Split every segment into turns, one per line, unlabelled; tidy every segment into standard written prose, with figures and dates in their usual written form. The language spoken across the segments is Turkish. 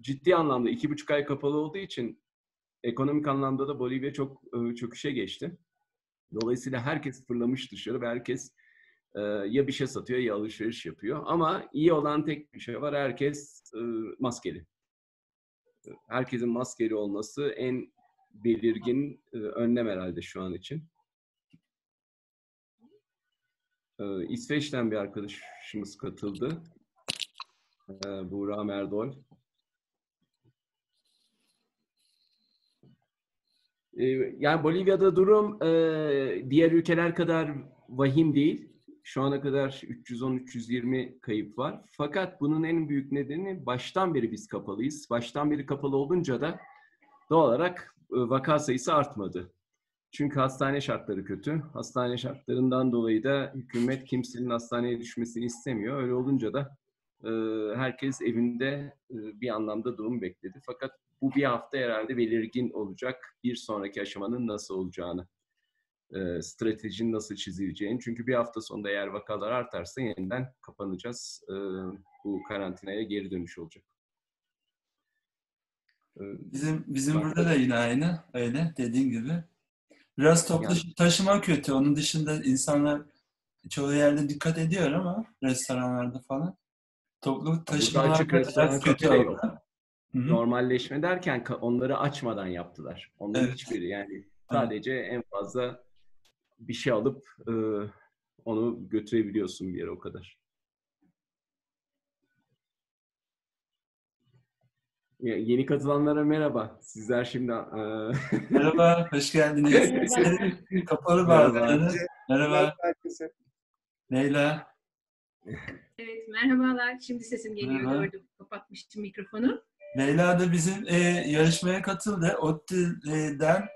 ciddi anlamda 2,5 ay kapalı olduğu için ekonomik anlamda da Bolivya çok çöküşe geçti. Dolayısıyla herkes fırlamış dışarı ve herkes ya bir şey satıyor ya alışveriş yapıyor. Ama iyi olan tek bir şey var. Herkes maskeli. Herkesin maskeli olması en belirgin önlem herhalde şu an için. İsveç'ten bir arkadaşımız katıldı. Buğra Merdol. Yani Bolivya'da durum diğer ülkeler kadar vahim değil. Şu ana kadar 310-320 kayıp var. Fakat bunun en büyük nedeni baştan beri biz kapalıyız. Baştan beri kapalı olunca da doğal olarak vaka sayısı artmadı. Çünkü hastane şartları kötü. Hastane şartlarından dolayı da hükümet kimsenin hastaneye düşmesini istemiyor. Öyle olunca da herkes evinde bir anlamda durum bekledi. Fakat bu bir hafta herhalde belirgin olacak bir sonraki aşamanın nasıl olacağını, stratejinin nasıl çizileceğini. Çünkü bir hafta sonunda eğer vakalar artarsa yeniden kapanacağız. Bu karantinaya geri dönüş olacak.
Bizim burada da yine aynı öyle dediğin gibi. Biraz toplu taşıma kötü. Onun dışında insanlar çoğu yerde dikkat ediyor ama restoranlarda falan. Toplu taşımalar biraz kötü oldu.
Normalleşme derken onları açmadan yaptılar. Onların
evet.
hiçbiri yani sadece en fazla bir şey alıp onu götürebiliyorsun bir yere o kadar. Yeni katılanlara merhaba. Sizler şimdi...
Merhaba, hoş geldiniz. Kapalı bağlanırız. Merhaba. Leyla.
Evet, merhabalar. Şimdi sesim geliyor. Merhaba. Gördüm. Kapatmıştım mikrofonu.
Leyla da bizim yarışmaya katıldı. ODTÜ'den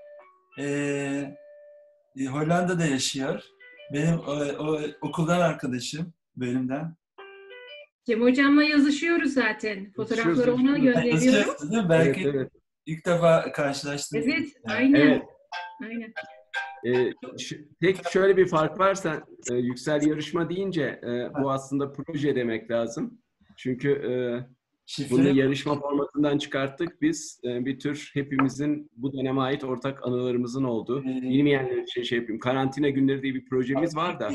Hollanda'da yaşıyor. Benim okuldan arkadaşım, bölümden.
Cem Hocam'la yazışıyoruz zaten. Fotoğrafları ona gönderiyorum.
Belki evet. İlk defa karşılaştınız.
Evet, aynen. Evet. Aynen.
Tek şöyle bir fark var. Sen Yüksel yarışma deyince bu aslında proje demek lazım. Çünkü bunu yarışma formatından çıkarttık. Biz bir tür hepimizin bu döneme ait ortak anılarımızın olduğu. Bilmeyenler için şey yapayım. Karantina günleri diye bir projemiz var da.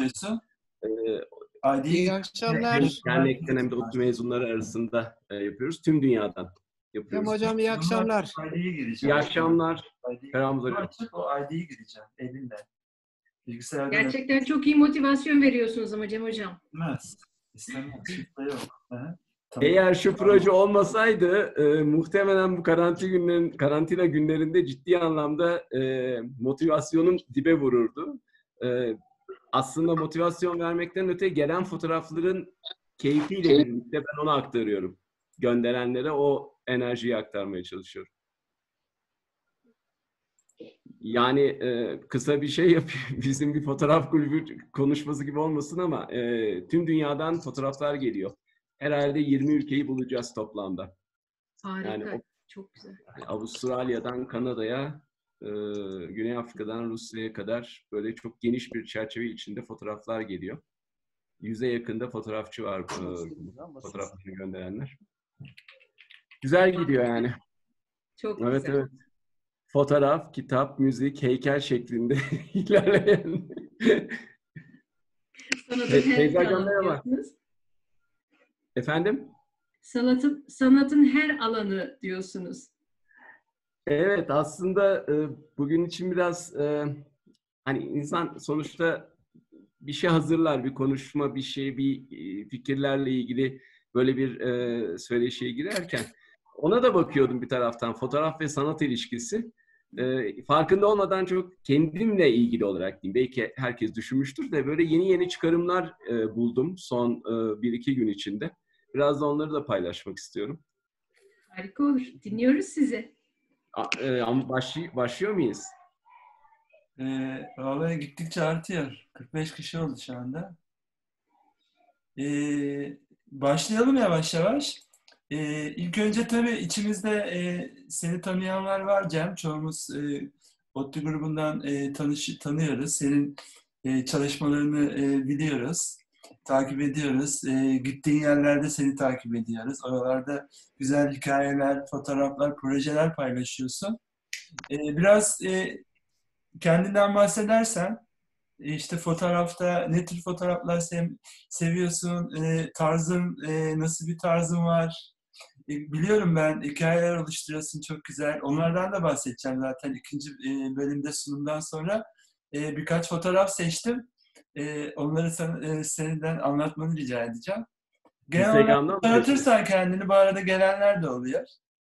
İyi akşamlar.
Dernekten hem de ODTÜ mezunları arasında yapıyoruz. Tüm dünyadan yapıyoruz.
Hocam iyi akşamlar.
İyi akşamlar.
O ID'yi gireceğim elinle. Bilgisayarda
gerçekten çok iyi motivasyon veriyorsunuz ama Cem Hocam.
İstemez. Şifre yok.
Tamam. Eğer şu proje olmasaydı muhtemelen bu karantina günlerinde ciddi anlamda motivasyonum dibe vururdu. Aslında motivasyon vermekten öte gelen fotoğrafların keyfiyle birlikte ben onu aktarıyorum. Gönderenlere o enerjiyi aktarmaya çalışıyorum. Yani kısa bir şey yapayım. Bizim bir fotoğraf kulübü konuşması gibi olmasın ama tüm dünyadan fotoğraflar geliyor. Herhalde 20 ülkeyi bulacağız toplamda.
Harika. Yani çok güzel.
Avustralya'dan Kanada'ya, Güney Afrika'dan Rusya'ya kadar böyle çok geniş bir çerçeve içinde fotoğraflar geliyor. 100'e yakında fotoğrafçı var fotoğrafını gönderenler. Güzel gidiyor yani.
Çok
evet,
güzel.
Evet. Fotoğraf, kitap, müzik, heykel şeklinde ilerleyen.
Sanatın her alanı diyorsunuz.
Efendim?
Sanatın her alanı diyorsunuz.
Evet, aslında bugün için biraz hani insan sonuçta bir şey hazırlar, bir konuşma, bir şey, bir fikirlerle ilgili böyle bir söyleşiye girerken ona da bakıyordum bir taraftan. Fotoğraf ve sanat ilişkisi. Farkında olmadan çok kendimle ilgili olarak diyeyim. Belki herkes düşünmüştür de böyle yeni çıkarımlar buldum son 1-2 gün içinde. Biraz da onları da paylaşmak istiyorum.
Harika olur. Dinliyoruz sizi.
Ama başlıyor muyuz?
Vallahi gittikçe artıyor. 45 kişi oldu şu anda. Başlayalım yavaş yavaş. İlk önce tabii içimizde seni tanıyanlar var Cem. Çoğumuz ODTÜ grubundan tanıyoruz. Senin çalışmalarını biliyoruz. takip ediyoruz. Gittiğin yerlerde seni takip ediyoruz. Oralarda güzel hikayeler, fotoğraflar, projeler paylaşıyorsun. Biraz kendinden bahsedersen, işte fotoğrafta ne tür fotoğraflar seviyorsun, tarzın, nasıl bir tarzın var? Biliyorum ben hikayeler oluşturuyorsun çok güzel. Onlardan da bahsedeceğim zaten ikinci bölümde sunumdan sonra. Birkaç fotoğraf seçtim. Onları senden anlatmanı rica edeceğim. Genel olarak
Instagram'dan mı seçtin?
tanıtırsan kendini, bu arada gelenler de oluyor.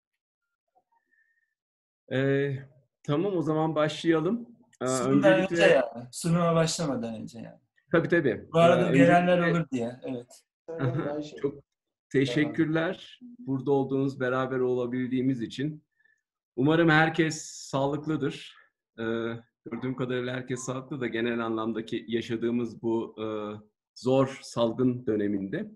Tamam, o zaman başlayalım.
Sunumdan önce
Öncelikle
yani. Sunuma başlamadan önce yani.
tabii.
Bu arada gelenler
Öncelikle
olur diye. Evet.
çok teşekkürler burada olduğunuz, beraber olabildiğimiz için. Umarım herkes sağlıklıdır. Gördüğüm kadarıyla herkes sağlıklı da genel anlamdaki yaşadığımız bu zor salgın döneminde.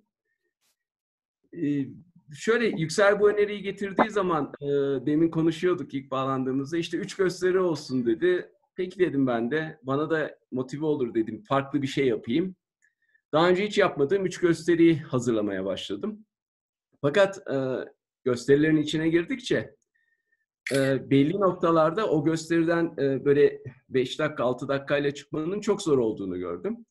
Şöyle Yüksel bu öneriyi getirdiği zaman demin konuşuyorduk ilk bağlandığımızda, işte 3 gösteri olsun dedi. Peki dedim ben de, bana da motive olur dedim, farklı bir şey yapayım. Daha önce hiç yapmadığım 3 gösteriyi hazırlamaya başladım. Fakat gösterilerin içine girdikçe belli noktalarda o gösteriden böyle 5 dakika 6 dakikayla çıkmanın çok zor olduğunu gördüm.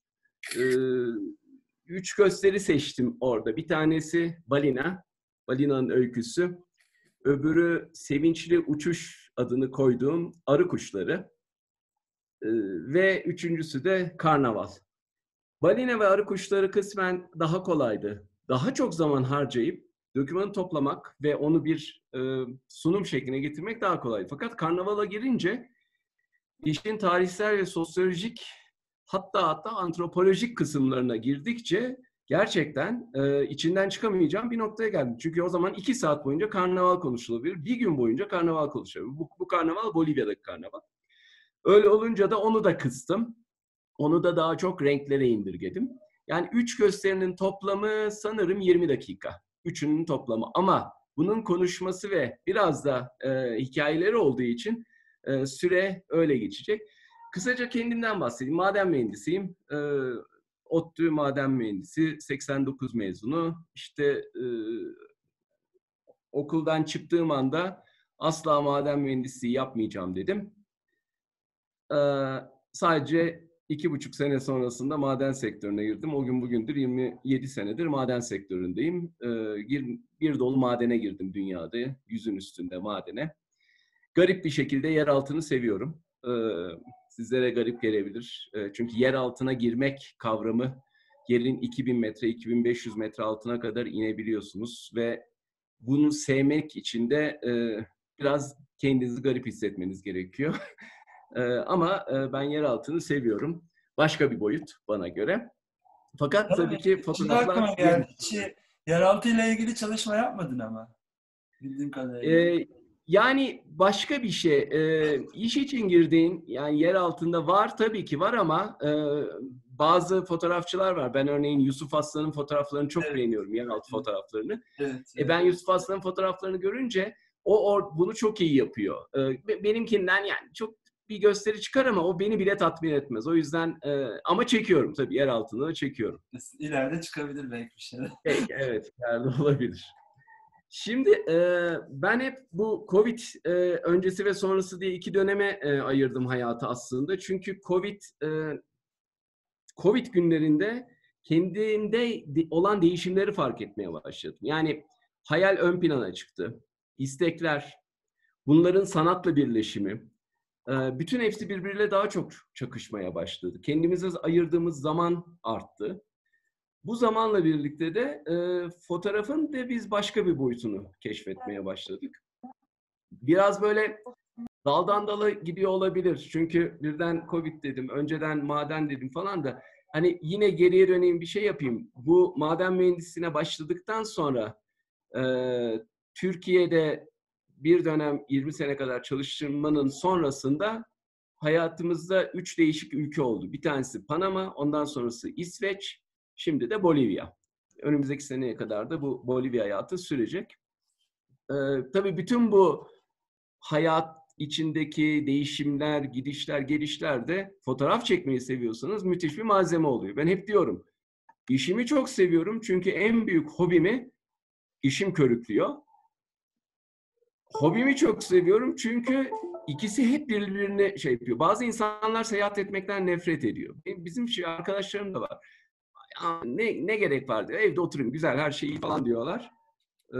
3 gösteri seçtim orada. Bir tanesi Balina, Balina'nın öyküsü. Öbürü Sevinçli Uçuş adını koyduğum arı kuşları. Ve üçüncüsü de Karnaval. Balina ve arı kuşları kısmen daha kolaydı. Daha çok zaman harcayıp dokümanı toplamak ve onu bir sunum şekline getirmek daha kolay. Fakat Karnaval'a girince işin tarihsel ve sosyolojik, hatta antropolojik kısımlarına girdikçe gerçekten içinden çıkamayacağım bir noktaya geldim. Çünkü o zaman 2 saat boyunca karnaval konuşulabilir. Bir gün boyunca karnaval konuşulabilir. Bu karnaval Bolivya'daki karnaval. Öyle olunca da onu da kıstım. Onu da daha çok renklere indirgedim. Yani 3 gösterinin toplamı sanırım 20 dakika. Üçünün toplamı. Ama bunun konuşması ve biraz da hikayeleri olduğu için süre öyle geçecek. Kısaca kendimden bahsedeyim. Maden mühendisiyim. ODTÜ maden mühendisi, 89 mezunu. İşte okuldan çıktığım anda asla maden mühendisliği yapmayacağım dedim. Sadece 2,5 sene sonrasında maden sektörüne girdim. O gün bugündür 27 senedir maden sektöründeyim. Bir dolu madene girdim dünyada. 100'ün üstünde madene. Garip bir şekilde yer altını seviyorum. Sizlere garip gelebilir. Çünkü yer altına girmek kavramı, yerin 2000 metre, 2500 metre altına kadar inebiliyorsunuz ve bunu sevmek için de biraz kendinizi garip hissetmeniz gerekiyor. Ama ben yer altını seviyorum. Başka bir boyut bana göre. Fakat tabii ki
Şimdi aklıma
fotoğraflar...
geldi. Hiç yeraltı ile ilgili çalışma yapmadın ama. Bildiğim kadarıyla.
Yani başka bir şey. İş için girdiğin, yani yer altında var, tabii ki var ama bazı fotoğrafçılar var. Ben örneğin Yusuf Aslan'ın fotoğraflarını çok beğeniyorum, yeraltı fotoğraflarını.
Evet.
Ben Yusuf Aslan'ın fotoğraflarını görünce bunu çok iyi yapıyor. Benimkinden yani çok bir gösteri çıkar ama o beni bile tatmin etmez. O yüzden ama çekiyorum tabii, yer altında da çekiyorum.
İleride çıkabilir belki bir şeyler.
Peki, evet, ileride olabilir. Şimdi ben hep bu Covid öncesi ve sonrası diye 2 döneme ayırdım hayatı aslında. Çünkü Covid günlerinde kendimde olan değişimleri fark etmeye başladım. Yani hayal ön plana çıktı. İstekler, bunların sanatla birleşimi, bütün hepsi birbiriyle daha çok çakışmaya başladı. Kendimize ayırdığımız zaman arttı. Bu zamanla birlikte de fotoğrafın da biz başka bir boyutunu keşfetmeye başladık. Biraz böyle daldan dala gidiyor olabilir. Çünkü birden Covid dedim, önceden maden dedim falan da hani yine geriye döneyim, bir şey yapayım. Bu maden mühendisliğine başladıktan sonra Türkiye'de bir dönem 20 sene kadar çalışmanın sonrasında hayatımızda 3 değişik ülke oldu. Bir tanesi Panama, ondan sonrası İsveç, şimdi de Bolivya. Önümüzdeki seneye kadar da bu Bolivya hayatı sürecek. Tabii bütün bu hayat içindeki değişimler, gidişler, gelişler de fotoğraf çekmeyi seviyorsanız müthiş bir malzeme oluyor. Ben hep diyorum, İşimi çok seviyorum çünkü en büyük hobimi işim körüklüyor. Hobimi çok seviyorum çünkü ikisi hep birbirine şey yapıyor. Bazı insanlar seyahat etmekten nefret ediyor. Bizim arkadaşlarım da var. Ya ne gerek var diyor. Evde oturayım güzel her şey iyi falan diyorlar. Ee,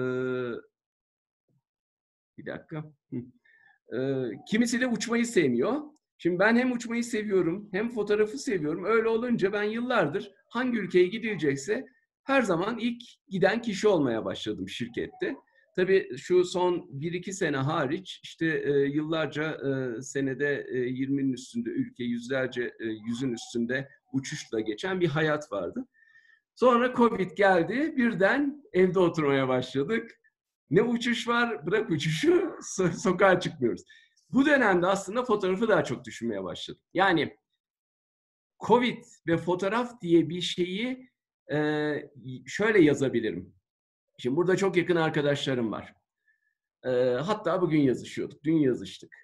bir dakika. Kimisi de uçmayı sevmiyor. Şimdi ben hem uçmayı seviyorum hem fotoğrafı seviyorum. Öyle olunca ben yıllardır hangi ülkeye gidilecekse her zaman ilk giden kişi olmaya başladım şirkette. Tabii şu son 1-2 sene hariç işte yıllarca senede 20'nin üstünde ülke, yüzlerce yüzün üstünde uçuşla geçen bir hayat vardı. Sonra Covid geldi, birden evde oturmaya başladık. Ne uçuş var, bırak uçuşu, sokağa çıkmıyoruz. Bu dönemde aslında fotoğrafı daha çok düşünmeye başladım. Yani Covid ve fotoğraf diye bir şeyi şöyle yazabilirim. Şimdi burada çok yakın arkadaşlarım var. Hatta bugün yazışıyorduk, dün yazıştık.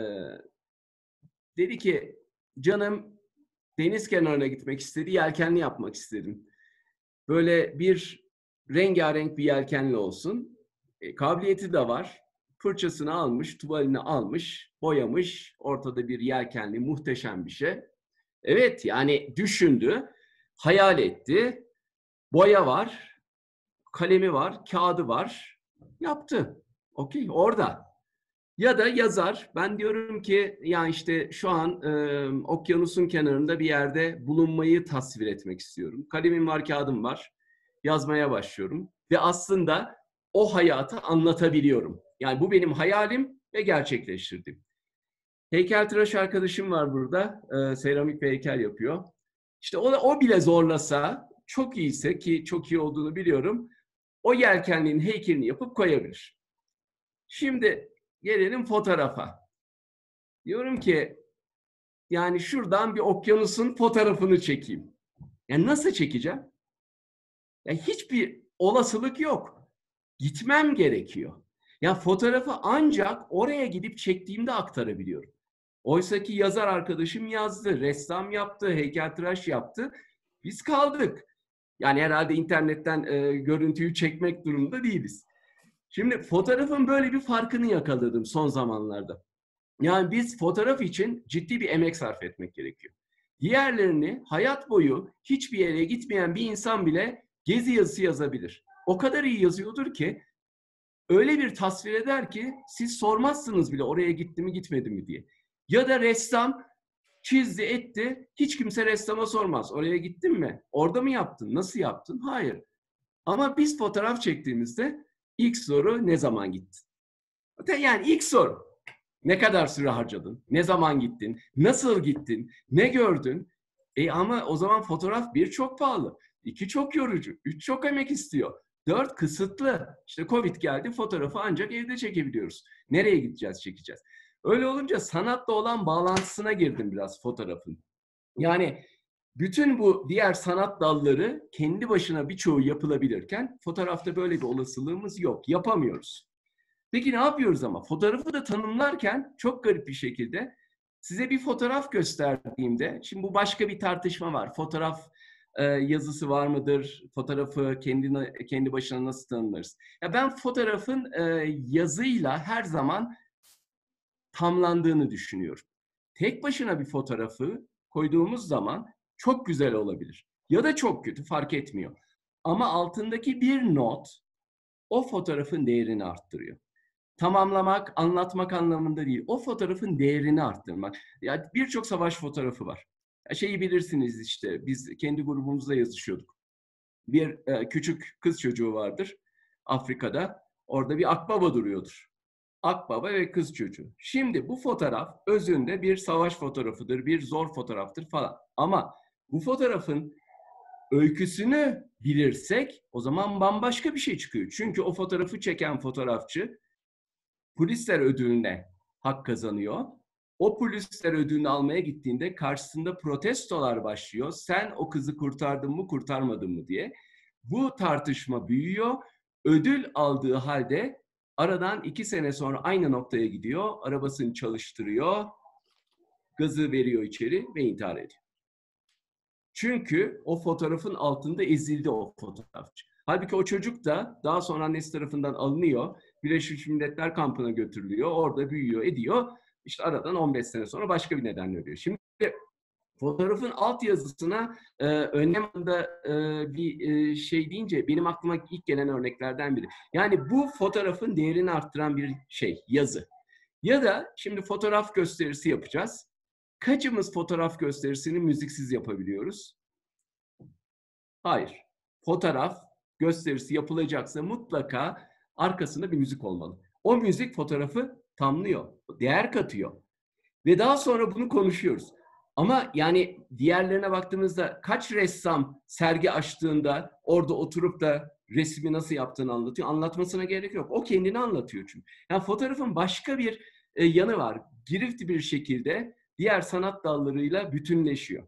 Dedi ki, canım deniz kenarına gitmek istedi, yelkenli yapmak istedim. Böyle bir rengarenk bir yelkenli olsun. Kabiliyeti de var. Fırçasını almış, tuvalini almış, boyamış. Ortada bir yelkenli, muhteşem bir şey. Evet, yani düşündü, hayal etti. Boya var, kalemi var, kağıdı var. Yaptı. Okey, orada. Ya da yazar. Ben diyorum ki yani işte şu an okyanusun kenarında bir yerde bulunmayı tasvir etmek istiyorum. Kalemim var, kağıdım var. Yazmaya başlıyorum. Ve aslında o hayatı anlatabiliyorum. Yani bu benim hayalim ve gerçekleştirdim. Heykeltıraş arkadaşım var burada. Seramik ve heykel yapıyor. İşte o bile zorlasa, çok iyiyse ki çok iyi olduğunu biliyorum, o yelkenliğin heykelini yapıp koyabilir. Şimdi gelelim fotoğrafa. Diyorum ki yani şuradan bir okyanusun fotoğrafını çekeyim. Yani nasıl çekeceğim? Yani hiçbir olasılık yok. Gitmem gerekiyor. Ya fotoğrafı ancak oraya gidip çektiğimde aktarabiliyorum. Oysa ki yazar arkadaşım yazdı, ressam yaptı, heykeltıraş yaptı. Biz kaldık. Yani herhalde internetten görüntüyü çekmek durumunda değiliz. Şimdi fotoğrafın böyle bir farkını yakaladım son zamanlarda. Yani biz fotoğraf için ciddi bir emek sarf etmek gerekiyor. Diğerlerini hayat boyu hiçbir yere gitmeyen bir insan bile gezi yazısı yazabilir. O kadar iyi yazıyordur ki öyle bir tasvir eder ki siz sormazsınız bile oraya gitti mi gitmedi mi diye. Ya da ressam çizdi etti, hiç kimse ressama sormaz. Oraya gittin mi? Orada mı yaptın? Nasıl yaptın? Hayır. Ama biz fotoğraf çektiğimizde ilk soru ne zaman gittin? Yani ilk soru. Ne kadar süre harcadın? Ne zaman gittin? Nasıl gittin? Ne gördün? Ama o zaman fotoğraf bir çok pahalı. 2 çok yorucu. 3 çok emek istiyor. 4 kısıtlı. İşte Covid geldi, fotoğrafı ancak evde çekebiliyoruz. Nereye gideceğiz, çekeceğiz? Öyle olunca sanatla olan bağlantısına girdim biraz fotoğrafın. Yani bütün bu diğer sanat dalları kendi başına birçoğu yapılabilirken fotoğrafta böyle bir olasılığımız yok. Yapamıyoruz. Peki ne yapıyoruz ama? Fotoğrafı da tanımlarken çok garip bir şekilde size bir fotoğraf gösterdiğimde, şimdi bu başka bir tartışma var. Fotoğraf yazısı var mıdır? Fotoğrafı kendi başına nasıl tanımlarız? Ya ben fotoğrafın yazıyla her zaman tamlandığını düşünüyorum. Tek başına bir fotoğrafı koyduğumuz zaman çok güzel olabilir. Ya da çok kötü, fark etmiyor. Ama altındaki bir not o fotoğrafın değerini arttırıyor. Tamamlamak, anlatmak anlamında değil. O fotoğrafın değerini arttırmak. Yani birçok savaş fotoğrafı var. Şeyi bilirsiniz işte, biz kendi grubumuzda yazışıyorduk. Bir küçük kız çocuğu vardır Afrika'da. Orada bir akbaba duruyordur. Akbaba ve kız çocuğu. Şimdi bu fotoğraf özünde bir savaş fotoğrafıdır, bir zor fotoğraftır falan. Ama bu fotoğrafın öyküsünü bilirsek o zaman bambaşka bir şey çıkıyor. Çünkü o fotoğrafı çeken fotoğrafçı Pulitzer ödülüne hak kazanıyor. O Pulitzer ödülünü almaya gittiğinde karşısında protestolar başlıyor. Sen o kızı kurtardın mı, kurtarmadın mı diye. Bu tartışma büyüyor. Ödül aldığı halde aradan 2 sene sonra aynı noktaya gidiyor. Arabasını çalıştırıyor, gazı veriyor içeri ve intihar ediyor. Çünkü o fotoğrafın altında ezildi o fotoğrafçı. Halbuki o çocuk da daha sonra annesi tarafından alınıyor. Birleşmiş Milletler kampına götürülüyor. Orada büyüyor, ediyor. İşte aradan 15 sene sonra başka bir nedenle ölüyor. Şimdi fotoğrafın altyazısına önemli bir şey deyince benim aklıma ilk gelen örneklerden biri. Yani bu fotoğrafın değerini arttıran bir şey, yazı. Ya da şimdi fotoğraf gösterisi yapacağız. Kaçımız fotoğraf gösterisini müziksiz yapabiliyoruz? Hayır. Fotoğraf gösterisi yapılacaksa mutlaka arkasında bir müzik olmalı. O müzik fotoğrafı tamlıyor, değer katıyor. Ve daha sonra bunu konuşuyoruz. Ama yani diğerlerine baktığımızda kaç ressam sergi açtığında orada oturup da resmi nasıl yaptığını anlatıyor. Anlatmasına gerek yok. O kendini anlatıyor çünkü. Yani fotoğrafın başka bir yanı var. Girift bir şekilde diğer sanat dallarıyla bütünleşiyor.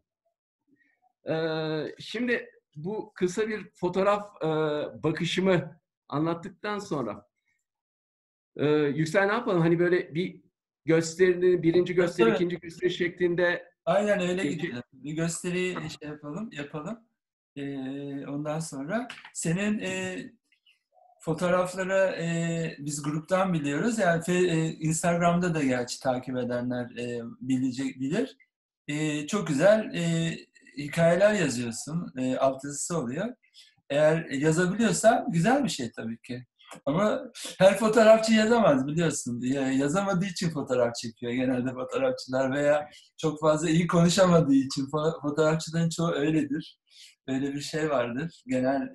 Şimdi bu kısa bir fotoğraf bakışımı anlattıktan sonra Yüksel ne yapalım? Hani böyle bir gösterinin birinci gösteri,
Evet.
ikinci gösteri şeklinde
Aynen öyle gidelim. Bir gösteriyi şey yapalım. Ondan sonra senin fotoğrafları biz gruptan biliyoruz. Yani Instagram'da da gerçi takip edenler bilir. Çok güzel hikayeler yazıyorsun. Altyazısı oluyor. Eğer yazabiliyorsan güzel bir şey tabii ki. Ama her fotoğrafçı yazamaz biliyorsun. Yazamadığı için fotoğraf çekiyor genelde fotoğrafçılar veya çok fazla iyi konuşamadığı için fotoğrafçıların çoğu öyledir. Öyle bir şey vardır. Genel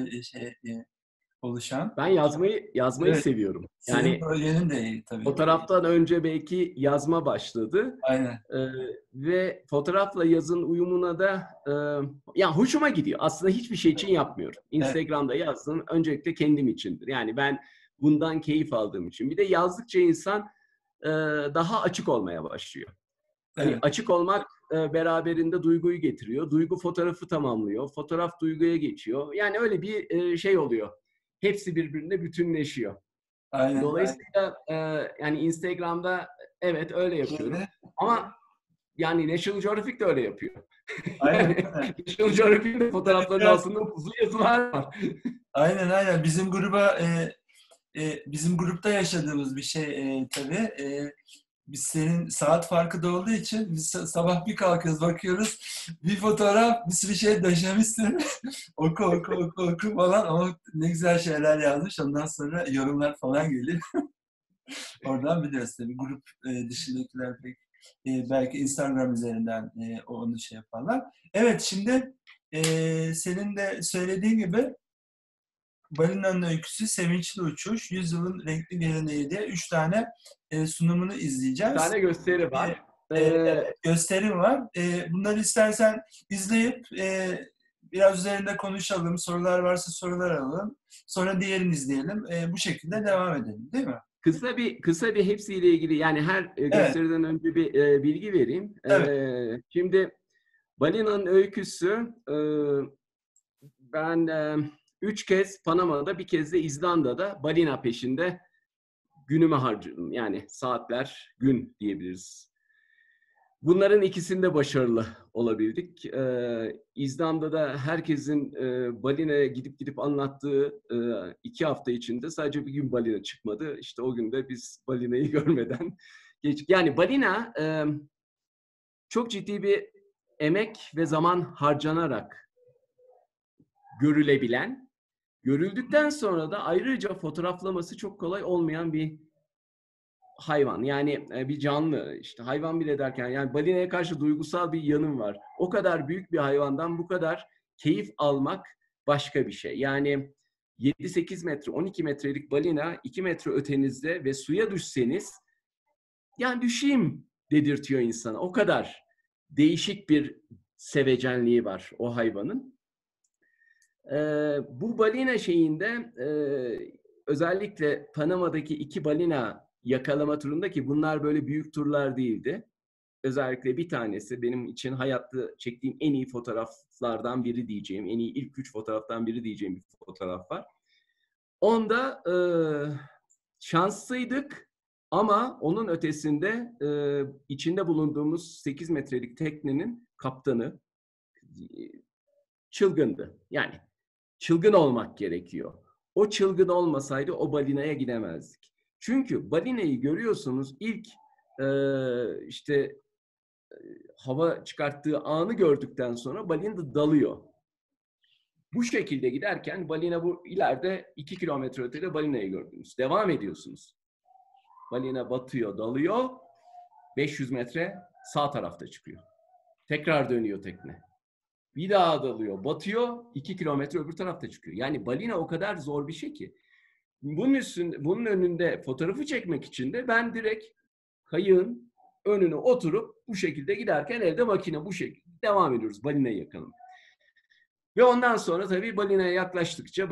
oluşan.
ben yazmayı
Evet.
seviyorum.
Senin
Yani
projenin de iyi tabii ki.
fotoğraftan önce belki yazma başladı.
Aynen.
Ve fotoğrafla yazın uyumuna da yani hoşuma gidiyor. Aslında hiçbir şey için yapmıyorum. Instagram'da yazdım. Öncelikle kendim içindir. Yani ben bundan keyif aldığım için. Bir de yazdıkça insan daha açık olmaya başlıyor. Hani
Evet.
açık olmak beraberinde duyguyu getiriyor. Duygu fotoğrafı tamamlıyor. Fotoğraf duyguya geçiyor. Yani öyle bir şey oluyor. Hepsi birbirine bütünleşiyor.
Aynen.
Dolayısıyla yani Instagram'da evet öyle yapıyorum.
Aynen.
Ama yani National Geographic de öyle yapıyor.
Aynen.
Yani National Geographic'in de fotoğrafların
Evet.
altında uzun yazılar var.
Aynen. Bizim grupta yaşadığımız bir şey tabii. Biz senin saat farkı da olduğu için biz sabah bir kalkıyoruz bakıyoruz bir fotoğraf bir sürü şey döşemişsin. oku falan ama ne güzel şeyler yazmış. Ondan sonra yorumlar falan geliyor. Oradan biliyoruz tabii. Grup dışındakiler pek belki Instagram üzerinden onu şey yaparlar. Evet şimdi senin de söylediğin gibi Balina'nın Öyküsü, Sevinçli Uçuş, Yüzyılın Renkli Geleneği diye 3 tane sunumunu
Bir
izleyeceğiz.
tane gösteri var.
Gösterim var. Bunları istersen izleyip biraz üzerinde konuşalım. Sorular varsa sorular alalım. Sonra diğerini izleyelim. Bu şekilde devam edelim. Değil mi?
Kısa bir hepsiyle ilgili yani her gösteriden önce bir bilgi vereyim.
Evet.
Şimdi Balina'nın Öyküsü ben 3 kez Panama'da bir kez de İzlanda'da balina peşinde günümü harcadım. Yani saatler, gün diyebiliriz. Bunların ikisinde başarılı olabildik. İzlanda'da herkesin balinaya gidip anlattığı 2 hafta içinde sadece bir gün balina çıkmadı. İşte o gün de biz balinayı görmeden geçtik. Yani balina çok ciddi bir emek ve zaman harcanarak görülebilen, görüldükten sonra da ayrıca fotoğraflaması çok kolay olmayan bir hayvan. Yani bir canlı. İşte hayvan bile derken yani balinaya karşı duygusal bir yanım var. O kadar büyük bir hayvandan bu kadar keyif almak başka bir şey. Yani 7-8 metre, 12 metrelik balina 2 metre ötenizde ve suya düşseniz yani düşeyim dedirtiyor insana. O kadar değişik bir sevecenliği var o hayvanın. Bu balina şeyinde özellikle Panama'daki 2 balina yakalama turunda ki bunlar böyle büyük turlar değildi. Özellikle bir tanesi benim için hayatta çektiğim en iyi fotoğraflardan biri diyeceğim. En iyi ilk 3 fotoğraftan biri diyeceğim bir fotoğraf var. Onda şanslıydık ama onun ötesinde içinde bulunduğumuz 8 metrelik teknenin kaptanı çılgındı. Yani çılgın olmak gerekiyor. O çılgın olmasaydı o balinaya gidemezdik. Çünkü balinayı görüyorsunuz ilk işte hava çıkarttığı anı gördükten sonra balina dalıyor. Bu şekilde giderken balina bu ileride 2 kilometre ötede balinayı gördünüz. Devam ediyorsunuz. Balina batıyor, dalıyor. 500 metre sağ tarafta çıkıyor. Tekrar dönüyor tekne. Bir daha dalıyor, batıyor. 2 kilometre öbür tarafta çıkıyor. Yani balina o kadar zor bir şey ki. Bunun önünde fotoğrafı çekmek için de ben direkt kayığın önüne oturup bu şekilde giderken elde makine bu şekilde devam ediyoruz balinayı yakalım. Ve ondan sonra tabii balinaya yaklaştıkça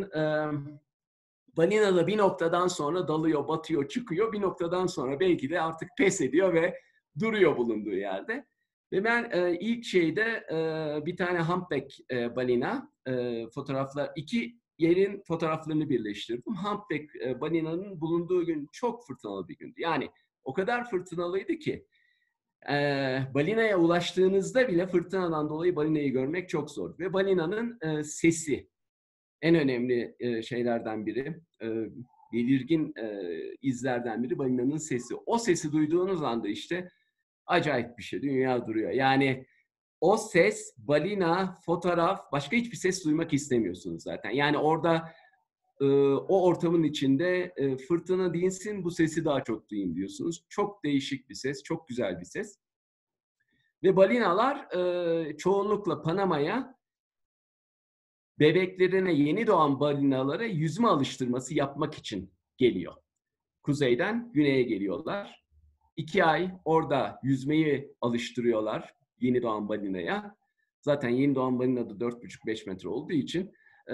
balina da bir noktadan sonra dalıyor, batıyor, çıkıyor. Bir noktadan sonra belki de artık pes ediyor ve duruyor bulunduğu yerde. Ve ben ilk şeyde bir tane humpback balina iki yerin fotoğraflarını birleştirdim. Humpback balinanın bulunduğu gün çok fırtınalı bir gündü. Yani o kadar fırtınalıydı ki balinaya ulaştığınızda bile fırtınadan dolayı balinayı görmek çok zor. Ve balinanın sesi en önemli şeylerden biri, belirgin izlerden biri balinanın sesi. O sesi duyduğunuz anda işte acayip bir şey, dünya duruyor. Yani o ses, balina, fotoğraf, başka hiçbir ses duymak istemiyorsunuz zaten. Yani orada o ortamın içinde fırtına dinsin, bu sesi daha çok duyayım diyorsunuz. Çok değişik bir ses, çok güzel bir ses. Ve balinalar çoğunlukla Panama'ya bebeklerine, yeni doğan balinalara yüzme alıştırması yapmak için geliyor. Kuzeyden güneye geliyorlar. 2 ay orada yüzmeyi alıştırıyorlar yeni doğan balinaya. Zaten yeni doğan balina da 4,5-5 metre olduğu için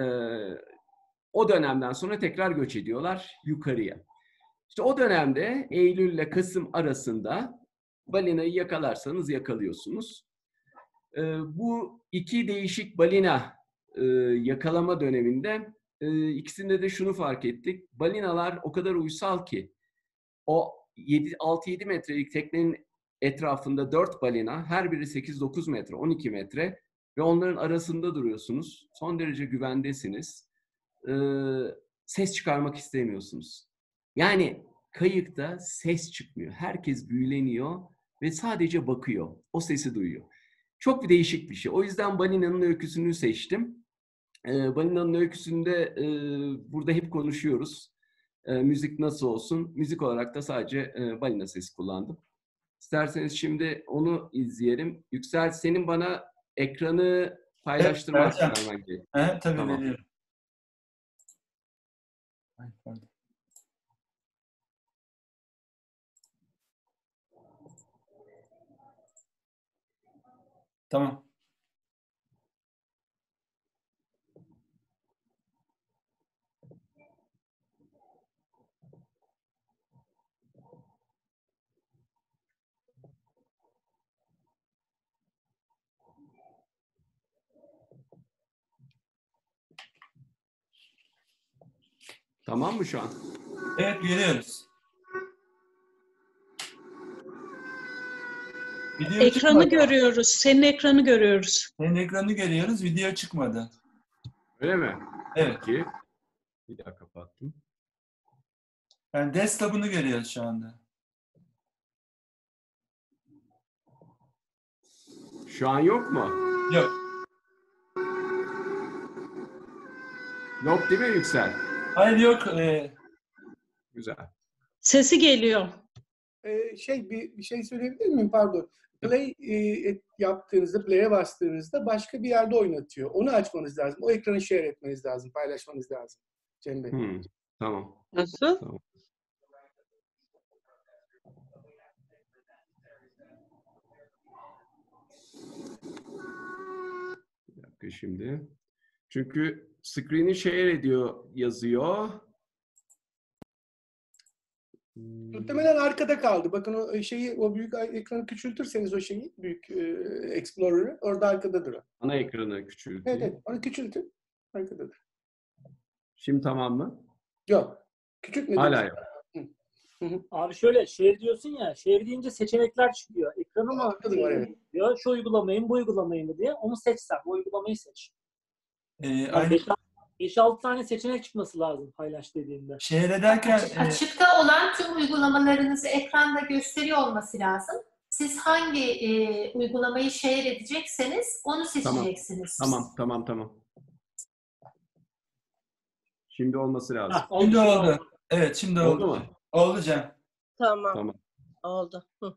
o dönemden sonra tekrar göç ediyorlar yukarıya. İşte o dönemde Eylül ile Kasım arasında balinayı yakalarsanız yakalıyorsunuz. Bu iki değişik balina yakalama döneminde ikisinde de şunu fark ettik. Balinalar o kadar uysal ki o 6-7 metrelik teknenin etrafında 4 balina, her biri 8-9 metre, 12 metre ve onların arasında duruyorsunuz. Son derece güvendesiniz. Ses çıkarmak istemiyorsunuz. Yani kayıkta ses çıkmıyor. Herkes büyüleniyor ve sadece bakıyor. O sesi duyuyor. Çok değişik bir şey. O yüzden balinanın öyküsünü seçtim. Balinanın öyküsünde burada hep konuşuyoruz. Müzik nasıl olsun? Müzik olarak da sadece balina sesi kullandım. İsterseniz şimdi onu izleyelim. Yüksel, senin bana ekranı paylaştırmak vermen gerekiyor.
Tabii
Tamam.
veriyorum. Ay, pardon. Tamam.
Tamam mı şu an?
Evet, görüyoruz. Video
Ekranı
çıkmadı.
görüyoruz. Senin ekranı görüyoruz.
Senin ekranı görüyoruz, video çıkmadı.
Öyle mi?
Evet.
Peki. Bir daha kapattım.
Yani desktop'unu görüyoruz şu anda.
Şu an yok mu?
Yok.
Yok değil mi Yüksel?
Hayır, yok.
Güzel.
Sesi geliyor.
Bir şey söyleyebilir miyim? Pardon. Play yaptığınızda, play'e bastığınızda başka bir yerde oynatıyor. Onu açmanız lazım. O ekranı share etmeniz lazım, paylaşmanız lazım. Cem Bey.
Tamam.
Nasıl?
Tamam. Bir dakika şimdi. Çünkü screen'i share ediyor yazıyor.
Muhtemelen arkada kaldı. Bakın o büyük ekranı küçültürseniz büyük Explorer'ı orada arkadadır o.
Ana ekranı küçülteyim.
Evet, onu küçültün. Arkadadır.
Şimdi tamam mı?
Yok. Küçültmediniz.
Hala yok.
Abi şöyle share diyorsun ya, share deyince seçenekler çıkıyor. Ekranı mı
Anladım, evet.
diyor, şu uygulamayı mı bu uygulamayı mı diye. Onu seçsen, bu uygulamayı seç. Yani
Aynı
5-6 tane seçenek çıkması lazım paylaş dediğinde.
şehir ederken
Açıkta olan tüm uygulamalarınızı ekranda gösteriyor olması lazım. Siz hangi uygulamayı share edecekseniz onu seçeceksiniz.
Tamam. Şimdi olması lazım.
şimdi oldu. Evet, şimdi oldu.
Oldu mu?
Oldu Cem.
Tamam. Oldu. Hı.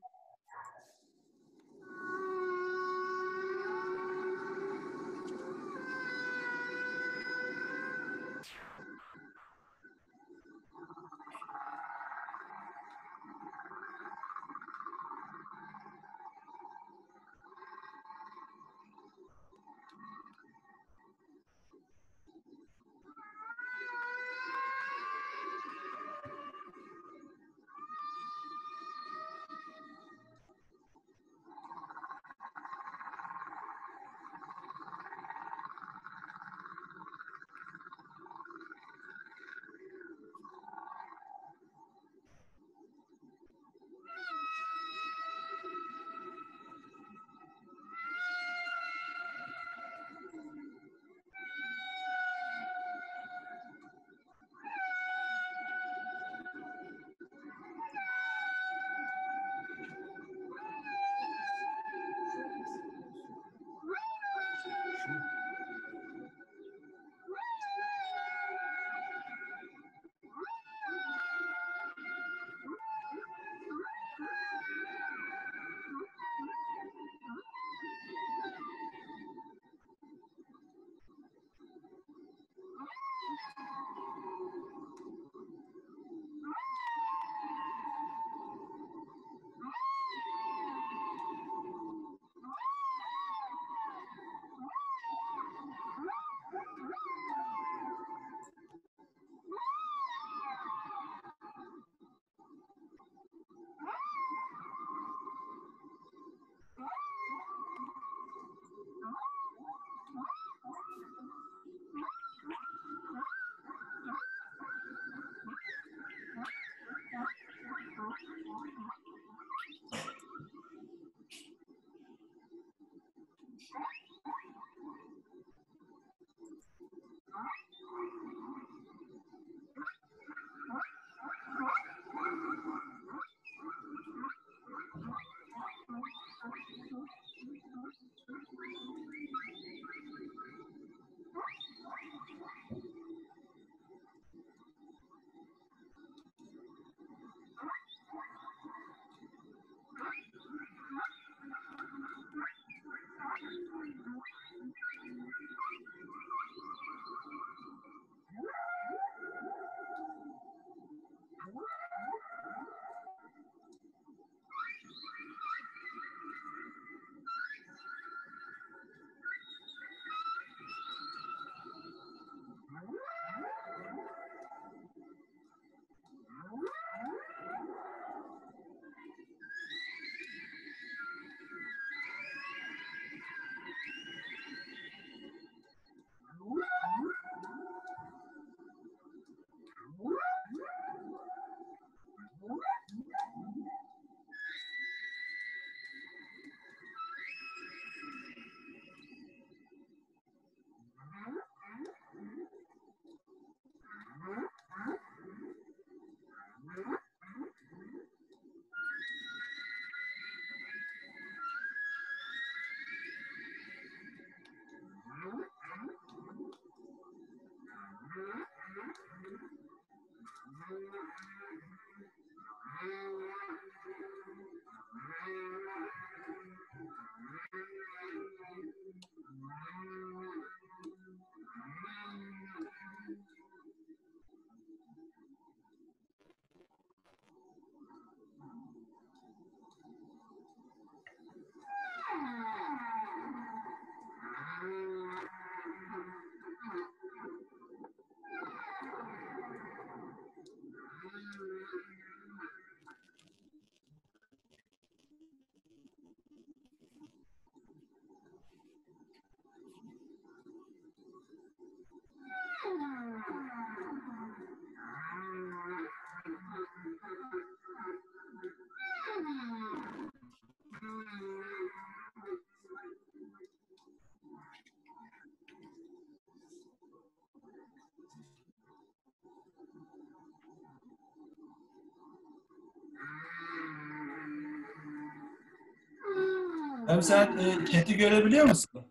Hem sen chat'i görebiliyor musun?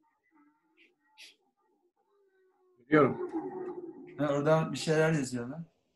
Biliyorum.
Ha, oradan bir şeyler yazıyorlar.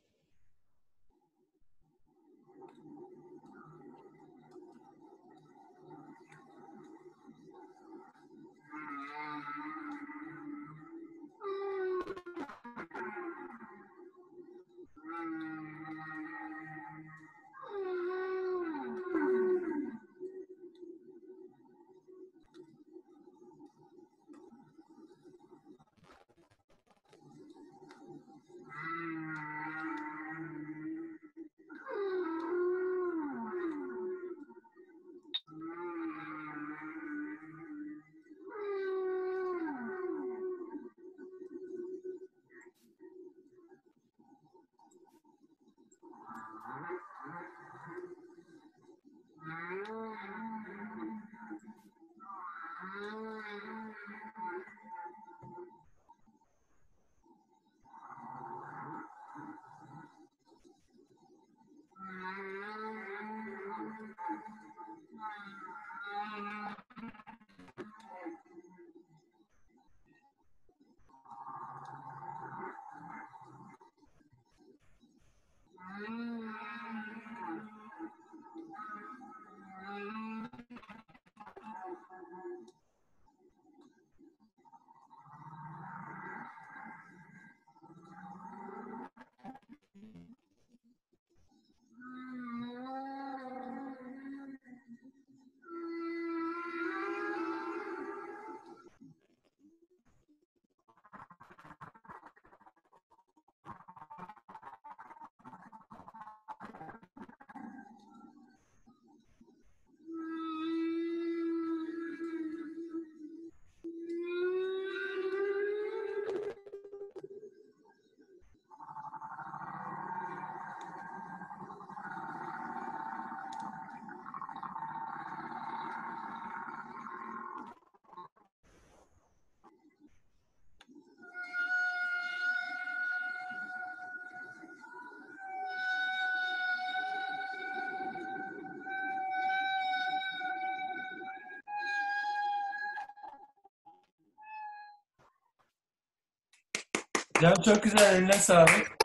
Can çok güzel, eline sağlık.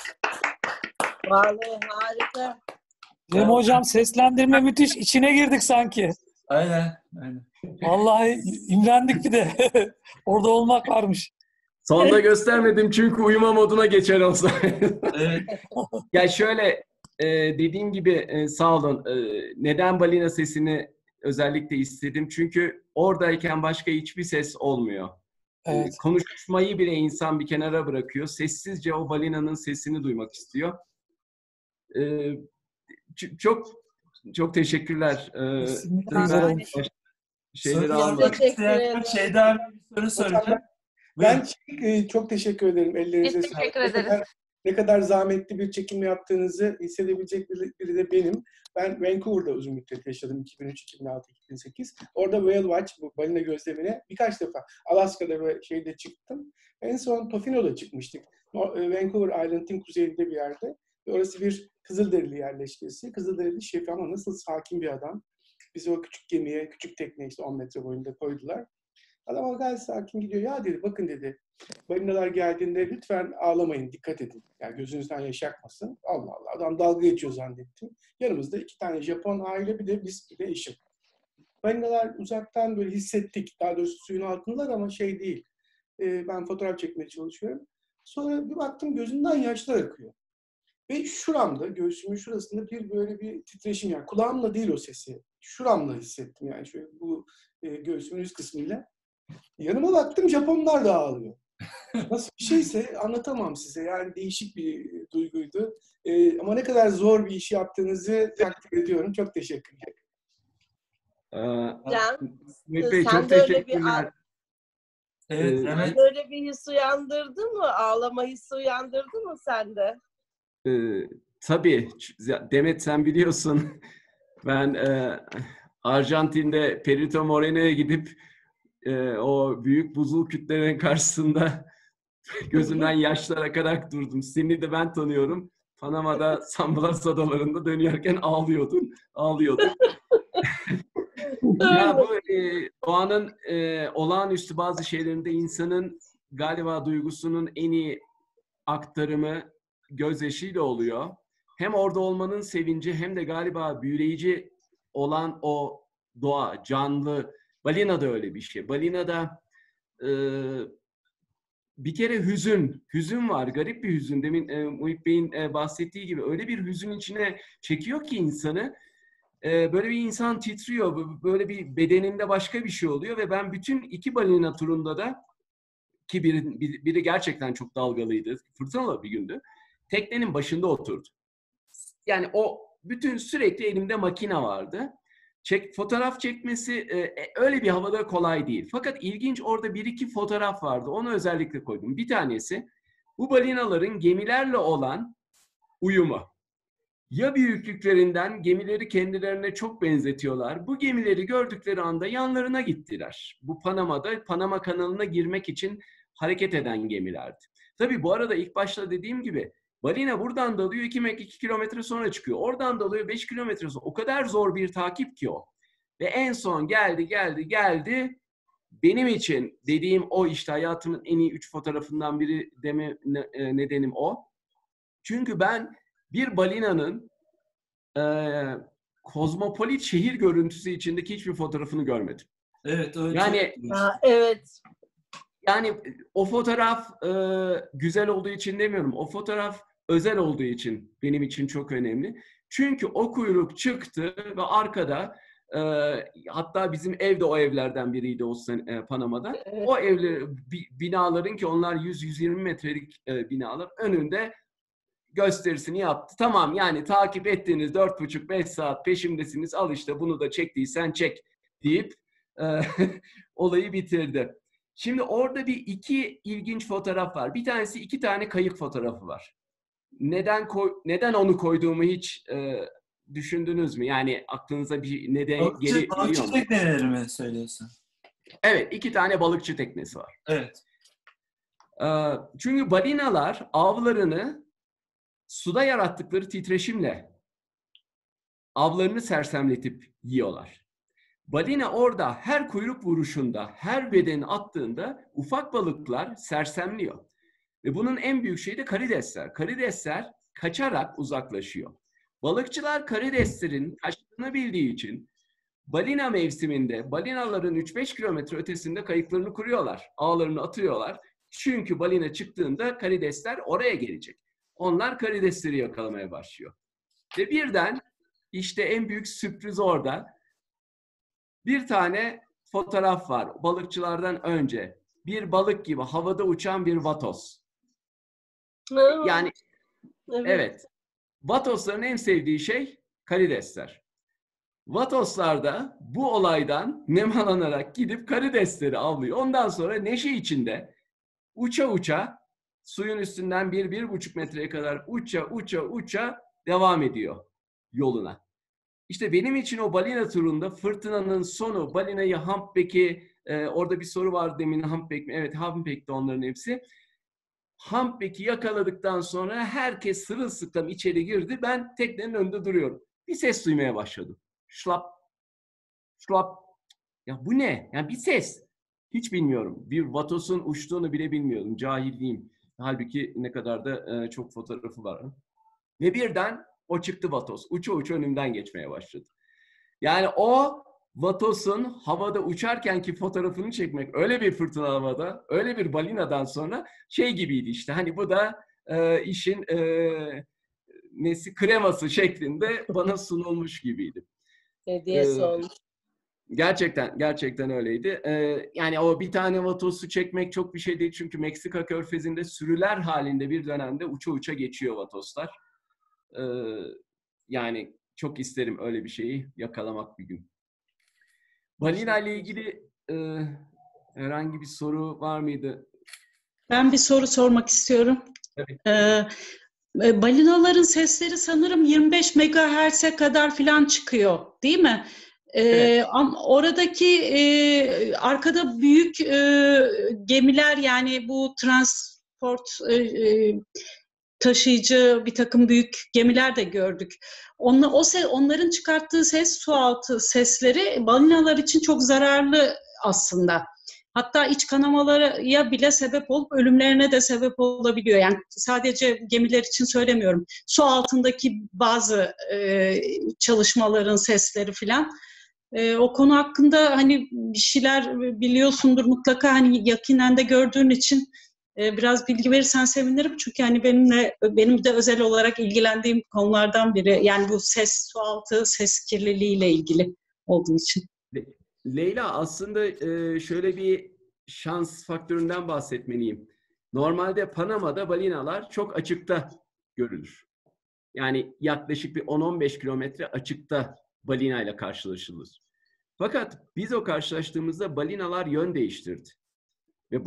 Vallahi harika.
Cem hocam seslendirme müthiş. İçine girdik sanki.
Aynen, aynen.
Vallahi imrendik bir de. Orada olmak varmış.
Sonda göstermedim çünkü uyuma moduna geçer olsa.
Evet.
Ya şöyle dediğim gibi sağ olun. Neden balina sesini özellikle istedim? Çünkü oradayken başka hiçbir ses olmuyor.
Evet.
Konuşmayı bile insan bir kenara bırakıyor. Sessizce o balinanın sesini duymak istiyor. Çok teşekkürler.
Kesinlikle güzel olmuş.
Şeyleri
Soru
almak.
sormak isteyen Şeyda abi bir soru soracağım.
Ben çok teşekkür ederim. Ellerinize
Biz
sağlık.
teşekkür ederiz.
Ne kadar zahmetli bir çekim yaptığınızı hissedebilecek biri de benim. Ben Vancouver'da uzun müddet yaşadım. 2003, 2006, 2008. Orada Whale Watch, bu balina gözlemine birkaç defa Alaska'da ve şeyde çıktım. En son Tofino'da çıkmıştık. Vancouver Island'ın kuzeyinde bir yerde. Orası bir Kızılderili yerleşkesi. Kızılderili şefi ama nasıl sakin bir adam. Bizi o küçük gemiye, küçük tekneye işte 10 metre boyunda koydular. Adam gayet sakin gidiyor. Ya dedi, bakın dedi, balinalar geldiğinde lütfen ağlamayın, dikkat edin. Yani gözünüzden yaş akmasın. Allah Allah, adam dalga geçiyor zannettim. Yanımızda 2 tane Japon aile, bir de biz, bir de eşim. Balinalar uzaktan böyle hissettik. Daha doğrusu suyun altındalar ama şey değil. Ben fotoğraf çekmeye çalışıyorum. Sonra bir baktım gözünden yaşlar akıyor. Ve şuramda, göğsümün şurasında böyle bir titreşim, yani kulağımla değil o sesi. Şuramla hissettim yani şöyle bu göğsümün üst kısmıyla. Yanıma baktım, Japonlar da ağlıyor. Nasıl bir şeyse anlatamam size. Yani değişik bir duyguydu. Ama ne kadar zor bir iş yaptığınızı takdir ediyorum. Çok teşekkürler.
Can,
Mehmet Bey,
sen
çok
de öyle
teşekkürler.
Evet,
sen de öyle bir his uyandırdı mı? Ağlama hissi uyandırdı mı sende?
Tabii. Demet, sen biliyorsun. Ben Arjantin'de Perito Moreno'ya gidip o büyük buzul kütlelerinin karşısında gözümden yaşlar akarak durdum. Seni de ben tanıyorum. Panama'da San Blas adalarında dönüyorken ağlıyordum. Ya bu doğanın olağanüstü bazı şeylerinde insanın galiba duygusunun en iyi aktarımı gözyaşıyla oluyor. Hem orada olmanın sevinci hem de galiba büyüleyici olan o doğa, canlı. Balina da öyle bir şey. Balina'da bir kere hüzün var. Garip bir hüzün. Demin Muhit Bey'in bahsettiği gibi öyle bir hüzün içine çekiyor ki insanı. Böyle bir insan titriyor. Böyle bir bedeninde başka bir şey oluyor ve ben bütün 2 balina turunda da ki biri gerçekten çok dalgalıydı. Fırtınalı bir gündü. Teknenin başında oturdu. Yani o bütün sürekli elimde makine vardı. Fotoğraf çekmesi öyle bir havada kolay değil. Fakat ilginç orada 1-2 fotoğraf vardı. Onu özellikle koydum. Bir tanesi bu balinaların gemilerle olan uyumu. Ya büyüklüklerinden gemileri kendilerine çok benzetiyorlar. Bu gemileri gördükleri anda yanlarına gittiler. Bu Panama'da Panama kanalına girmek için hareket eden gemilerdi. Tabii bu arada ilk başta dediğim gibi balina buradan dalıyor 2 kilometre sonra çıkıyor. Oradan dalıyor 5 kilometre sonra. O kadar zor bir takip ki o. Ve en son geldi. Benim için dediğim o işte hayatımın en iyi 3 fotoğrafından biri deme nedenim o. Çünkü ben bir balinanın kozmopolit şehir görüntüsü içindeki hiçbir fotoğrafını görmedim.
Evet, o
Yani
Evet.
yani o fotoğraf güzel olduğu için demiyorum. O fotoğraf özel olduğu için benim için çok önemli. Çünkü o kuyruk çıktı ve arkada hatta bizim ev de o evlerden biriydi o Panama'da.
Evet.
O evler binaların ki onlar 100-120 metrelik binalar önünde gösterisini yaptı. Tamam yani takip ettiğiniz 4,5-5 saat peşimdesiniz. Al işte bunu da çektiysen çek deyip olayı bitirdi. Şimdi orada 2 ilginç fotoğraf var. Bir tanesi 2 tane kayık fotoğrafı var. Neden onu koyduğumu hiç düşündünüz mü? Yani aklınıza bir neden geliyor mu?
Balıkçı tekneleri mi söylüyorsun?
Evet, 2 tane balıkçı teknesi var.
Evet.
Çünkü balinalar avlarını suda yarattıkları titreşimle avlarını sersemletip yiyorlar. Balina orada her kuyruk vuruşunda, her bedeni attığında ufak balıklar sersemliyor. Ve bunun en büyük şeyi de karidesler. Karidesler kaçarak uzaklaşıyor. Balıkçılar karideslerin kaçtığını bildiği için balina mevsiminde balinaların 3-5 kilometre ötesinde kayıklarını kuruyorlar. Ağlarını atıyorlar. Çünkü balina çıktığında karidesler oraya gelecek. Onlar karidesleri yakalamaya başlıyor. Ve birden işte en büyük sürpriz orada. Bir tane fotoğraf var balıkçılardan önce. Bir balık gibi havada uçan bir vatos. Yani evet. Vatosların en sevdiği şey karidesler. Vatoslar da bu olaydan nemalanarak gidip karidesleri avlıyor. Ondan sonra neşe içinde uça suyun üstünden 1-1,5 metreye kadar uça devam ediyor yoluna. İşte benim için o balina turunda fırtınanın sonu, balinayı humpback'i, orada bir soru vardı demin humpback mi? Evet, humpback'ti onların hepsi. Humpback'i yakaladıktan sonra herkes sırılsıklam içeri girdi. Ben teknenin önünde duruyorum. Bir ses duymaya başladım. Şlap, şlap. Ya bu ne? Yani bir ses. Hiç bilmiyorum. Bir vatosun uçtuğunu bile bilmiyordum. Cahilliğim. Halbuki ne kadar da çok fotoğrafı var. Ve birden o çıktı vatos. Uça önümden geçmeye başladı. Yani o vatosun havada uçarkenki fotoğrafını çekmek öyle bir fırtına havada, öyle bir balinadan sonra şey gibiydi işte. Hani bu da işin kreması şeklinde bana sunulmuş gibiydi.
Hediyesi olmuş.
Gerçekten öyleydi. Yani o bir tane vatosu çekmek çok bir şey değil. Çünkü Meksika Körfezi'nde sürüler halinde bir dönemde uça geçiyor vatoslar. Yani çok isterim öyle bir şeyi yakalamak bir gün. Balina ile ilgili herhangi bir soru var mıydı?
Ben bir soru sormak istiyorum.
Tabii.
Balinaların sesleri sanırım 25 MHz'e kadar falan çıkıyor, değil mi?
Evet.
Ama oradaki arkada büyük gemiler, yani bu transport taşıyıcı bir takım büyük gemiler de gördük. Onların çıkarttığı ses, sualtı sesleri balinalar için çok zararlı aslında. Hatta iç kanamalara bile sebep olup ölümlerine de sebep olabiliyor. Yani sadece gemiler için söylemiyorum. Su altındaki bazı çalışmaların sesleri filan. O konu hakkında hani bir şeyler biliyorsundur mutlaka, hani yakinen de gördüğün için biraz bilgi verirsen sevinirim. Çünkü hani benim de özel olarak ilgilendiğim konulardan biri. Yani bu sualtı ses kirliliğiyle ilgili olduğu için.
Leyla, aslında şöyle bir şans faktöründen bahsetmeliyim. Normalde Panama'da balinalar çok açıkta görülür. Yani yaklaşık bir 10-15 kilometre açıkta balinayla karşılaşılır. Fakat biz o karşılaştığımızda balinalar yön değiştirdi. Ve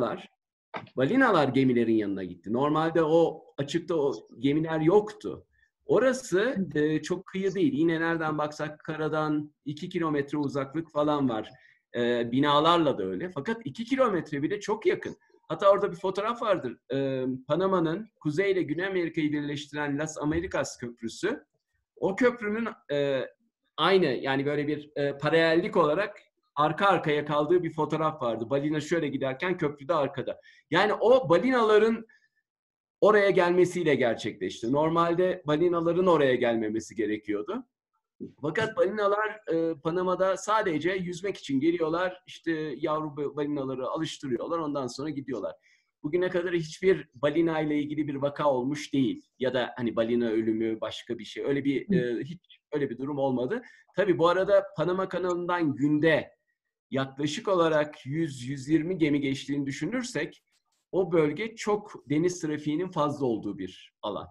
balinalar gemilerin yanına gitti. Normalde o açıkta o gemiler yoktu. Orası çok kıyı değil. Yine nereden baksak karadan 2 kilometre uzaklık falan var. Binalarla da öyle. Fakat 2 kilometre bile çok yakın. Hatta orada bir fotoğraf vardır. Panama'nın Kuzey ile Güney Amerika'yı birleştiren Las Americas Köprüsü. O köprünün aynı, yani böyle bir paralellik olarak arka arkaya kaldığı bir fotoğraf vardı. Balina şöyle giderken köprü de arkada. Yani o balinaların oraya gelmesiyle gerçekleşti. Normalde balinaların oraya gelmemesi gerekiyordu. Fakat balinalar Panama'da sadece yüzmek için geliyorlar. İşte yavru balinaları alıştırıyorlar. Ondan sonra gidiyorlar. Bugüne kadar hiçbir balina ile ilgili bir vaka olmuş değil. Ya da hani balina ölümü, başka bir şey. Öyle bir hiç öyle bir durum olmadı. Tabii bu arada Panama kanalından günde yaklaşık olarak 100-120 gemi geçtiğini düşünürsek o bölge çok deniz trafiğinin fazla olduğu bir alan.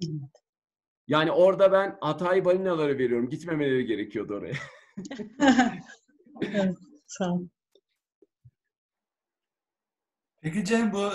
Yani orada ben hatayı balinalara veriyorum. Gitmemeleri gerekiyordu oraya.
Evet, sağ ol.
Peki Cem, bu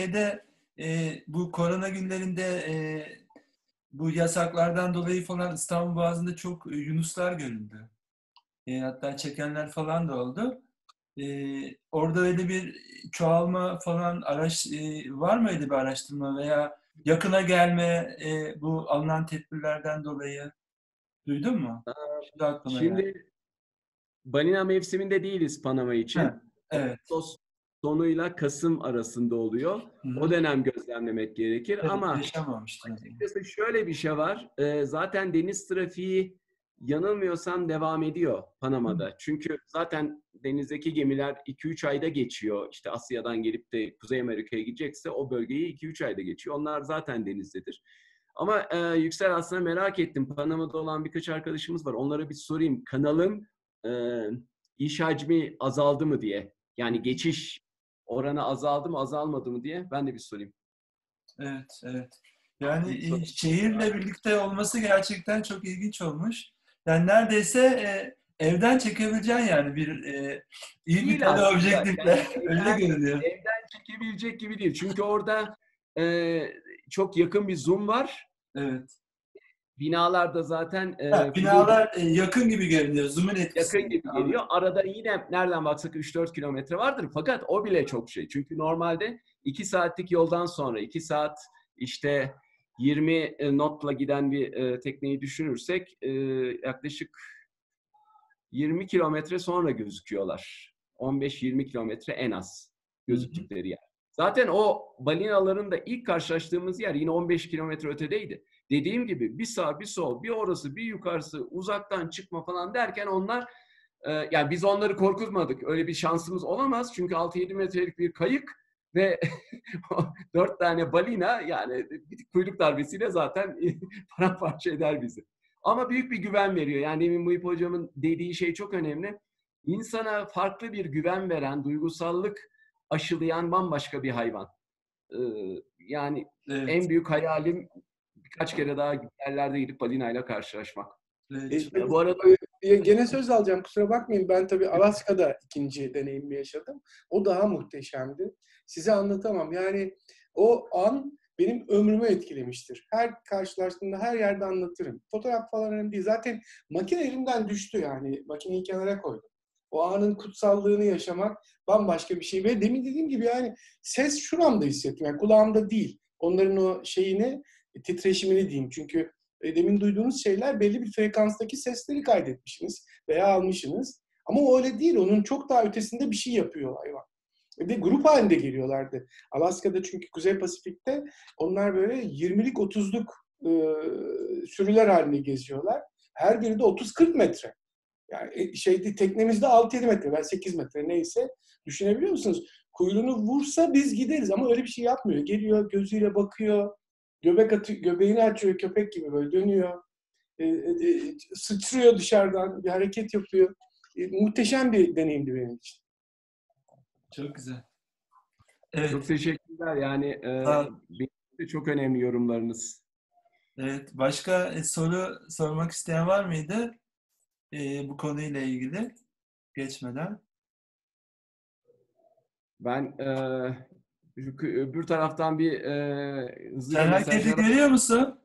bu korona günlerinde bu yasaklardan dolayı falan İstanbul Boğazı'nda çok yunuslar görüldü. Hatta çekenler falan da oldu. Orada öyle bir çoğalma falan var mı, öyle bir araştırma veya yakına gelme bu alınan tedbirlerden dolayı duydun mu? Şimdi aklıma geldi.
Şimdi balina mevsiminde değiliz Panama için.
Ha, evet.
Ağustos sonuyla Kasım arasında oluyor.
Hı-hı.
O dönem gözlemlemek gerekir.
Evet,
ama
yaşamamıştım.
açıkçası şöyle bir şey var. Zaten deniz trafiği yanılmıyorsam devam ediyor Panama'da. Çünkü zaten denizdeki gemiler 2-3 ayda geçiyor. İşte Asya'dan gelip de Kuzey Amerika'ya gidecekse o bölgeyi 2-3 ayda geçiyor. Onlar zaten denizdedir. Ama Yüksel, aslında merak ettim. Panama'da olan birkaç arkadaşımız var. Onlara bir sorayım. Kanalın iş hacmi azaldı mı diye. Yani geçiş oranı azaldı mı azalmadı mı diye ben de bir sorayım.
Evet, evet. Yani şehirle birlikte olması gerçekten çok ilginç olmuş. Yani neredeyse evden çekebileceğin yani bir iyi bir teleobjektifle öyle görünüyor.
Evden çekebilecek gibi değil. Çünkü orada çok yakın bir zoom var.
Evet.
Binalar da zaten
binalar yakın gibi görünüyor. Zoom'un etkisi.
Yakın gibi geliyor. Arada yine nereden baksak 3-4 kilometre vardır. Fakat o bile çok şey. Çünkü normalde 2 saatlik yoldan sonra 2 saat işte 20 knotla giden bir tekneyi düşünürsek yaklaşık 20 kilometre sonra gözüküyorlar. 15-20 kilometre en az gözüktükleri yer. Zaten o balinaların da ilk karşılaştığımız yer yine 15 kilometre ötedeydi. Dediğim gibi bir sağ bir sol, bir orası bir yukarısı, uzaktan çıkma falan derken onlar, yani biz onları korkutmadık. Öyle bir şansımız olamaz. Çünkü 6-7 metrelik bir kayık ve 4 tane balina, yani bir kuyruk darbesiyle zaten paramparça eder bizi. Ama büyük bir güven veriyor. Yani demin Muhip Hocam'ın dediği şey çok önemli. İnsana farklı bir güven veren, duygusallık aşılayan bambaşka bir hayvan. Yani
evet.
En büyük hayalim birkaç kere daha yerlerde gidip balinayla karşılaşmak.
Evet.
Bu arada
gene söz alacağım, kusura bakmayın. Ben tabii Alaska'da ikinci deneyimi yaşadım. O daha muhteşemdi. Size anlatamam. Yani o an benim ömrümü etkilemiştir. Her karşılaştığımda her yerde anlatırım. Fotoğraf falan önemli değil. Zaten makine elimden düştü yani. Makineyi kenara koydum. O anın kutsallığını yaşamak bambaşka bir şey. Ve demin dediğim gibi yani ses şuramda hissettim. Yani kulağımda değil. onların o şeyini, titreşimini diyeyim. Çünkü demin duyduğunuz şeyler belli bir frekanstaki sesleri kaydetmişsiniz veya almışsınız. Ama o öyle değil. Onun çok daha ötesinde bir şey yapıyor hayvan. Ve grup halinde geliyorlardı. Alaska'da çünkü Kuzey Pasifik'te onlar böyle 20'lik 30'luk sürüler halinde geziyorlar. Her biri de 30-40 metre. Yani teknemizde 6-7 metre, ben 8 metre neyse. Düşünebiliyor musunuz? Kuyruğunu vursa biz gideriz ama öyle bir şey yapmıyor. Geliyor, gözüyle bakıyor, göbeğini açıyor, köpek gibi böyle dönüyor. Sıçrıyor dışarıdan, bir hareket yapıyor. Muhteşem bir deneyimdi benim için.
Çok güzel. Evet.
Çok teşekkürler. Yani benim de çok önemli yorumlarınız.
Evet. Başka soru sormak isteyen var mıydı? Bu konuyla ilgili geçmeden.
Ben öbür taraftan bir hızlıca
Sen herkesi
mesajlara...
görüyor musun?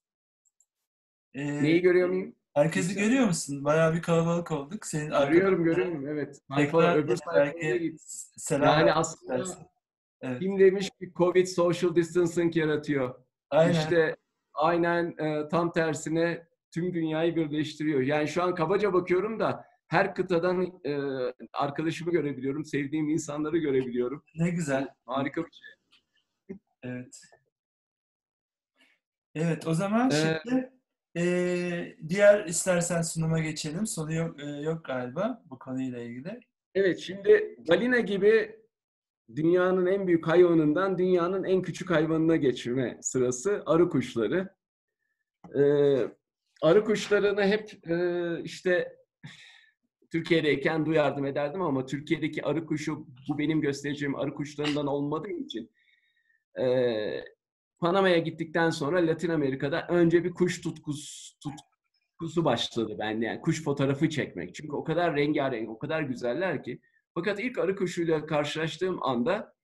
Neyi görüyor muyum?
Herkesi görüyor musun? Bayağı bir kalabalık olduk. Senin
Görüyorum, evet. Öbür sayfaya git.
Selam
Yani aslında
evet.
kim demiş ki Covid social distancing yaratıyor.
Aynen.
İşte aynen tam tersine tüm dünyayı birleştiriyor. Yani şu an kabaca bakıyorum da her kıtadan arkadaşımı görebiliyorum, sevdiğim insanları görebiliyorum.
Ne güzel.
Harika bir şey.
Evet. Evet, o zaman şimdi diğer istersen sunuma geçelim. Sonu yok galiba bu konuyla ilgili.
Evet, şimdi balina gibi dünyanın en büyük hayvanından dünyanın en küçük hayvanına geçirme sırası arı kuşları. Arı kuşlarını hep işte Türkiye'deyken duyardım ederdim ama Türkiye'deki arı kuşu bu benim göstereceğim arı kuşlarından olmadığı için Panama'ya gittikten sonra Latin Amerika'da önce bir kuş tutkusu başladı bende. Yani kuş fotoğrafı çekmek. Çünkü o kadar rengarenk, o kadar güzeller ki. Fakat ilk arı kuşuyla karşılaştığım anda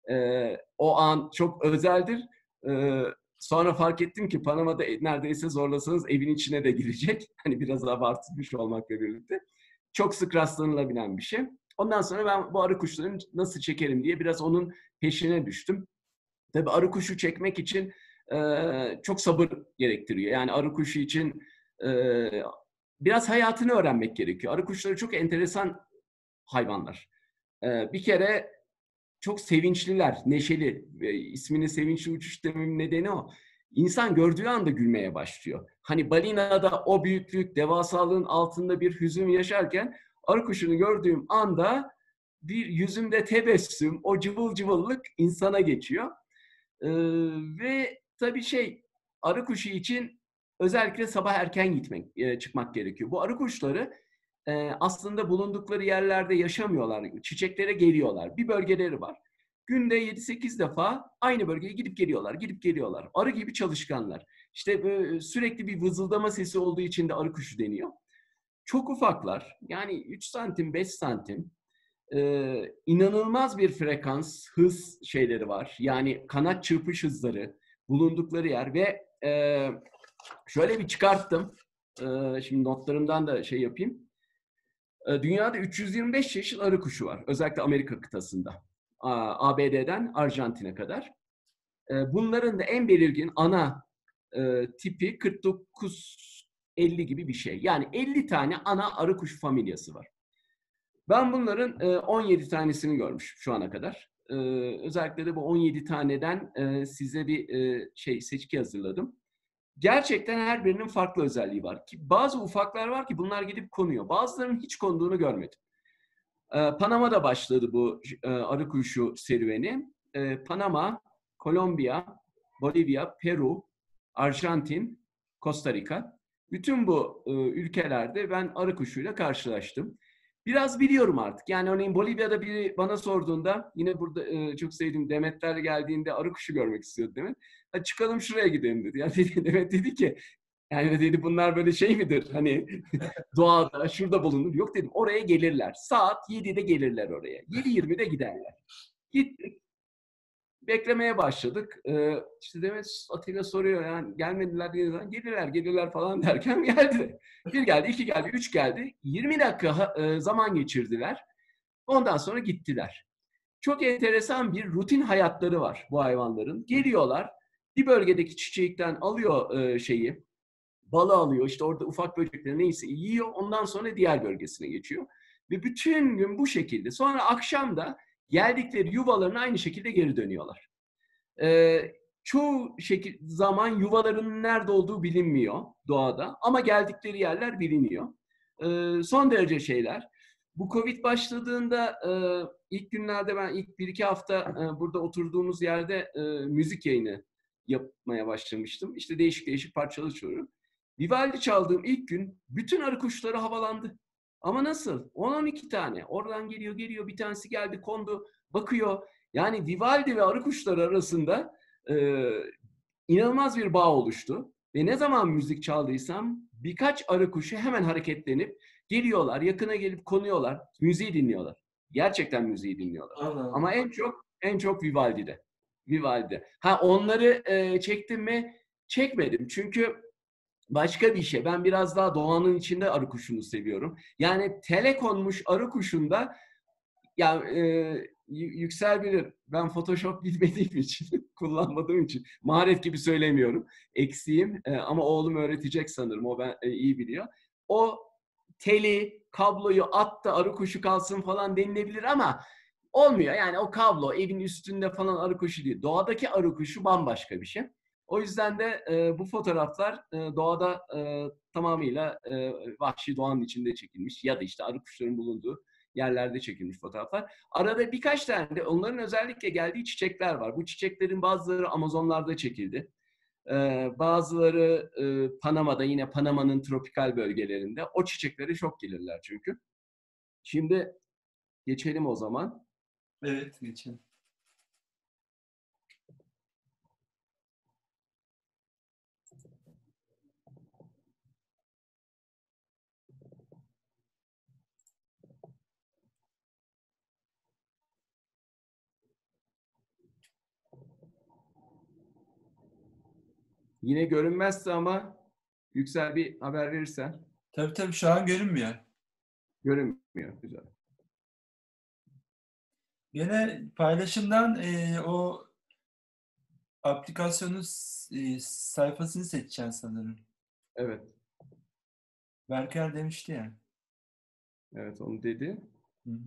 o an çok özeldir. Sonra fark ettim ki Panama'da neredeyse zorlasanız evin içine de girecek. Hani biraz abartılmış olmakla birlikte. Çok sık rastlanılabilen bir şey. Ondan sonra ben bu arı kuşlarını nasıl çekerim diye biraz onun peşine düştüm. Tabii arı kuşu çekmek için çok sabır gerektiriyor. Yani arı kuşu için biraz hayatını öğrenmek gerekiyor. Arı kuşları çok enteresan hayvanlar. Bir kere çok sevinçliler, neşeli. İsmini sevinçli uçuş dememin nedeni o. İnsan gördüğü anda gülmeye başlıyor. Hani balinada o büyüklük, devasalığın altında bir hüzün yaşarken arı kuşunu gördüğüm anda bir yüzümde tebessüm, o cıvıl cıvıllık insana geçiyor. Ve tabii arı kuşu için özellikle sabah erken çıkmak gerekiyor. Bu arı kuşları aslında bulundukları yerlerde yaşamıyorlar. Çiçeklere geliyorlar. Bir bölgeleri var. Günde 7-8 defa aynı bölgeye gidip geliyorlar. Arı gibi çalışkanlar. İşte sürekli bir vızıldama sesi olduğu için de arı kuşu deniyor. Çok ufaklar. Yani 3 santim, 5 santim. İnanılmaz bir frekans, hız şeyleri var. Yani kanat çırpış hızları, bulundukları yer ve şöyle bir çıkarttım. Şimdi notlarımdan da yapayım. Dünyada 325 çeşit arı kuşu var. Özellikle Amerika kıtasında. ABD'den Arjantin'e kadar. Bunların da en belirgin ana tipi 49-50 gibi bir şey. Yani 50 tane ana arı kuş familyası var. Ben bunların 17 tanesini görmüşüm şu ana kadar. Özellikle de bu 17 taneden size bir seçki hazırladım. Gerçekten her birinin farklı özelliği var. Ki bazı ufaklar var ki bunlar gidip konuyor. Bazılarının hiç konduğunu görmedim. Panama'da başladı bu arı kuşu serüveni. Panama, Kolombiya, Bolivya, Peru, Arjantin, Costa Rica. Bütün bu ülkelerde ben arı kuşuyla karşılaştım. Biraz biliyorum artık. Yani örneğin Bolivya'da biri bana sorduğunda, yine burada çok sevdiğim Demetler geldiğinde arı kuşu görmek istiyordu Demet. Hadi çıkalım şuraya gidelim dedi. Yani Demet dedi ki, yani dedi bunlar böyle midir? Hani doğada, şurada bulunur. Yok dedim, oraya gelirler. Saat 7'de gelirler oraya. 7:20'de giderler. Gittik. Beklemeye başladık. İşte Demet Atilla soruyor yani gelmediler diye gelirler falan derken geldi. 1 geldi, 2 geldi, 3 geldi. 20 dakika zaman geçirdiler. Ondan sonra gittiler. Çok enteresan bir rutin hayatları var bu hayvanların. Geliyorlar, Bir bölgedeki çiçekten alıyor balı alıyor, işte orada ufak böcekleri neyse yiyor, ondan sonra diğer bölgesine geçiyor. Ve bütün gün bu şekilde. Sonra akşam da geldikleri yuvalarına aynı şekilde geri dönüyorlar. Çoğu zaman yuvalarının nerede olduğu bilinmiyor doğada ama geldikleri yerler biliniyor. Son derece şeyler. Bu Covid başladığında ilk günlerde ben ilk 1-2 hafta burada oturduğumuz yerde müzik yayını yapmaya başlamıştım. İşte değişik değişik parçalar çalıyorum. Vivaldi çaldığım ilk gün bütün arı kuşları havalandı. Ama nasıl? 10-12 tane. Oradan geliyor, bir tanesi geldi, kondu, bakıyor. Yani Vivaldi ve arı kuşları arasında inanılmaz bir bağ oluştu. Ve ne zaman müzik çaldıysam birkaç arı kuşu hemen hareketlenip geliyorlar, yakına gelip konuyorlar, müziği dinliyorlar. Gerçekten müziği dinliyorlar.
Allah.
Ama en çok Vivaldi'de. Vivaldi. Ha onları çektim mi? Çekmedim. Çünkü başka bir şey. Ben biraz daha doğanın içinde arı kuşunu seviyorum. Yani tele konmuş arı kuşunda ya Yüksel bilir. Ben Photoshop bilmediğim için, kullanmadığım için maharet gibi söylemiyorum. Eksiğim ama oğlum öğretecek sanırım. O iyi biliyor. O teli, kabloyu at da arı kuşu kalsın falan denilebilir ama olmuyor. Yani o kablo evin üstünde falan arı kuşu değil. Doğadaki arı kuşu bambaşka bir şey. O yüzden de bu fotoğraflar doğada tamamıyla vahşi doğanın içinde çekilmiş ya da işte arı kuşların bulunduğu yerlerde çekilmiş fotoğraflar. Arada birkaç tane de onların özellikle geldiği çiçekler var. Bu çiçeklerin bazıları Amazonlarda çekildi. Bazıları Panama'da, yine Panama'nın tropikal bölgelerinde. O çiçeklere çok gelirler çünkü. Şimdi geçelim o zaman.
Evet, geçelim.
Yine görünmezse ama Yüksel bir haber verirsen.
Tabii şu an görünmüyor.
Görünmüyor. Güzel.
Yine paylaşımdan o aplikasyonun sayfasını seçeceksin sanırım.
Evet.
Berker demişti ya.
Evet, onu dedi.
Hı hı.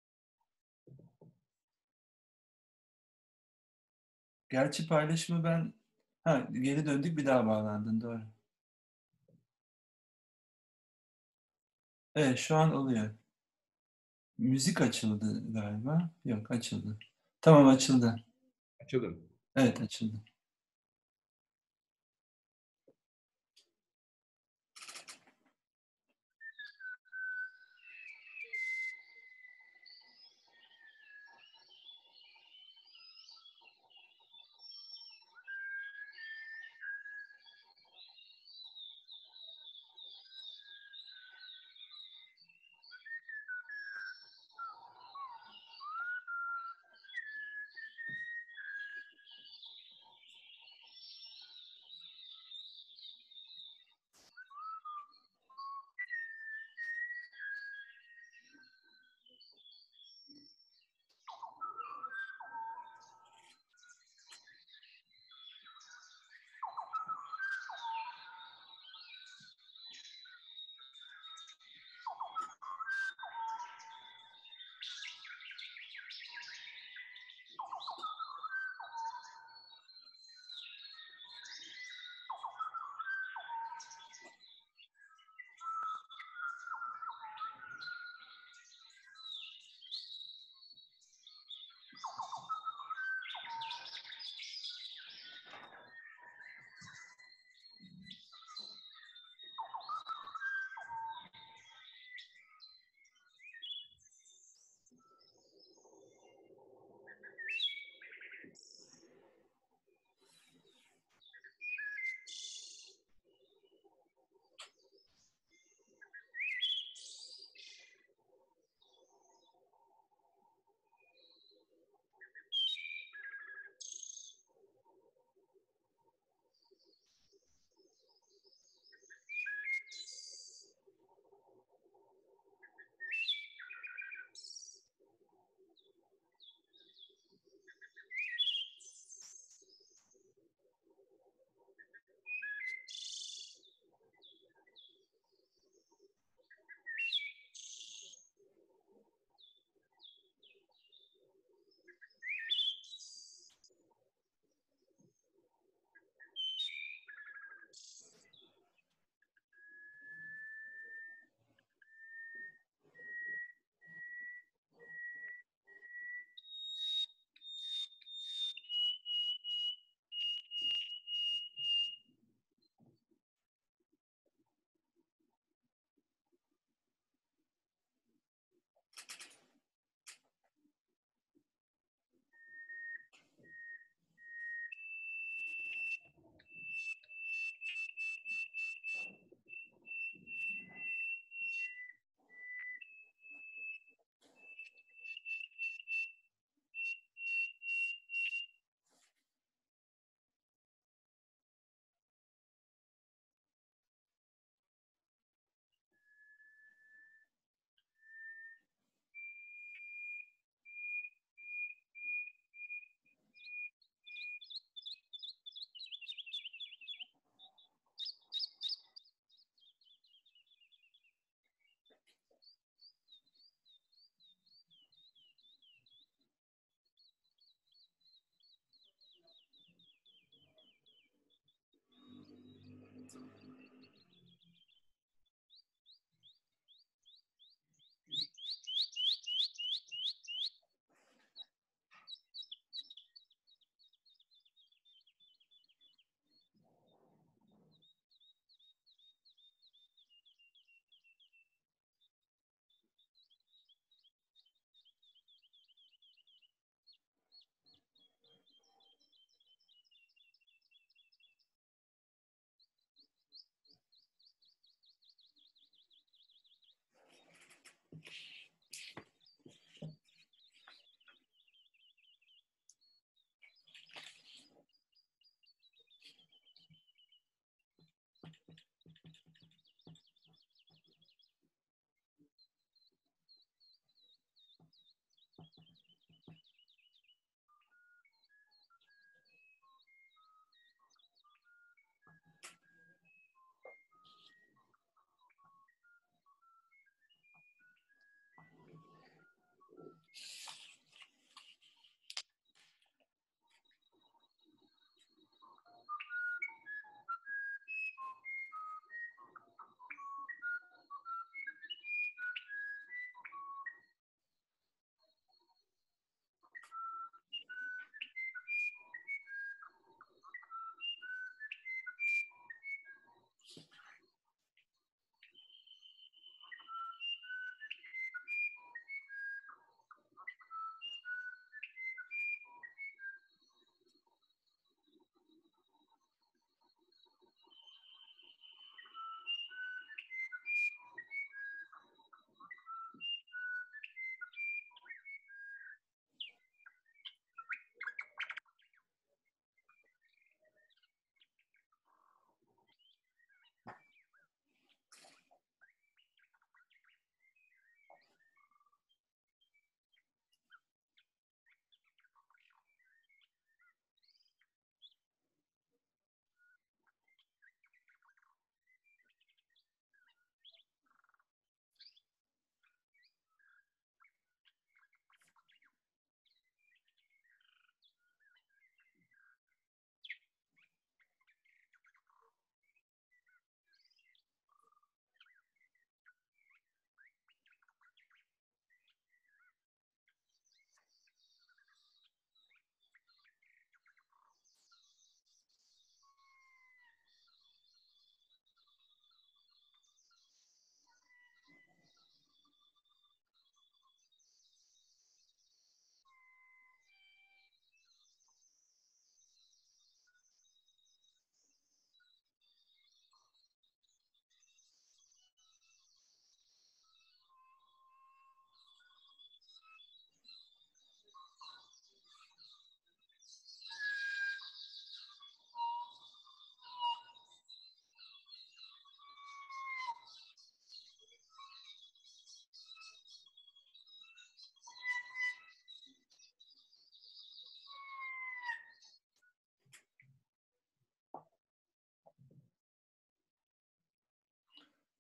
Gerçi paylaşımı ben geri döndük, bir daha bağlandın, doğru. Evet, şu an oluyor. Müzik açıldı galiba. Yok, açıldı. Tamam, açıldı.
Açalım.
Evet, açıldı.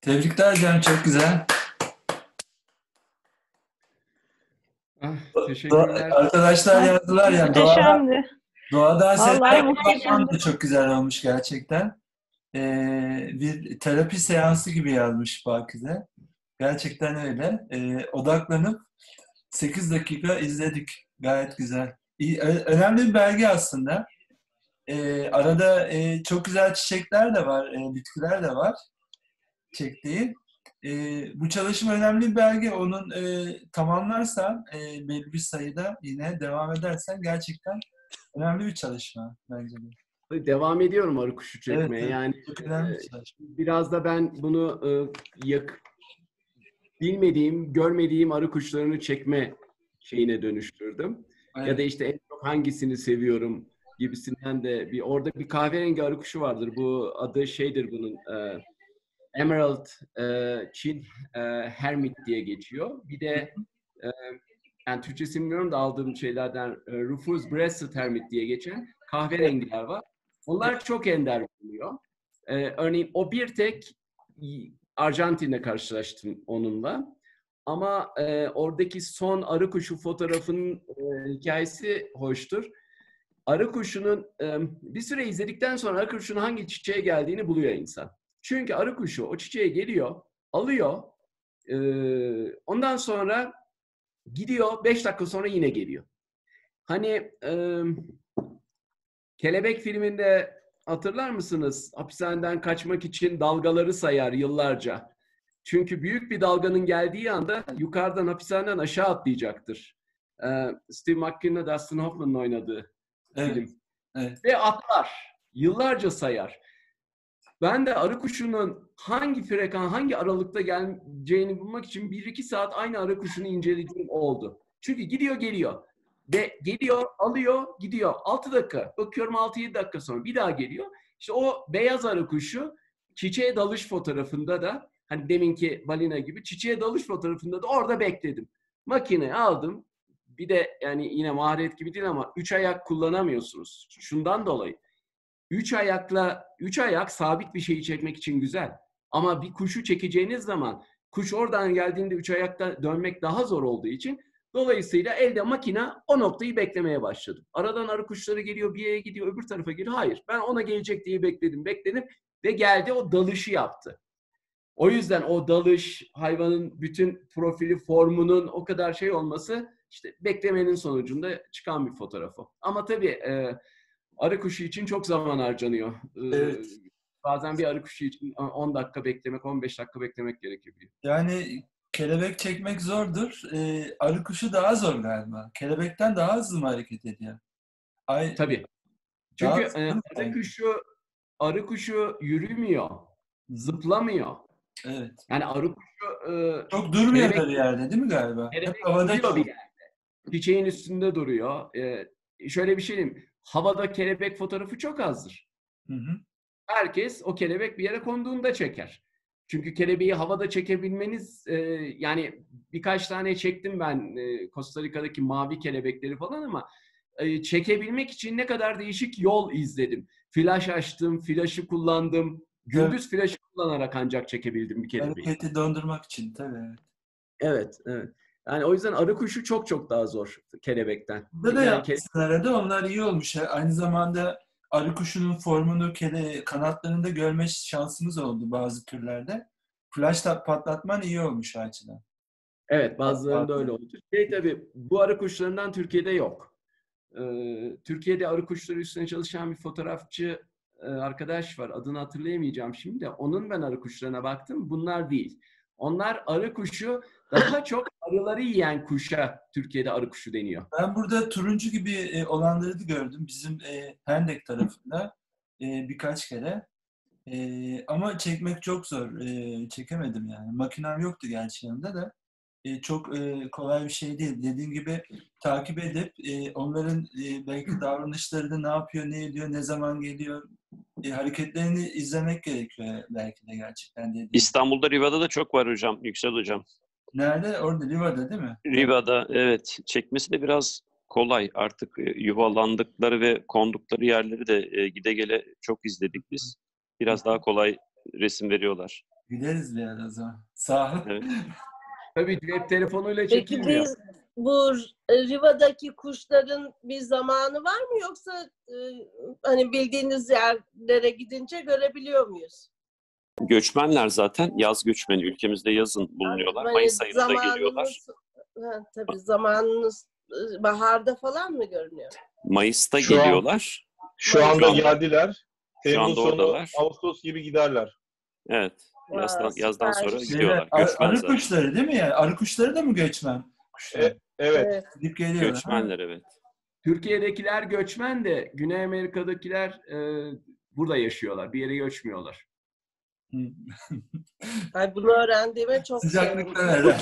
Tebrikler Cem, çok güzel.
Teşekkürler.
Arkadaşlar yazdılar ya,
Muhteşemdi.
doğadan sesler
Vallahi
kullanman
muhteşemdi.
da çok güzel olmuş gerçekten. Bir terapi seansı gibi yazmış Pakize. Gerçekten öyle. Odaklanıp 8 dakika izledik. Gayet güzel. Önemli bir belge aslında. Arada çok güzel çiçekler de var, bitkiler de var. Çiçek. Bu çalışma önemli bir belge. Onun tamamlarsan belli bir sayıda yine devam edersen gerçekten önemli bir çalışma bence de.
Devam ediyorum arı kuşu çekmeye.
Evet, evet.
Yani
Çok önemli bir çalışma.
biraz da ben bunu bilmediğim, görmediğim arı kuşlarını çekme şeyine dönüştürdüm.
Evet.
Ya da işte en çok hangisini seviyorum gibisinden de orada bir kahverengi arı kuşu vardır. Bu adı şeydir bunun. Emerald Çin Hermit diye geçiyor. Bir de yani Türkçesini bilmiyorum da aldığım şeylerden Rufus Breasted Hermit diye geçen kahverengiler var. Onlar çok ender bulunuyor. Örneğin o bir tek Arjantin'de karşılaştım onunla. Ama oradaki son arı kuşu fotoğrafının hikayesi hoştur. Arı kuşunun bir süre izledikten sonra arı kuşunun hangi çiçeğe geldiğini buluyor insan. Çünkü arı kuşu o çiçeğe geliyor, alıyor, ondan sonra gidiyor, 5 dakika sonra yine geliyor. Hani Kelebek filminde hatırlar mısınız? Hapishaneden kaçmak için dalgaları sayar yıllarca. Çünkü büyük bir dalganın geldiği anda yukarıdan hapishaneden aşağı atlayacaktır. Steve McQueen'le Dustin Hoffman'ın oynadığı film.
Evet.
Ve atlar. Yıllarca sayar. Ben de arı kuşunun hangi aralıkta geleceğini bulmak için 1-2 saat aynı arı kuşunu incelediğim oldu. Çünkü gidiyor geliyor. Ve geliyor, alıyor, gidiyor. 6 dakika. Bakıyorum 6-7 dakika sonra bir daha geliyor. İşte o beyaz arı kuşu çiçeğe dalış fotoğrafında da hani deminki balina gibi çiçeğe dalış fotoğrafında da orada bekledim. Makineyi aldım. Bir de yani yine maharet gibi değil ama 3 ayak kullanamıyorsunuz. Şundan dolayı. 3 ayak sabit bir şeyi çekmek için güzel. Ama bir kuşu çekeceğiniz zaman kuş oradan geldiğinde 3 ayakta dönmek daha zor olduğu için dolayısıyla elde makine o noktayı beklemeye başladım. Aradan arı kuşları geliyor, bir yere gidiyor, öbür tarafa geliyor. Hayır, ben ona gelecek diye bekledim ve geldi, o dalışı yaptı. O yüzden o dalış, hayvanın bütün profili, formunun o kadar şey olması işte beklemenin sonucunda çıkan bir fotoğrafı. Ama tabii arı kuşu için çok zaman harcanıyor.
Evet.
Bazen bir arı kuşu için 10 dakika beklemek, 15 dakika beklemek gerekebiliyor.
Yani kelebek çekmek zordur. Arı kuşu daha zor galiba. Kelebekten daha hızlı mı hareket ediyor?
Tabii. Çünkü arı kuşu yürümüyor, zıplamıyor.
Evet.
Yani arı kuşu
çok durmuyor bir yerde değil mi galiba? Hep havada
bir yerde. Çiçeğin üstünde duruyor. Şöyle bir şey diyeyim. Havada kelebek fotoğrafı çok azdır.
Hı hı.
Herkes o kelebek bir yere konduğunda çeker. Çünkü kelebeği havada çekebilmeniz yani birkaç tane çektim ben Costa Rica'daki mavi kelebekleri falan ama çekebilmek için ne kadar değişik yol izledim. Flaş açtım, flaşı kullandım. Gündüz flaşı kullanarak ancak çekebildim bir kelebeği.
Hareketi dondurmak için tabii.
Evet. Yani o yüzden arı kuşu çok çok daha zor kelebekten.
Burada da yapmışsın arada, onlar iyi olmuş. Aynı zamanda arı kuşunun formunu kanatlarında görme şansımız oldu bazı türlerde. Flash patlatman iyi olmuş açıdan.
Evet, bazılarında öyle oldu. Tabii bu arı kuşlarından Türkiye'de yok. Türkiye'de arı kuşları üstüne çalışan bir fotoğrafçı arkadaş var. Adını hatırlayamayacağım şimdi de. Onun ben arı kuşlarına baktım. Bunlar değil. Onlar arı kuşu, daha çok arıları yiyen kuşa Türkiye'de arı kuşu deniyor.
Ben burada turuncu gibi olanları da gördüm. Bizim Hendek tarafında birkaç kere. Ama çekmek çok zor. Çekemedim yani. Makinem yoktu gerçi yanımda da. Çok kolay bir şey değil. Dediğim gibi takip edip onların belki davranışlarını, ne yapıyor, ne ediyor, ne zaman geliyor, hareketlerini izlemek gerekiyor belki de gerçekten.
İstanbul'da Riva'da da çok var hocam, Yüksel hocam.
Nerede? Orada Riva'da değil mi?
Riva'da evet. Çekmesi de biraz kolay. Artık yuvalandıkları ve kondukları yerleri de gide gele çok izledik biz. Biraz daha kolay resim veriyorlar.
Gideriz bir ara o zaman. Sağ ol.
Evet.
Tabii cep telefonuyla
Peki
çekilmiyor.
biz bu Riva'daki kuşların bir zamanı var mı, yoksa hani bildiğiniz yerlere gidince görebiliyor muyuz?
Göçmenler zaten yaz göçmeni. Ülkemizde yazın bulunuyorlar.
Hani
Mayıs ayında geliyorlar.
Tabii zamanınız baharda falan mı görünüyor?
Mayıs'ta
Şu an-
geliyorlar.
Şu anda
an-
geldiler.
Şu
Temmuz
anda
sonu,
oradalar.
Ağustos gibi giderler.
Evet. Yazdan
süper.
sonra gidiyorlar. Göçmen
Arı
zaten.
kuşları değil mi yani? Arı kuşları da mı göçmen kuşlar?
Evet.
Gidip geliyorlar.
Göçmenler evet.
Türkiye'dekiler göçmen de Güney Amerika'dakiler burada yaşıyorlar. Bir yere göçmüyorlar.
Hı.
Ay, bunu öğrendiğime çok
Sıcaklıktan
sevindim.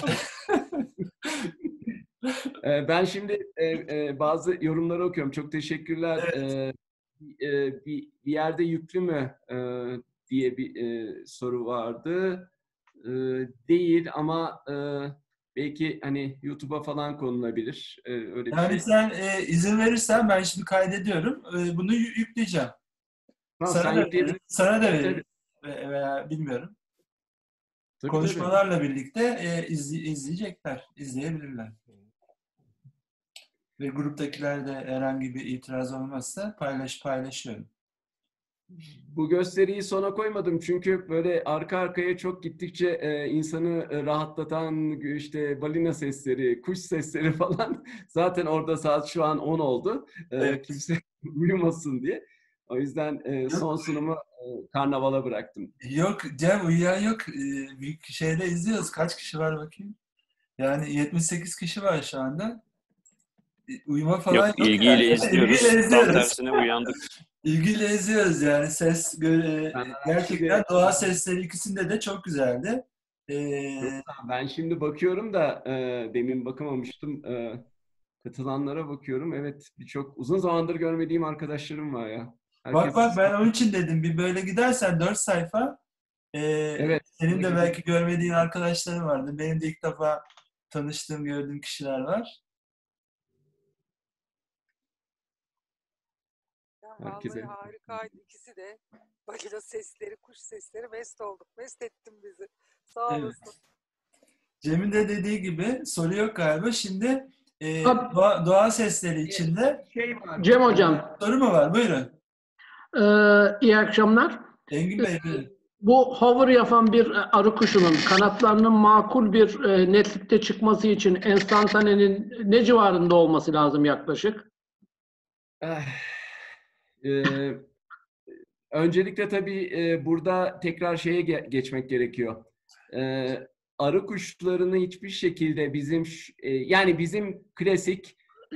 herhalde.
Ben şimdi bazı yorumları okuyorum. Çok teşekkürler. Bir yerde yüklü mü diye bir soru vardı. Değil ama belki hani YouTube'a falan konulabilir. Öyle bir
Yani
şey.
sen izin verirsen ben şimdi kaydediyorum. Bunu yükleyeceğim.
Tamam,
Sana
sen
da
yükleyebilirsin.
veririm. Sana da
Tabii,
veririm. Veya bilmiyorum.
Tabii,
Konuşmalarla birlikte izleyecekler, izleyebilirler. Ve gruptakiler de herhangi bir itiraz olmazsa paylaşıyorum.
Bu gösteriyi sona koymadım çünkü böyle arka arkaya çok gittikçe insanı rahatlatan işte balina sesleri, kuş sesleri falan zaten orada saat şu an 10 oldu.
Evet.
Kimse uyumasın diye. O yüzden son sunumu karnavala bıraktım.
Yok Cem, uyuyan yok. Büyük şeyde izliyoruz. Kaç kişi var bakayım? Yani 78 kişi var şu anda. Uyuma falan yok.
ilgiyle
yani.
izliyoruz.
İlgiyle
Tam
izliyoruz.
tersine uyandık.
İlgiyle izliyoruz yani. Ses gerçekten doğa sesleri ikisinde de çok güzeldi.
Ben şimdi bakıyorum da demin bakamamıştım. Katılanlara bakıyorum. Evet, birçok uzun zamandır görmediğim arkadaşlarım var ya.
Bak ben onun için dedim. Bir böyle gidersen 4 sayfa
Evet.
senin de belki görmediğin arkadaşların vardı. Benim de ilk defa tanıştığım, gördüğüm kişiler var.
Herkese.
Vallahi harikaydı ikisi de. Balina sesleri, kuş sesleri, mest olduk. Mest ettin bizi. Sağ
Evet.
olasın.
Cem'in de dediği gibi soru yok galiba. Şimdi doğa sesleri içinde
Cem Hocam.
Soru mu var? Buyurun.
İyi akşamlar.
Engin Bey buyurun.
Bu hover yapan bir arı kuşunun kanatlarının makul bir netlikte çıkması için enstantanenin ne civarında olması lazım yaklaşık?
Öncelikle tabii burada tekrar şeye geçmek gerekiyor. Arı kuşlarını hiçbir şekilde yani bizim klasik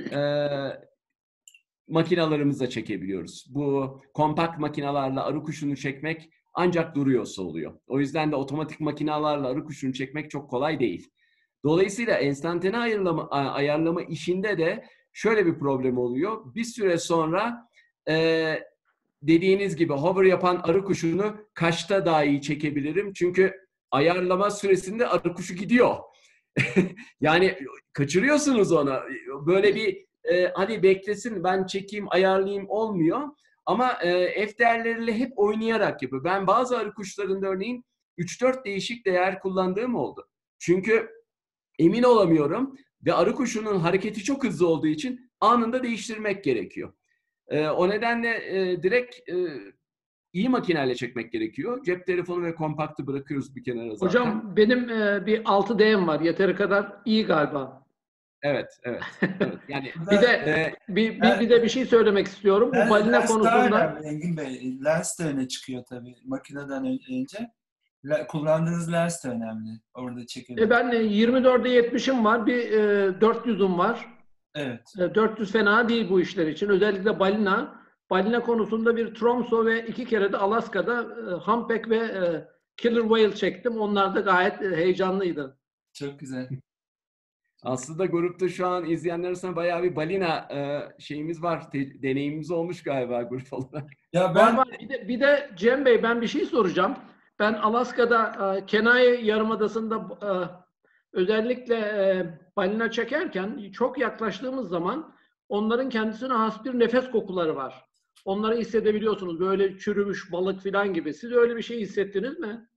makinalarımızla çekebiliyoruz. Bu kompakt makinalarla arı kuşunu çekmek ancak duruyorsa oluyor. O yüzden de otomatik makinalarla arı kuşunu çekmek çok kolay değil. Dolayısıyla enstantane ayarlama işinde de şöyle bir problem oluyor. Bir süre sonra dediğiniz gibi hover yapan arı kuşunu kaçta daha iyi çekebilirim? Çünkü ayarlama süresinde arı kuşu gidiyor. Yani kaçırıyorsunuz onu. Böyle bir hadi beklesin ben çekeyim ayarlayayım olmuyor. Ama F değerleriyle hep oynayarak yapıyor. Ben bazı arı kuşlarında örneğin 3-4 değişik değer kullandığım oldu. Çünkü emin olamıyorum ve arı kuşunun hareketi çok hızlı olduğu için anında değiştirmek gerekiyor. O nedenle direkt iyi makineyle çekmek gerekiyor. Cep telefonu ve kompaktı bırakıyoruz bir kenara zaten.
Hocam benim bir 6D'm var. Yeteri kadar iyi galiba.
Evet. Yani
bir de bir şey söylemek istiyorum. Bu balina konusunda.
Engin Bey, lens de öne çıkıyor tabii makineden önce. Kullandığınız lens de önemli. Orada çekelim.
Ben 24'e 70'im var. Bir 400'üm var.
Evet.
400 fena değil bu işler için. Özellikle balina. Balina konusunda bir Tromso ve 2 kere de Alaska'da humpback ve killer whale çektim. Onlar da gayet heyecanlıydı.
Çok güzel.
Aslında grupta şu an izleyenler arasında bayağı bir balina şeyimiz var. Deneyimimiz olmuş galiba grup olarak.
Ya ben
bir de Cem Bey ben bir şey soracağım. Ben Alaska'da Kenai Yarımadası'nda özellikle balina çekerken çok yaklaştığımız zaman onların kendisine has bir nefes kokuları var. Onları hissedebiliyorsunuz. Böyle çürümüş balık falan gibi. Siz öyle bir şey hissettiniz mi?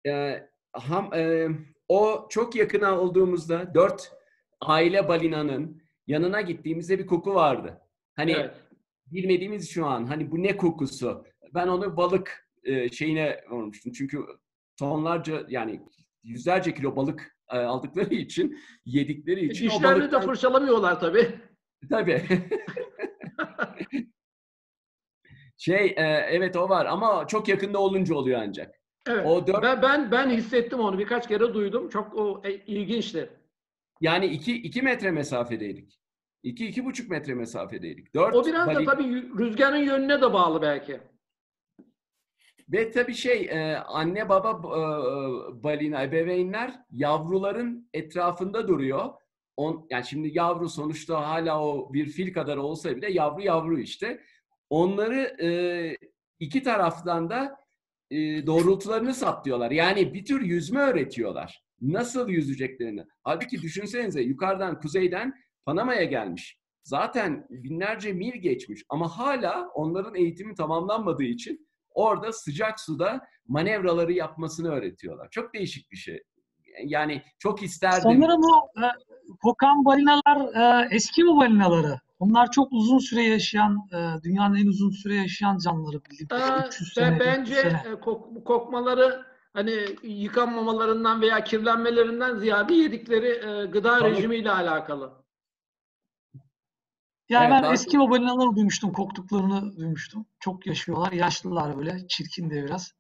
O çok yakına olduğumuzda 4 aile balinanın yanına gittiğimizde bir koku vardı. Hani
Evet.
bilmediğimiz şu an hani bu ne kokusu? Ben onu balık şeyine vurmuştum. Çünkü tonlarca yani yüzlerce kilo balık aldıkları için, yedikleri için o
Dişlerini de
balıktan
fırçalamıyorlar tabii.
tabii. Evet o var ama çok yakında olunca oluyor ancak.
Evet.
O 4
Ben hissettim onu. Birkaç kere duydum. Çok ilginçti.
yani 2 metre mesafedeydik. 2,5 metre mesafedeydik.
O
4
biraz da
balina
tabii rüzgarın yönüne de bağlı belki.
ve tabii anne baba balina ebeveynler yavruların etrafında duruyor. Yani şimdi yavru sonuçta hala o bir fil kadar olsa bile yavru işte. Onları iki taraftan da doğrultularını saptıyorlar. Yani bir tür yüzme öğretiyorlar. Nasıl yüzeceklerini. Halbuki düşünsenize yukarıdan kuzeyden Panama'ya gelmiş. Zaten binlerce mil geçmiş ama hala onların eğitimi tamamlanmadığı için orada sıcak suda manevraları yapmasını öğretiyorlar. Çok değişik bir şey. Yani çok isterdim.
Sanırım o kokan balinalar eski mi balinaları? Onlar çok uzun süre yaşayan, dünyanın en uzun süre yaşayan canlıları bildiğim kadarıyla. 300 sene, 400
Bence
sene.
kokmaları hani yıkanmamalarından veya kirlenmelerinden ziyade yedikleri gıda
Balık.
rejimiyle alakalı.
Yani
Evet,
ben
daha
eski o balinaları duymuştum, koktuklarını duymuştum. Çok yaşıyorlar, yaşlılar böyle, çirkin de biraz.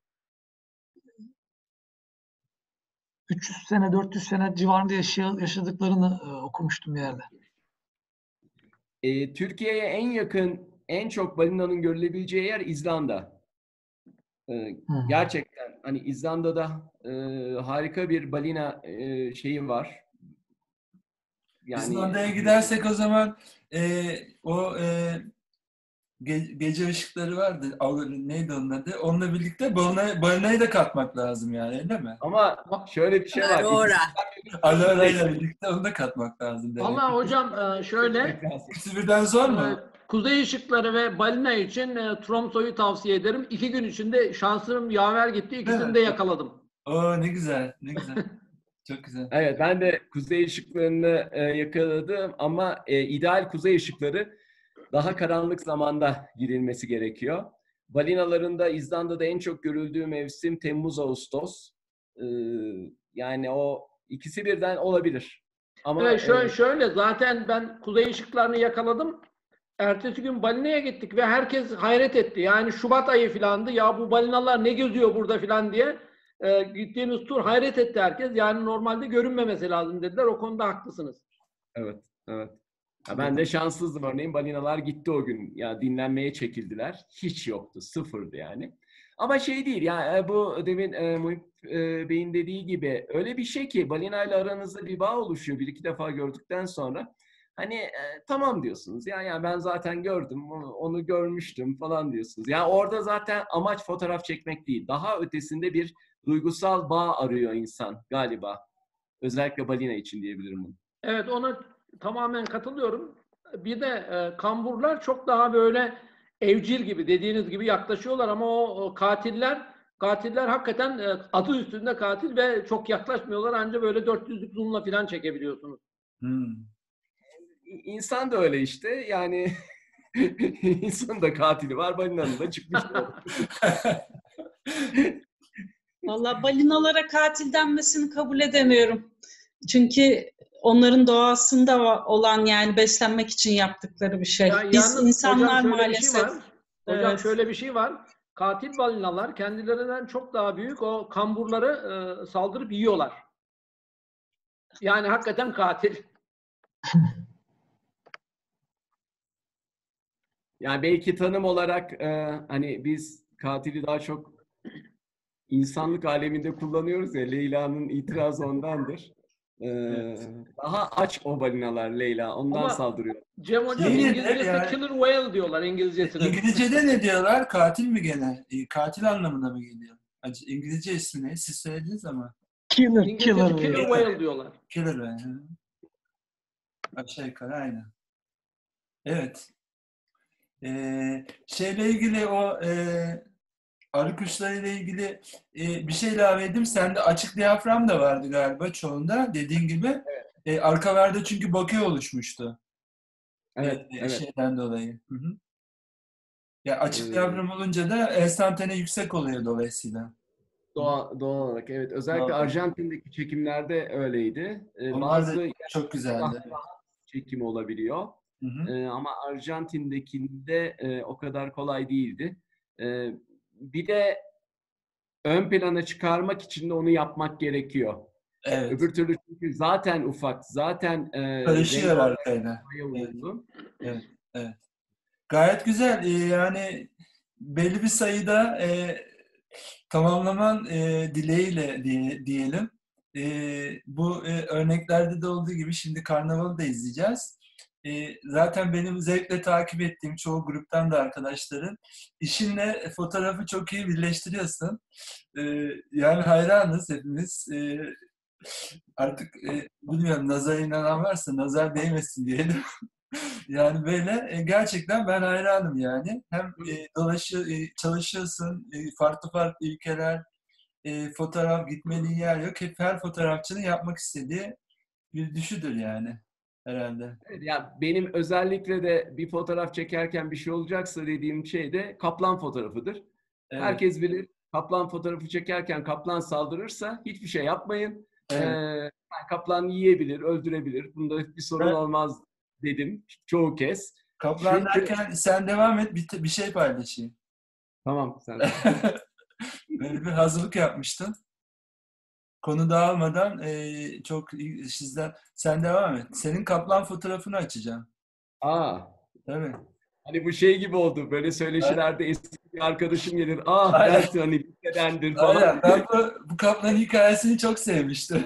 300 sene, 400 sene civarında yaşadıklarını okumuştum bir yerde.
Türkiye'ye en yakın, en çok balinanın görülebileceği yer İzlanda. Gerçekten hani İzlanda'da harika bir balina şeyi var. Yani
İzlanda'ya gidersek o zaman gece ışıkları vardı. Neydi onun adı? Onunla birlikte balinayı da katmak lazım yani, öyle mi?
ama şöyle bir şey var.
Aurora.
Aurora'yla birlikte onu da katmak lazım demek.
Vallahi hocam şöyle
İkisi birden zor mu?
kuzey ışıkları ve balina için Tromso'yu tavsiye ederim. 2 gün içinde şansım yaver gitti. İkisini de yakaladım.
Oo, ne güzel, ne güzel. Çok güzel.
Evet, ben de kuzey ışıklarını yakaladım ama ideal kuzey ışıkları daha karanlık zamanda girilmesi gerekiyor. Balinaların da İzlanda'da en çok görüldüğü mevsim Temmuz-Ağustos. Yani o ikisi birden olabilir. Ama
Evet, şöyle zaten ben kuzey ışıklarını yakaladım. Ertesi gün balinaya gittik ve herkes hayret etti. Yani Şubat ayı filandı. Ya bu balinalar ne geziyor burada filan diye. Gittiğimiz tur hayret etti herkes. Yani normalde görünmemesi lazım dediler. O konuda haklısınız.
Evet. Ya ben de şanssızdım örneğin. Balinalar gitti o gün. Ya dinlenmeye çekildiler. Hiç yoktu. Sıfırdı yani. Ama şey değil ya bu demin Muhip Bey'in dediği gibi öyle bir şey ki balinayla aranızda bir bağ oluşuyor. 1-2 defa gördükten sonra hani tamam diyorsunuz. Yani ben zaten gördüm. Onu görmüştüm falan diyorsunuz. Yani orada zaten amaç fotoğraf çekmek değil. Daha ötesinde bir duygusal bağ arıyor insan galiba. Özellikle balina için diyebilirim bunu.
Evet, ona tamamen katılıyorum. Bir de kamburlar çok daha böyle evcil gibi, dediğiniz gibi yaklaşıyorlar ama o katiller hakikaten adı üstünde katil ve çok yaklaşmıyorlar. Ancak böyle 400'lük zoom'la falan çekebiliyorsunuz.
İnsan da öyle işte. Yani insanın da katili var, balinanın da çıkmış.
Vallahi balinalara katil denmesini kabul edemiyorum. Çünkü onların doğasında olan yani beslenmek için yaptıkları bir şey.
Ya,
Biz
yalnız
insanlar
hocam
maalesef.
Hocam şöyle bir şey var. Katil balinalar kendilerinden çok daha büyük o kamburları saldırıp yiyorlar. Yani hakikaten katil.
Yani belki tanım olarak hani biz katili daha çok insanlık aleminde kullanıyoruz ya. Leyla'nın itirazı ondandır. Daha aç o balinalar Leyla. Ondan
Ama
saldırıyor.
Cem hocam İngilizcesi killer whale diyorlar İngilizcesine.
İngilizce'de ne diyorlar? Katil mi gene? Katil anlamına mı geliyor? İngilizce ismi ne? Siz söylediniz ama.
İngilizce'de killer whale diyorlar.
Killer whale. Aşağı yukarı aynı. Evet. Şeyle ilgili o arı kuşları ile ilgili bir şey ilave edeyim. Sende açık diyafram da vardı galiba çoğunda dediğin gibi. Arkalarda çünkü bokeh oluşmuştu.
Evet, evet.
Şeyden dolayı. Hı hı. Ya açık diyafram olunca da enstantane yüksek oluyor dolayısıyla.
Doğal olarak evet. Özellikle
Doğal.
Arjantin'deki çekimlerde öyleydi.
Onlar da
Bazı
çok güzeldi.
çekim olabiliyor.
Hı hı.
Ama Arjantin'dekinde o kadar kolay değildi. Bir de ön plana çıkarmak için de onu yapmak gerekiyor.
Evet.
Öbür türlü çünkü zaten ufak, zaten
Karışıyor arkayla. Evet. Evet. Gayet güzel. Yani belli bir sayıda tamamlaman dileğiyle diyelim. Bu örneklerde de olduğu gibi şimdi Karnaval'ı da izleyeceğiz. Zaten benim zevkle takip ettiğim çoğu gruptan da arkadaşların işinle fotoğrafı çok iyi birleştiriyorsun. Yani hayranız hepimiz. Artık bilmiyorum, nazara inanan varsa nazar değmesin diyelim. Yani böyle gerçekten ben hayranım yani. Hem çalışıyorsun, farklı farklı ülkeler, fotoğraf gitmediği yer yok. Hep her fotoğrafçının yapmak istediği bir düşüdür yani herhalde.
Evet, ya benim özellikle de bir fotoğraf çekerken bir şey olacaksa dediğim şey de kaplan fotoğrafıdır.
Evet.
Herkes bilir. Kaplan fotoğrafı çekerken kaplan saldırırsa hiçbir şey yapmayın.
Evet.
Kaplan yiyebilir, öldürebilir. Bunda bir sorun olmaz dedim çoğu kez.
Kaplan derken sen devam et, bir şey paylaşayım.
Tamam. Sen
Böyle bir hazırlık yapmıştın. Konu dağılmadan çok sizden sen devam et. Senin kaplan fotoğrafını açacağım. Tabii.
Hani bu şey gibi oldu. Böyle söyleşilerde eski bir arkadaşım gelir.
Aynen.
Dersin hani lisedendir falan.
Aynen. Ben bu kaplan hikayesini çok sevmiştim.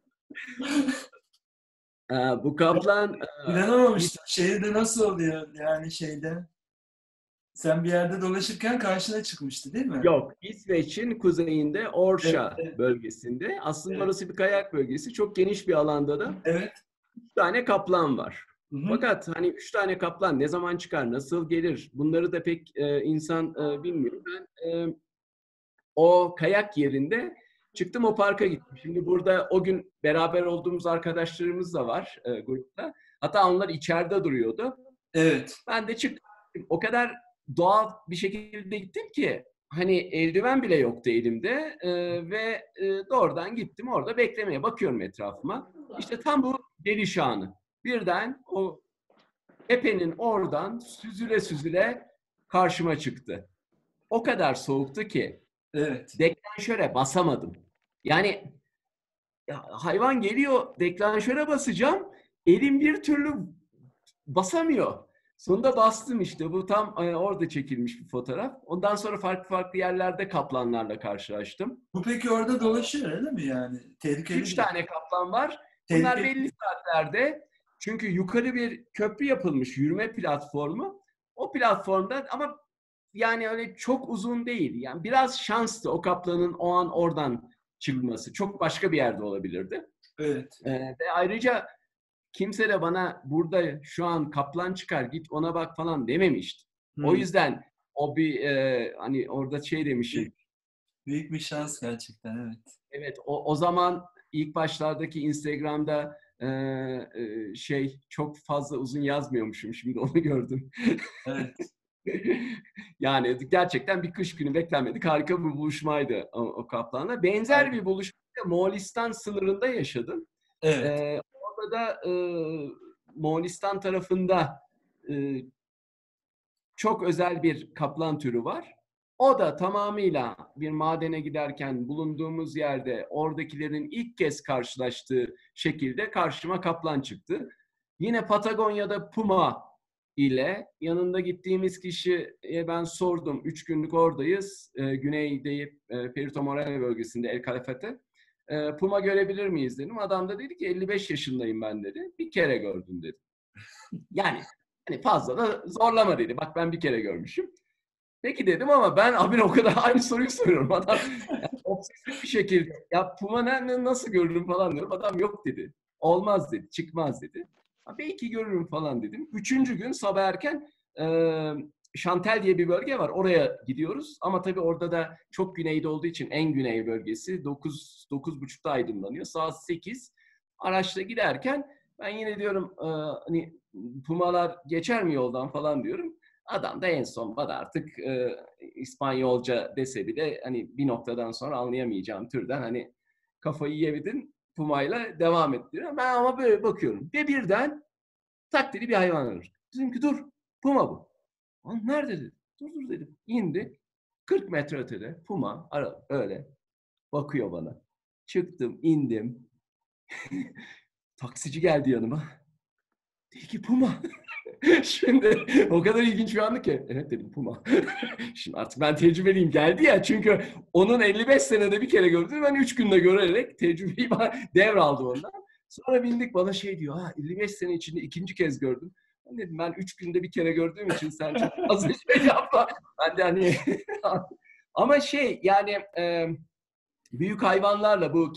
Bu kaplan...
İnanamamıştım. Şehirde nasıl oluyor yani şeyde? Sen bir yerde dolaşırken karşına çıkmıştı değil mi?
Yok. İsveç'in kuzeyinde Orsa bölgesinde. Aslında orası bir kayak bölgesi. Çok geniş bir alanda da 3 tane kaplan var.
Hı-hı.
Fakat hani 3 tane kaplan ne zaman çıkar, nasıl gelir? Bunları da pek insan bilmiyor. Ben o kayak yerinde çıktım, o parka gittim. Şimdi burada o gün beraber olduğumuz arkadaşlarımız da var grupta. Hatta onlar içeride duruyordu.
Evet.
Ben de çıktım. O kadar doğal bir şekilde gittim ki hani eldiven bile yoktu elimde ve doğrudan gittim, orada beklemeye bakıyorum etrafıma. İşte tam bu geliş anı. Birden o tepenin oradan süzüle süzüle karşıma çıktı. O kadar soğuktu ki deklanşöre basamadım. Yani hayvan geliyor, deklanşöre basacağım, elim bir türlü basamıyor. Sonunda bastım işte. Bu tam orada çekilmiş bir fotoğraf. Ondan sonra farklı farklı yerlerde kaplanlarla karşılaştım.
Bu peki orada dolaşıyor öyle mi yani? Tehlikeli
3 tane kaplan var. Bunlar belli saatlerde, çünkü yukarı bir köprü yapılmış, yürüme platformu. O platformda ama yani öyle çok uzun değil. Yani biraz şanstı o kaplanın o an oradan çıkması. Çok başka bir yerde olabilirdi.
Evet.
Ve ayrıca kimse de bana burada şu an kaplan çıkar git ona bak falan dememişti. O yüzden o bir hani orada şey demişim.
Büyük bir şans gerçekten, evet.
Evet, o zaman ilk başlardaki Instagram'da çok fazla uzun yazmıyormuşum. Şimdi onu gördüm.
Evet.
Yani gerçekten bir kış günü beklenmedik. Harika bir buluşmaydı o kaplanla. Benzer bir buluşmayı Moğolistan sınırında yaşadım.
Evet.
Orada da Moğolistan tarafında çok özel bir kaplan türü var. O da tamamıyla bir madene giderken bulunduğumuz yerde oradakilerin ilk kez karşılaştığı şekilde karşıma kaplan çıktı. Yine Patagonya'da puma ile yanında gittiğimiz kişiye ben sordum. 3 günlük oradayız. Güneyde Perito Moreno bölgesinde El Calafate. Puma görebilir miyiz dedim. Adam da dedi ki 55 yaşındayım ben dedi. Bir kere gördüm dedi. Yani hani fazla da zorlama dedi. Bak ben bir kere görmüşüm. Peki dedim ama ben abi o kadar aynı soruyu soruyorum. Adam yani, obsesif bir şekilde ya Puma nasıl görürüm falan diyorum. Adam yok dedi. Olmaz dedi. Çıkmaz dedi. Belki görürüm falan dedim. 3. gün sabah erken Şantel diye bir bölge var. Oraya gidiyoruz. Ama tabii orada da çok güneyde olduğu için en güney bölgesi 9.30'da aydınlanıyor. Saat 8. Araçla giderken ben yine diyorum hani pumalar geçer mi yoldan falan diyorum. Adam da en son bana artık İspanyolca dese bile hani bir noktadan sonra anlayamayacağım türden hani kafayı yemedin pumayla devam ettiriyor. Ben ama böyle bakıyorum. Ve birden takdiri bir hayvan alır. Dedim ki dur puma bu. Lan nerede dedi. Dur dedim. İndi. 40 metre ötede puma öyle bakıyor bana. Çıktım indim. Taksici geldi yanıma. Dedi ki puma. Şimdi o kadar ilginç bir andı ki. Evet dedim puma. Şimdi artık ben tecrübeliyim geldi ya. Çünkü onun 55 senede bir kere gördüm. Ben 3 günde görerek tecrübeyi devraldım ondan. Sonra bindik bana şey diyor. 55 sene içinde ikinci kez gördüm. Ben dedim ben 3 günde bir kere gördüğüm için sen çok fazla şey yapma. Ben de hani ama şey yani büyük hayvanlarla bu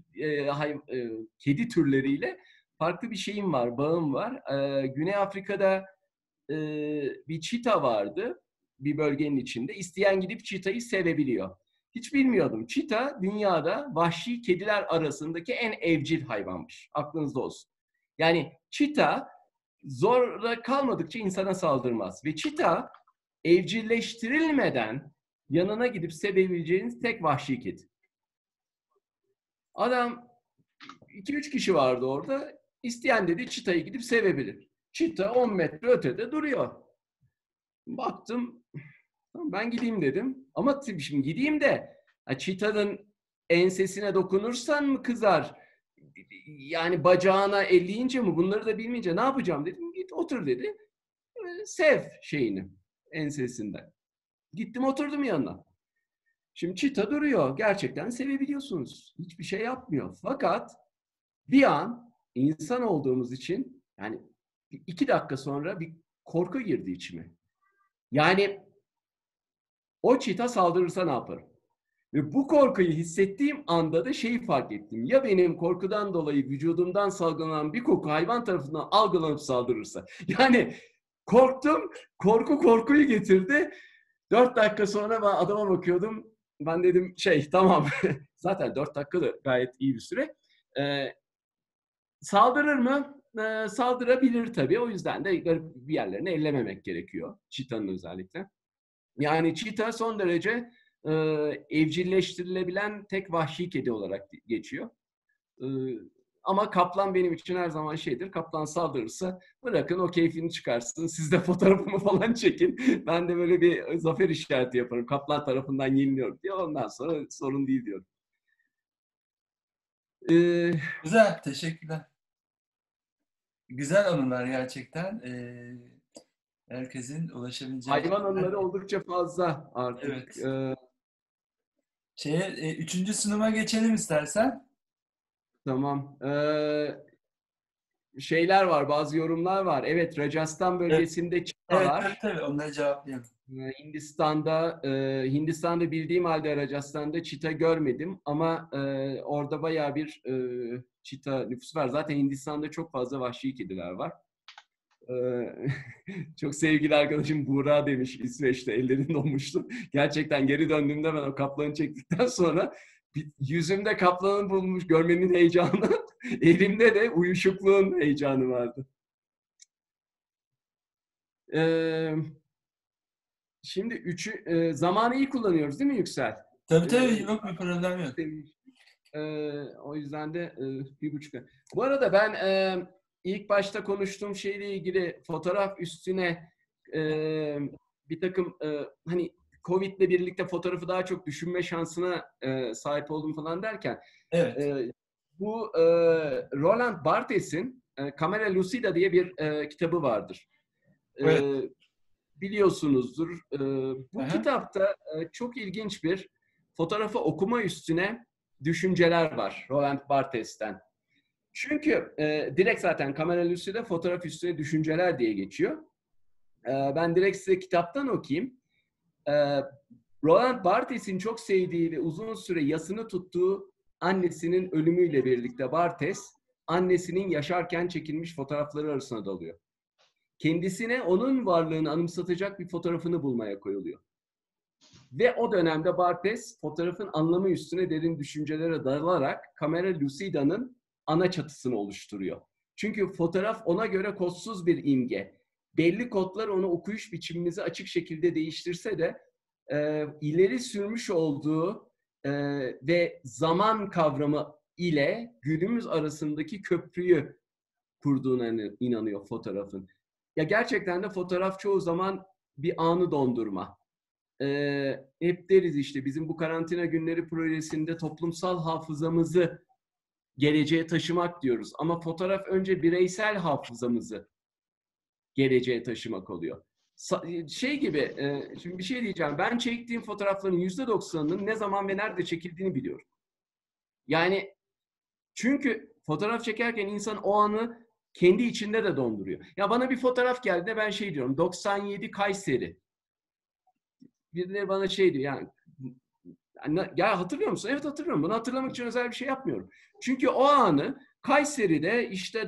kedi türleriyle farklı bir şeyim var, bağım var. Güney Afrika'da bir çita vardı bir bölgenin içinde. İsteyen gidip çitayı sevebiliyor. Hiç bilmiyordum. Çita dünyada vahşi kediler arasındaki en evcil hayvanmış. Aklınızda olsun. Yani çita zorla kalmadıkça insana saldırmaz. Ve çita evcilleştirilmeden yanına gidip sevebileceğiniz tek vahşi kedi. Adam 2-3 kişi vardı orada. İsteyen dedi çitayı gidip sevebilir. Çita 10 metre ötede duruyor. Baktım, tamam ben gideyim dedim. Ama şimdi gideyim de çitanın ensesine dokunursan mı kızar? Yani bacağına elleyince mi? Bunları da bilmeyince ne yapacağım dedim. Git otur dedi. Sev şeyini ensesinden. Gittim oturdum yanına. Şimdi çita duruyor. Gerçekten sevebiliyorsunuz. Hiçbir şey yapmıyor. Fakat bir an insan olduğumuz için yani 2 dakika sonra bir korku girdi içime. Yani o çita saldırırsa ne yaparım? Ve bu korkuyu hissettiğim anda da şeyi fark ettim. Ya benim korkudan dolayı vücudumdan salgılanan bir koku hayvan tarafından algılanıp saldırırsa. Yani korktum. Korkuyu getirdi. 4 dakika sonra ben adama bakıyordum. Ben dedim tamam. Zaten 4 dakika da gayet iyi bir süre. Saldırır mı? Saldırabilir tabii. O yüzden de bir yerlerini ellememek gerekiyor. Çitanın özellikle. Yani çita son derece evcilleştirilebilen tek vahşi kedi olarak geçiyor. Ama kaplan benim için her zaman şeydir. Kaplan saldırırsa bırakın o keyfini çıkarsın. Siz de fotoğrafımı falan çekin. Ben de böyle bir zafer işareti yaparım. Kaplan tarafından yeniliyorum diye. Ondan sonra sorun değil diyorum.
Güzel, teşekkürler. Güzel anılar gerçekten. Herkesin ulaşabileceği...
Hayvan anıları oldukça fazla artık.
Evet. 3. sunuma geçelim istersen.
Tamam. Şeyler var, bazı yorumlar var. Evet, Rajasthan bölgesinde çita var.
Evet, tabii. Onları cevaplayalım.
Hindistan'da bildiğim halde Rajastan'da çita görmedim. Ama orada bayağı bir çita nüfusu var. Zaten Hindistan'da çok fazla vahşi kediler var. Çok sevgili arkadaşım Buğra demiş İsveç'te ellerini donmuştu. Gerçekten geri döndüğümde ben o kaplanı çektikten sonra yüzümde kaplanı bulmuş görmenin heyecanı, elimde de uyuşukluğun heyecanı vardı. Şimdi zamanı iyi kullanıyoruz değil mi Yüksel?
Tabii yok bir problem yok.
O yüzden de 1,5. Bu arada ben ilk başta konuştuğum şeyle ilgili fotoğraf üstüne bir takım hani Covid'le birlikte fotoğrafı daha çok düşünme şansına sahip oldum falan derken bu Roland Barthes'in Camera Lucida diye bir kitabı vardır.
Evet.
Biliyorsunuzdur. Bu kitapta çok ilginç bir fotoğrafı okuma üstüne düşünceler var Roland Barthes'ten. Çünkü direkt zaten Camera Lucida fotoğraf üstüne düşünceler diye geçiyor. Ben direkt size kitaptan okuyayım. Roland Barthes'in çok sevdiği ve uzun süre yasını tuttuğu annesinin ölümüyle birlikte Barthes, annesinin yaşarken çekilmiş fotoğrafları arasına dalıyor. kendisine onun varlığını anımsatacak bir fotoğrafını bulmaya koyuluyor. Ve o dönemde Barthes fotoğrafın anlamı üstüne derin düşüncelere dalarak Camera Lucida'nın ana çatısını oluşturuyor. Çünkü fotoğraf ona göre kodsuz bir imge. Belli kodlar onu okuyuş biçimimizi açık şekilde değiştirse de ileri sürmüş olduğu ve zaman kavramı ile günümüz arasındaki köprüyü kurduğuna inanıyor fotoğrafın. Ya gerçekten de fotoğraf çoğu zaman bir anı dondurma. Hep deriz işte bizim bu karantina günleri projesinde toplumsal hafızamızı geleceğe taşımak diyoruz. Ama fotoğraf önce bireysel hafızamızı geleceğe taşımak oluyor. Şey gibi, şimdi bir şey diyeceğim. Ben çektiğim fotoğrafların %90'ının ne zaman ve nerede çekildiğini biliyorum. Yani çünkü fotoğraf çekerken insan o anı kendi içinde de donduruyor. Ya bana bir fotoğraf geldi ben şey diyorum, 97 Kayseri. Birileri bana şey diyor, yani ya hatırlıyor musun? Evet hatırlıyorum. Bunu hatırlamak için özel bir şey yapmıyorum. Çünkü o anı Kayseri'de işte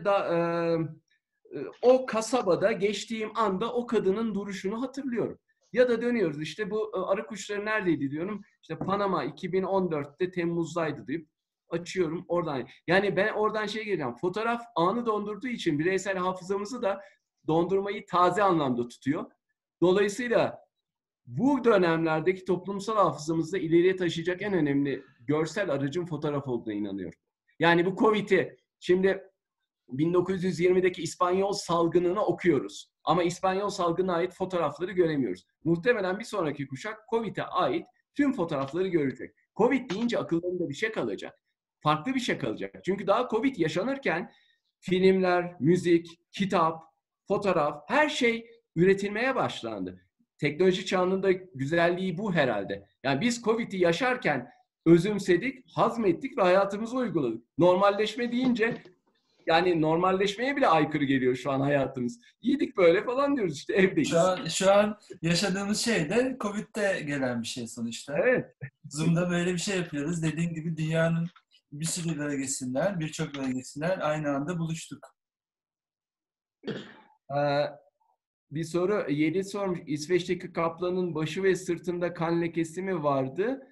o kasabada geçtiğim anda o kadının duruşunu hatırlıyorum. Ya da dönüyoruz işte bu arı kuşları neredeydi diyorum. İşte Panama 2014'te Temmuz'daydı deyip açıyorum oradan. Yani ben oradan şey geleceğim. Fotoğraf anı dondurduğu için bireysel hafızamızı da dondurmayı taze anlamda tutuyor. Dolayısıyla bu dönemlerdeki toplumsal hafızamızda ileriye taşıyacak en önemli görsel aracın fotoğraf olduğuna inanıyorum. Yani bu Covid'i şimdi 1920'deki İspanyol salgınını okuyoruz. Ama İspanyol salgınına ait fotoğrafları göremiyoruz. Muhtemelen bir sonraki kuşak Covid'e ait tüm fotoğrafları görecek. Covid deyince akıllarında bir şey kalacak. Farklı bir şey kalacak. Çünkü daha Covid yaşanırken filmler, müzik, kitap, fotoğraf her şey üretilmeye başlandı. Teknoloji çağının da güzelliği bu herhalde. Yani biz Covid'i yaşarken özümsedik, hazmettik ve hayatımıza uyguladık. Normalleşme deyince yani normalleşmeye bile aykırı geliyor şu an hayatımız. Yedik böyle falan diyoruz işte evdeyiz.
Şu an yaşadığımız şey de Covid'de gelen bir şey sonuçta.
Evet.
Zoom'da böyle bir şey yapıyoruz. Dediğin gibi dünyanın bir sürü bölgesinden, birçok bölgesinden aynı anda buluştuk.
Bir soru, Yedi sormuş. İsveç'teki kaplanın başı ve sırtında kan lekesi mi vardı?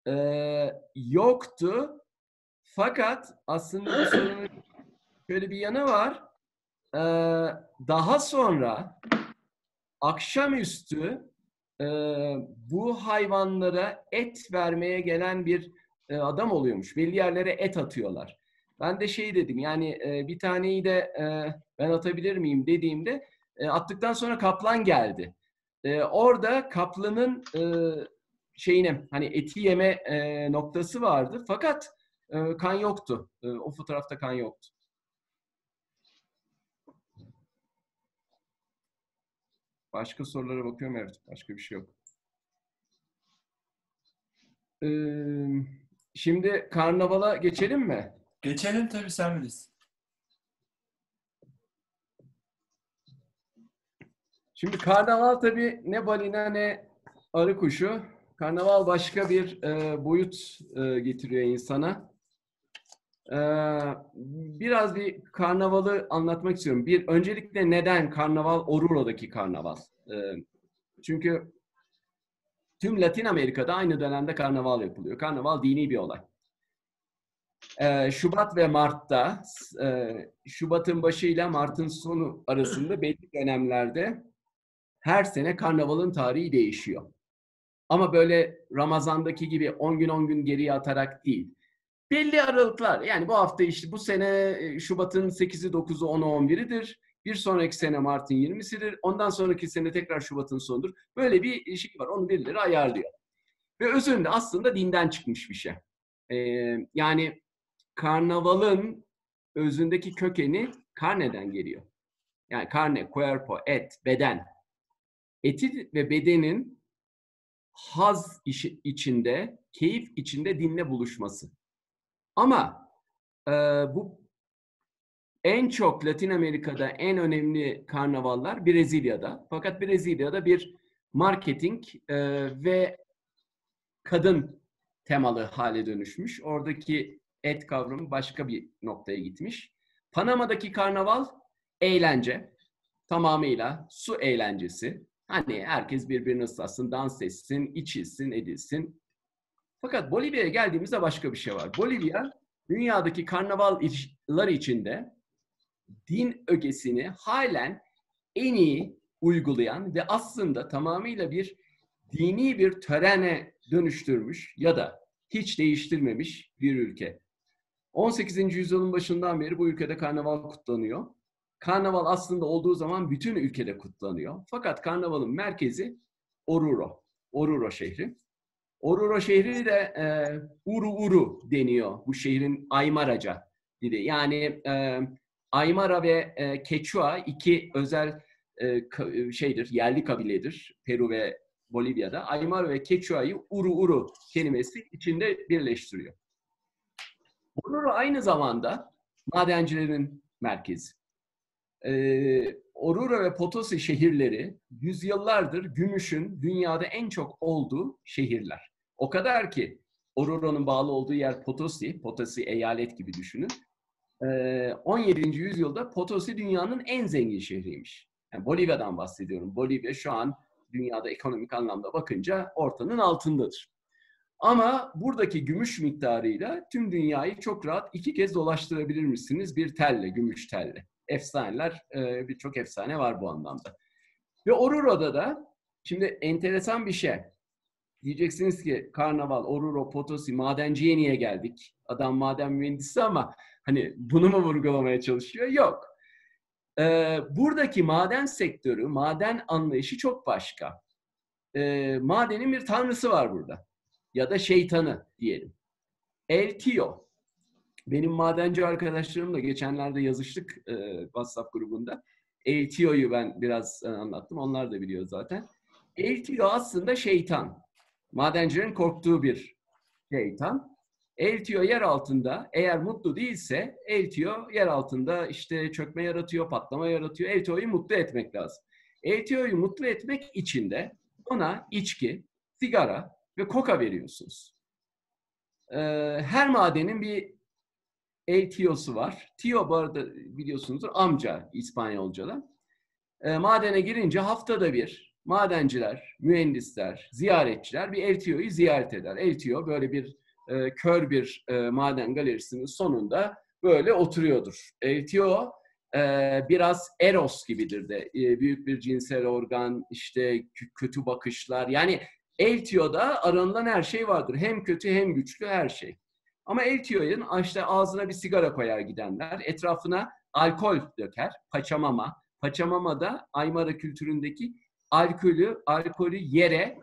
Yoktu. Fakat aslında bu sorunun şöyle bir yanı var. Daha sonra akşamüstü bu hayvanlara et vermeye gelen bir adam oluyormuş. Belli yerlere et atıyorlar. Ben de şey dedim yani bir taneyi de ben atabilir miyim dediğimde attıktan sonra kaplan geldi. Orada kaplanın hani eti yeme noktası vardı. Fakat kan yoktu. O fotoğrafta kan yoktu. Başka sorulara bakıyorum. Evet. Başka bir şey yok. Şimdi karnavala geçelim mi?
Geçelim tabii, sen bilirsin.
Şimdi karnaval tabii ne balina ne arı kuşu. Karnaval başka bir boyut getiriyor insana. Biraz bir karnavalı anlatmak istiyorum. Öncelikle neden karnaval Oruro''daki karnaval? Çünkü tüm Latin Amerika'da aynı dönemde karnaval yapılıyor. Karnaval dini bir olay. Şubat ve Mart'ta, Şubat'ın başıyla Mart'ın sonu arasında belli dönemlerde her sene karnavalın tarihi değişiyor. Ama böyle Ramazan'daki gibi 10 gün 10 gün geriye atarak değil. Belli aralıklar. Yani bu hafta işte bu sene Şubat'ın 8'i, 9'u, 10'u, 11'idir. Bir sonraki sene Mart'ın 20'sidir. Ondan sonraki sene tekrar Şubat'ın sonudur. Böyle bir şey var. Onu birileri ayarlıyor. Ve özünde aslında dinden çıkmış bir şey. Yani karnavalın özündeki kökeni carne'den geliyor. Yani carne, cuerpo, et, beden. Eti ve bedenin haz içinde, keyif içinde dinle buluşması. Ama bu en çok Latin Amerika'da en önemli karnavallar Brezilya'da. Fakat Brezilya'da bir marketing ve kadın temalı hale dönüşmüş. Oradaki et kavramı başka bir noktaya gitmiş. Panama'daki karnaval eğlence. tamamıyla su eğlencesi. Hani herkes birbirini ıslatsın, dans etsin, içilsin, edilsin. Fakat Bolivya'ya geldiğimizde başka bir şey var. Bolivya, dünyadaki karnavallar içinde din ögesini halen en iyi uygulayan ve aslında tamamıyla bir dini bir törene dönüştürmüş ya da hiç değiştirmemiş bir ülke. 18. yüzyılın başından beri bu ülkede karnaval kutlanıyor. Karnaval aslında olduğu zaman bütün ülkede kutlanıyor. Fakat karnavalın merkezi Oruro. Oruro şehri. Oruro şehri de Uru Uru deniyor. Bu şehrin Aymaraca dili. Yani Aymara ve Quechua iki özel yerli kabiledir Peru ve Bolivya'da. Aymara ve Quechua'yı Uru Uru kelimesi içinde birleştiriyor. Oruro aynı zamanda madencilerin merkezi. Oruro ve Potosi şehirleri yüzyıllardır gümüşün dünyada en çok olduğu şehirler. O kadar ki Oruro'nun bağlı olduğu yer Potosi eyalet gibi düşünün. 17. yüzyılda Potosi dünyanın en zengin şehriymiş. Yani Bolivya'dan bahsediyorum. Bolivya şu an dünyada ekonomik anlamda bakınca ortanın altındadır. Ama buradaki gümüş miktarıyla tüm dünyayı çok rahat 2 kez dolaştırabilir misiniz bir telle, gümüş telle. Efsaneler, birçok efsane var bu anlamda. Ve Oruro'da da şimdi enteresan bir şey. Diyeceksiniz ki karnaval, Oruro, Potosi, madenciye niye geldik? Adam maden mühendisi ama hani bunu mu vurgulamaya çalışıyor? Yok. Buradaki maden sektörü, maden anlayışı çok başka. Madenin bir tanrısı var burada. Ya da şeytanı diyelim. El Tio. Benim madenci arkadaşlarımla geçenlerde yazıştık WhatsApp grubunda. El Tio'yu ben biraz anlattım. Onlar da biliyor zaten. El Tio aslında şeytan. Madencilerin korktuğu bir şeytan. El Tio yer altında eğer mutlu değilse El Tio yer altında işte çökme yaratıyor, patlama yaratıyor. El Tio'yu mutlu etmek lazım. El Tio'yu mutlu etmek için de ona içki, sigara ve koka veriyorsunuz. Her madenin bir El Tio'su var. Tio bu arada biliyorsunuzdur amca İspanyolca'da. Madene girince haftada bir madenciler, mühendisler, ziyaretçiler bir El Tio'yu ziyaret eder. El Tio böyle bir kör bir maden galerisinin sonunda böyle oturuyordur. El Tio biraz Eros gibidir de. Büyük bir cinsel organ, işte kötü bakışlar. Yani El Tio'da aranılan her şey vardır. Hem kötü hem güçlü her şey. Ama El Tio'nun işte ağzına bir sigara koyar gidenler. Etrafına alkol döker. Paçamama. Paçamama da Aymara kültüründeki alkolü yere,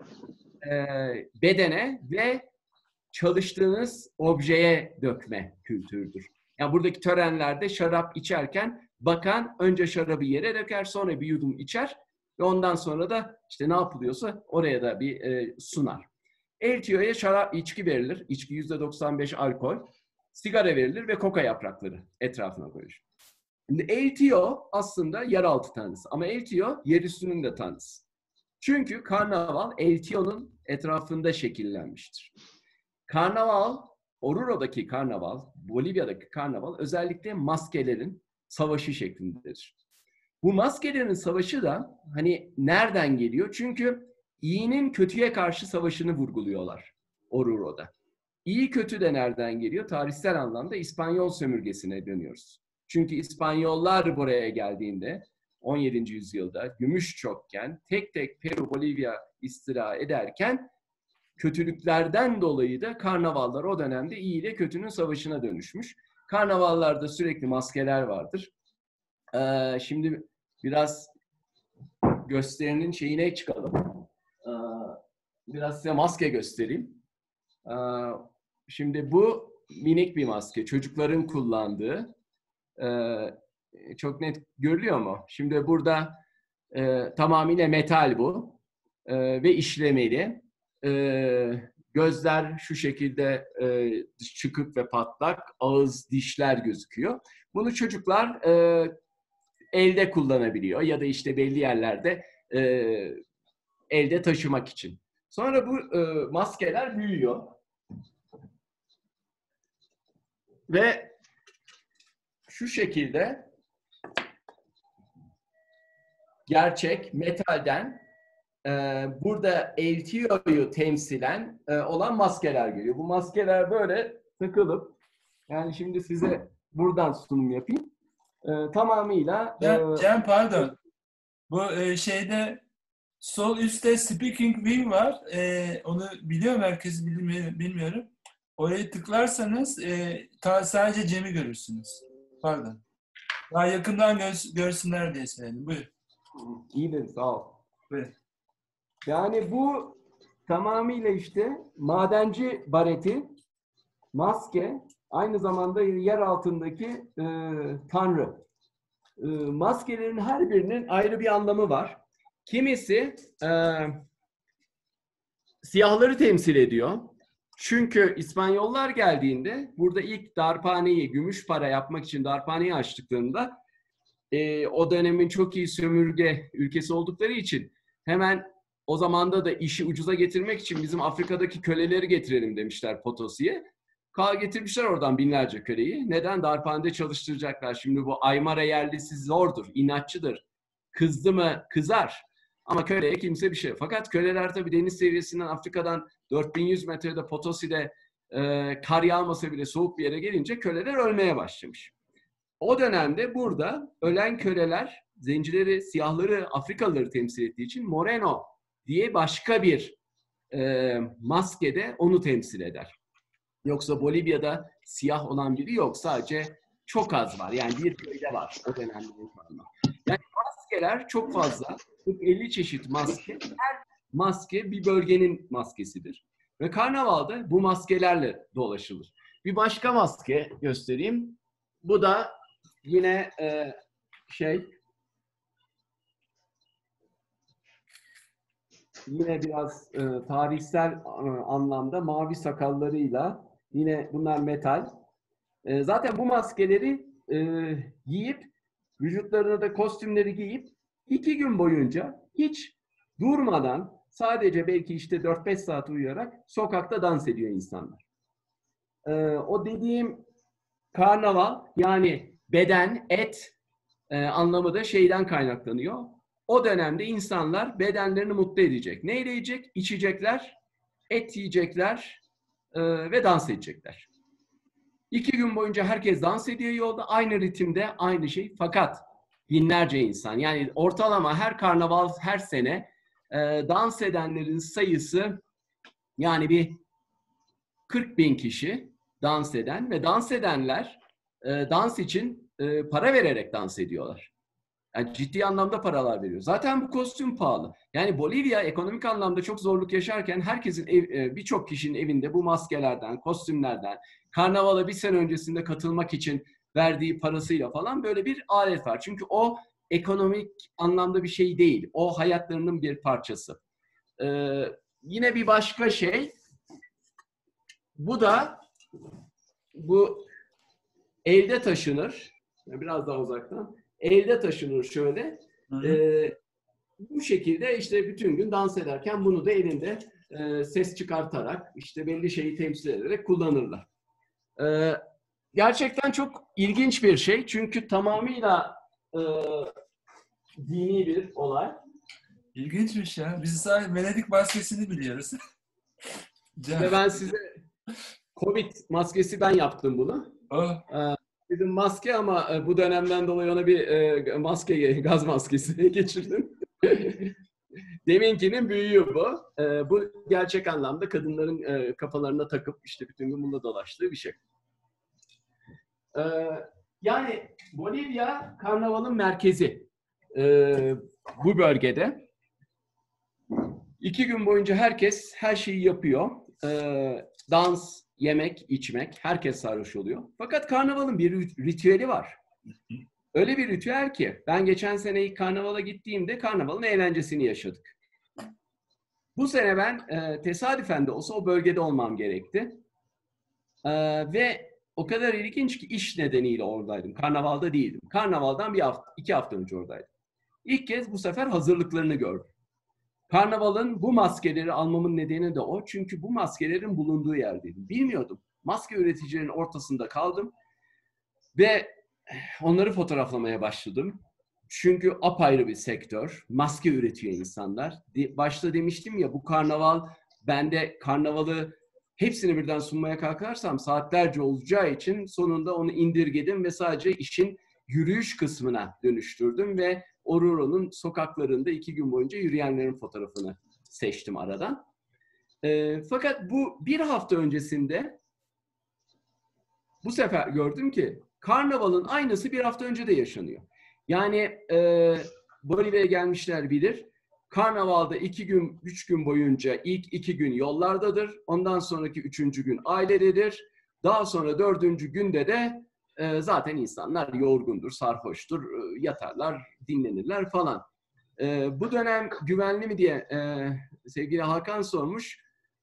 bedene ve çalıştığınız objeye dökme kültürüdür. Yani buradaki törenlerde şarap içerken bakan önce şarabı yere döker, sonra bir yudum içer ve ondan sonra da işte ne yapılıyorsa oraya da bir sunar. El Tio'ya şarap, içki verilir. İçki %95 alkol. Sigara verilir ve koka yaprakları etrafına koyulur. Şimdi El Tio aslında yeraltı tanrısı ama El Tio yerüstünün de tanrısı. Çünkü karnaval El Tio'nun etrafında şekillenmiştir. Karnaval, Oruro'daki karnaval, Bolivya'daki karnaval özellikle maskelerin savaşı şeklindedir. Bu maskelerin savaşı da hani nereden geliyor? Çünkü iyinin kötüye karşı savaşını vurguluyorlar Oruro'da. İyi kötü de nereden geliyor? Tarihsel anlamda İspanyol sömürgesine dönüyoruz. Çünkü İspanyollar buraya geldiğinde 17. yüzyılda gümüş çokken tek tek Peru, Bolivya istila ederken kötülüklerden dolayı da karnavallar o dönemde iyi ile kötünün savaşına dönüşmüş. Karnavallarda sürekli maskeler vardır. Şimdi biraz gösterinin şeyine çıkalım. Biraz size maske göstereyim. Şimdi bu minik bir maske. Çocukların kullandığı. Çok net görülüyor mu? Şimdi burada tamamıyla metal bu. Ve işlemeli. Gözler şu şekilde çıkık ve patlak. Ağız, dişler gözüküyor. Bunu çocuklar elde kullanabiliyor. Ya da işte belli yerlerde elde taşımak için. Sonra bu maskeler büyüyor. Ve şu şekilde gerçek metalden burada LTO'yu temsilen olan maskeler geliyor. Bu maskeler böyle takılıp, yani şimdi size buradan sunum yapayım. Tamamıyla
Cem pardon. Bu şeyde sol üstte Speaking Wheel var. Onu biliyor mu herkes, bilmiyorum. Oraya tıklarsanız sadece Cem'i görürsünüz. Pardon. Daha yakından görsünler diye söyledim. Buyur.
İyidir, sağ ol.
Buyur.
Yani bu tamamıyla işte madenci bareti, maske, aynı zamanda yer altındaki tanrı. Maskelerin her birinin ayrı bir anlamı var. Kimisi siyahları temsil ediyor. Çünkü İspanyollar geldiğinde burada ilk darphaneyi, gümüş para yapmak için darphaneyi açtıklarında o dönemin çok iyi sömürge ülkesi oldukları için hemen o zamanda da işi ucuza getirmek için bizim Afrika'daki köleleri getirelim demişler Potosi'ye. Getirmişler oradan binlerce köleyi. Neden? Darphanede çalıştıracaklar. Şimdi bu Aymara yerlisi zordur, inatçıdır. Kızdı mı kızar. Ama köleye kimse bir şey. Fakat köleler tabii deniz seviyesinden Afrika'dan 4100 metrede Potosi'de kar yağmasa bile soğuk bir yere gelince köleler ölmeye başlamış. O dönemde burada ölen köleler zencileri, siyahları, Afrikalıları temsil ettiği için Moreno diye başka bir maskede onu temsil eder. Yoksa Bolivya'da siyah olan biri yok. Sadece çok az var. Yani bir köyde var o dönemde. Yani maskeler çok fazla. 50 çeşit maske. Her maske bir bölgenin maskesidir. Ve karnavalda bu maskelerle dolaşılır. Bir başka maske göstereyim. Bu da yine yine biraz tarihsel anlamda mavi sakallarıyla, yine bunlar metal. Zaten bu maskeleri giyip, vücutlarına da kostümleri giyip 2 gün boyunca hiç durmadan, sadece belki işte 4-5 saat uyuyarak sokakta dans ediyor insanlar. O dediğim karnaval, yani beden, et anlamı da şeyden kaynaklanıyor. O dönemde insanlar bedenlerini mutlu edecek. Neyle yiyecek? İçecekler, et yiyecekler ve dans edecekler. 2 gün boyunca herkes dans ediyor yolda. Aynı ritimde, aynı şey. Fakat binlerce insan. Yani ortalama her karnaval, her sene dans edenlerin sayısı yani bir 40.000 kişi dans eden ve dans edenler dans için para vererek dans ediyorlar. Yani ciddi anlamda paralar veriyor. Zaten bu kostüm pahalı. Yani Bolivya ekonomik anlamda çok zorluk yaşarken herkesin, birçok kişinin evinde bu maskelerden, kostümlerden, karnavala bir sene öncesinde katılmak için verdiği parasıyla falan böyle bir alet var. Çünkü o ekonomik anlamda bir şey değil. O hayatlarının bir parçası. Yine bir başka şey. Bu elde taşınır. Biraz daha uzaktan. Elde taşınır şöyle. Bu şekilde işte bütün gün dans ederken bunu da elinde ses çıkartarak, işte belli şeyi temsil ederek kullanırlar. Gerçekten çok ilginç bir şey. Çünkü tamamıyla dini bir olay.
İlginçmiş ya. Biz sadece Venedik maskesini biliyoruz.
Ve ben size Covid maskesi ben yaptım bunu. Dedim maske ama bu dönemden dolayı ona bir maske, gaz maskesi geçirdim. Deminkinin büyüğü bu. Bu gerçek anlamda kadınların kafalarına takıp işte bütün gün bununla dolaştığı bir şey. Yani Bolivya karnavalın merkezi bu bölgede. 2 gün boyunca herkes her şeyi yapıyor. Dans, yemek, içmek, herkes sarhoş oluyor. Fakat karnavalın bir ritüeli var. Öyle bir ritüel ki ben geçen sene ilk karnavala gittiğimde karnavalın eğlencesini yaşadık. Bu sene ben tesadüfen de olsa o bölgede olmam gerekti. Ve o kadar ilginç ki iş nedeniyle oradaydım. Karnavalda değildim. Karnavaldan 2 hafta önce oradaydım. İlk kez bu sefer hazırlıklarını gördüm. Karnavalın bu maskeleri almamın nedeni de o. Çünkü bu maskelerin bulunduğu yerdeydim. Bilmiyordum. Maske üreticilerinin ortasında kaldım. Ve onları fotoğraflamaya başladım. çünkü apayrı bir sektör. Maske üretiyor insanlar. Başta demiştim ya, bu karnaval, ben de karnavalı hepsini birden sunmaya kalkarsam saatlerce olacağı için sonunda onu indirgedim ve sadece işin yürüyüş kısmına dönüştürdüm ve Oruro sokaklarında 2 gün boyunca yürüyenlerin fotoğrafını seçtim aradan. Fakat bu bir hafta öncesinde bu sefer gördüm ki karnavalın aynısı bir hafta önce de yaşanıyor. Yani Bolivya'ya gelmişler bilir. Karnavalda 2 gün, 3 gün boyunca ilk 2 gün yollardadır. Ondan sonraki 3. gün ailededir. Daha sonra 4. günde de zaten insanlar yorgundur, sarhoştur, yatarlar, dinlenirler falan. Bu dönem güvenli mi diye sevgili Hakan sormuş.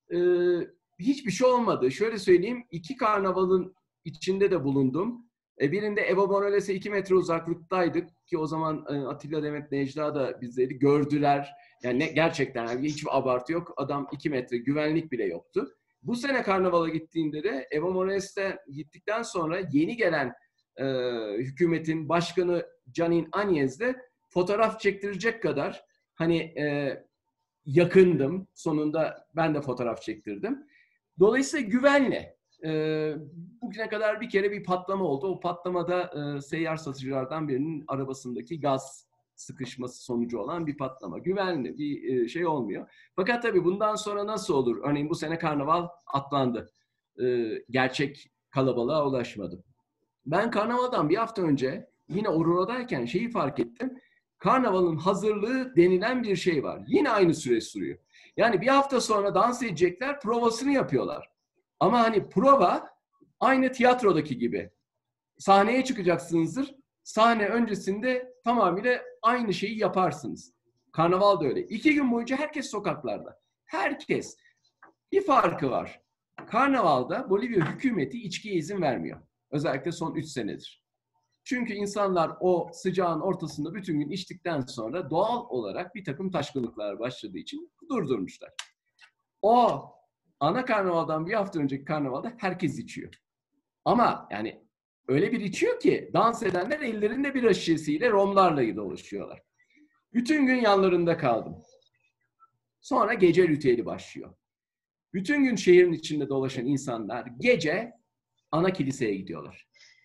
Hiçbir şey olmadı. Şöyle söyleyeyim, 2 karnavalın içinde de bulundum. Birinde Evo Morales'e 2 metre uzaklıktaydık ki o zaman Atilla Demet Necla da bizleri gördüler. Yani gerçekten yani hiçbir abartı yok. Adam 2 metre, güvenlik bile yoktu. Bu sene karnavala gittiğimde de Evo Morales'te gittikten sonra yeni gelen hükümetin başkanı Janine Áñez'le fotoğraf çektirecek kadar hani yakındım. Sonunda ben de fotoğraf çektirdim. Dolayısıyla güvenli. Bugüne kadar bir kere bir patlama oldu. O patlamada seyyar satıcılardan birinin arabasındaki gaz sıkışması sonucu olan bir patlama. Güvenli bir şey olmuyor. Fakat tabii bundan sonra nasıl olur? Örneğin bu sene karnaval atlandı. Gerçek kalabalığa ulaşmadı. Ben karnavaldan bir hafta önce yine Orura'dayken şeyi fark ettim. Karnavalın hazırlığı denilen bir şey var. Yine aynı süre sürüyor. Yani bir hafta sonra dans edecekler, provasını yapıyorlar. Ama hani prova aynı tiyatrodaki gibi. Sahneye çıkacaksınızdır. Sahne öncesinde tamamıyla aynı şeyi yaparsınız. Karnaval da öyle. 2 gün boyunca herkes sokaklarda. Herkes. Bir farkı var. Karnavalda Bolivya hükümeti içkiye izin vermiyor. Özellikle son 3 senedir. Çünkü insanlar o sıcağın ortasında bütün gün içtikten sonra doğal olarak bir takım taşkınlıklar başladığı için durdurmuşlar. O ana karnavaldan bir hafta önceki karnavalda herkes içiyor. Ama yani öyle bir içiyor ki dans edenler ellerinde bira şişesiyle romlarla dolaşıyorlar. Bütün gün yanlarında kaldım. Sonra gece ritüeli başlıyor. Bütün gün şehrin içinde dolaşan insanlar gece ana kiliseye gidiyorlar.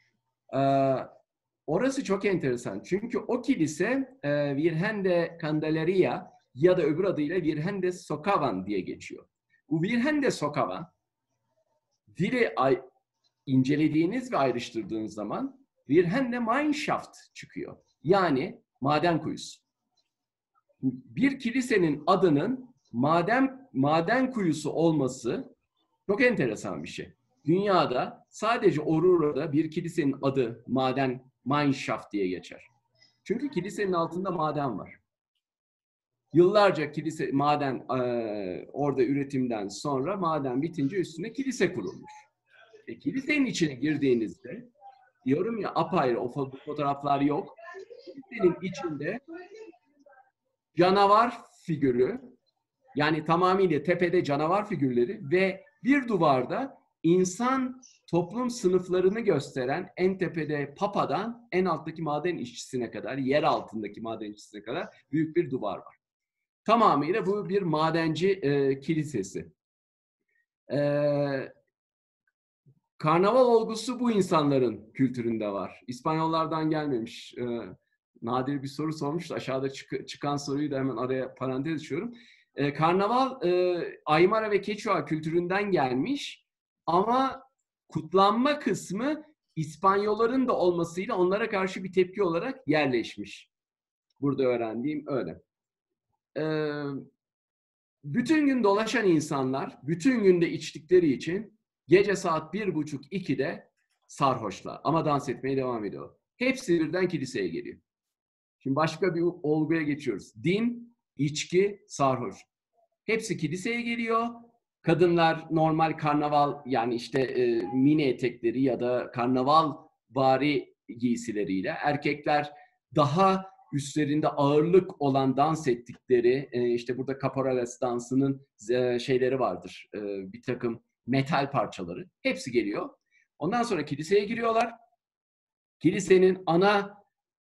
Orası çok enteresan. Çünkü o kilise Virgen de Candelaria ya da öbür adıyla Virgen de Socavan diye geçiyor. Bu Virgen de Socavan dili incelediğiniz ve ayrıştırdığınız zaman Virgen de Mineshaft çıkıyor. Yani maden kuyusu. Bir kilisenin adının maden kuyusu olması çok enteresan bir şey. Dünyada sadece Orura'da bir kilisenin adı Mineshaft diye geçer. Çünkü kilisenin altında maden var. Yıllarca kilise maden orada üretimden sonra maden bitince üstüne kilise kurulmuş. Kilisenin içine girdiğinizde diyorum ya apayrı o fotoğraflar yok. Kilisenin içinde canavar figürü yani tamamıyla tepede canavar figürleri ve bir duvarda insan toplum sınıflarını gösteren en tepede papadan en alttaki maden işçisine kadar, yer altındaki maden işçisine kadar büyük bir duvar var. Tamamıyla bu bir madenci kilisesi. Karnaval olgusu bu insanların kültüründe var. İspanyollardan gelmemiş. Nadir bir soru sormuş. Aşağıda çıkan soruyu da hemen araya parantez açıyorum. Karnaval Aymara ve Quechua kültüründen gelmiş ama kutlanma kısmı İspanyolların da olmasıyla onlara karşı bir tepki olarak yerleşmiş. Burada öğrendiğim öyle. Bütün gün dolaşan insanlar, bütün günde içtikleri için gece saat 1.30-2'de sarhoşlar ama dans etmeye devam ediyor. Hepsi birden kiliseye geliyor. Şimdi başka bir olguya geçiyoruz. Din, içki, sarhoş. Hepsi kiliseye geliyor. Kadınlar normal karnaval yani işte mini etekleri ya da karnaval vari giysileriyle. Erkekler daha üstlerinde ağırlık olan dans ettikleri işte burada caporales dansının şeyleri vardır. Bir takım metal parçaları. Hepsi geliyor. Ondan sonra kiliseye giriyorlar. Kilisenin ana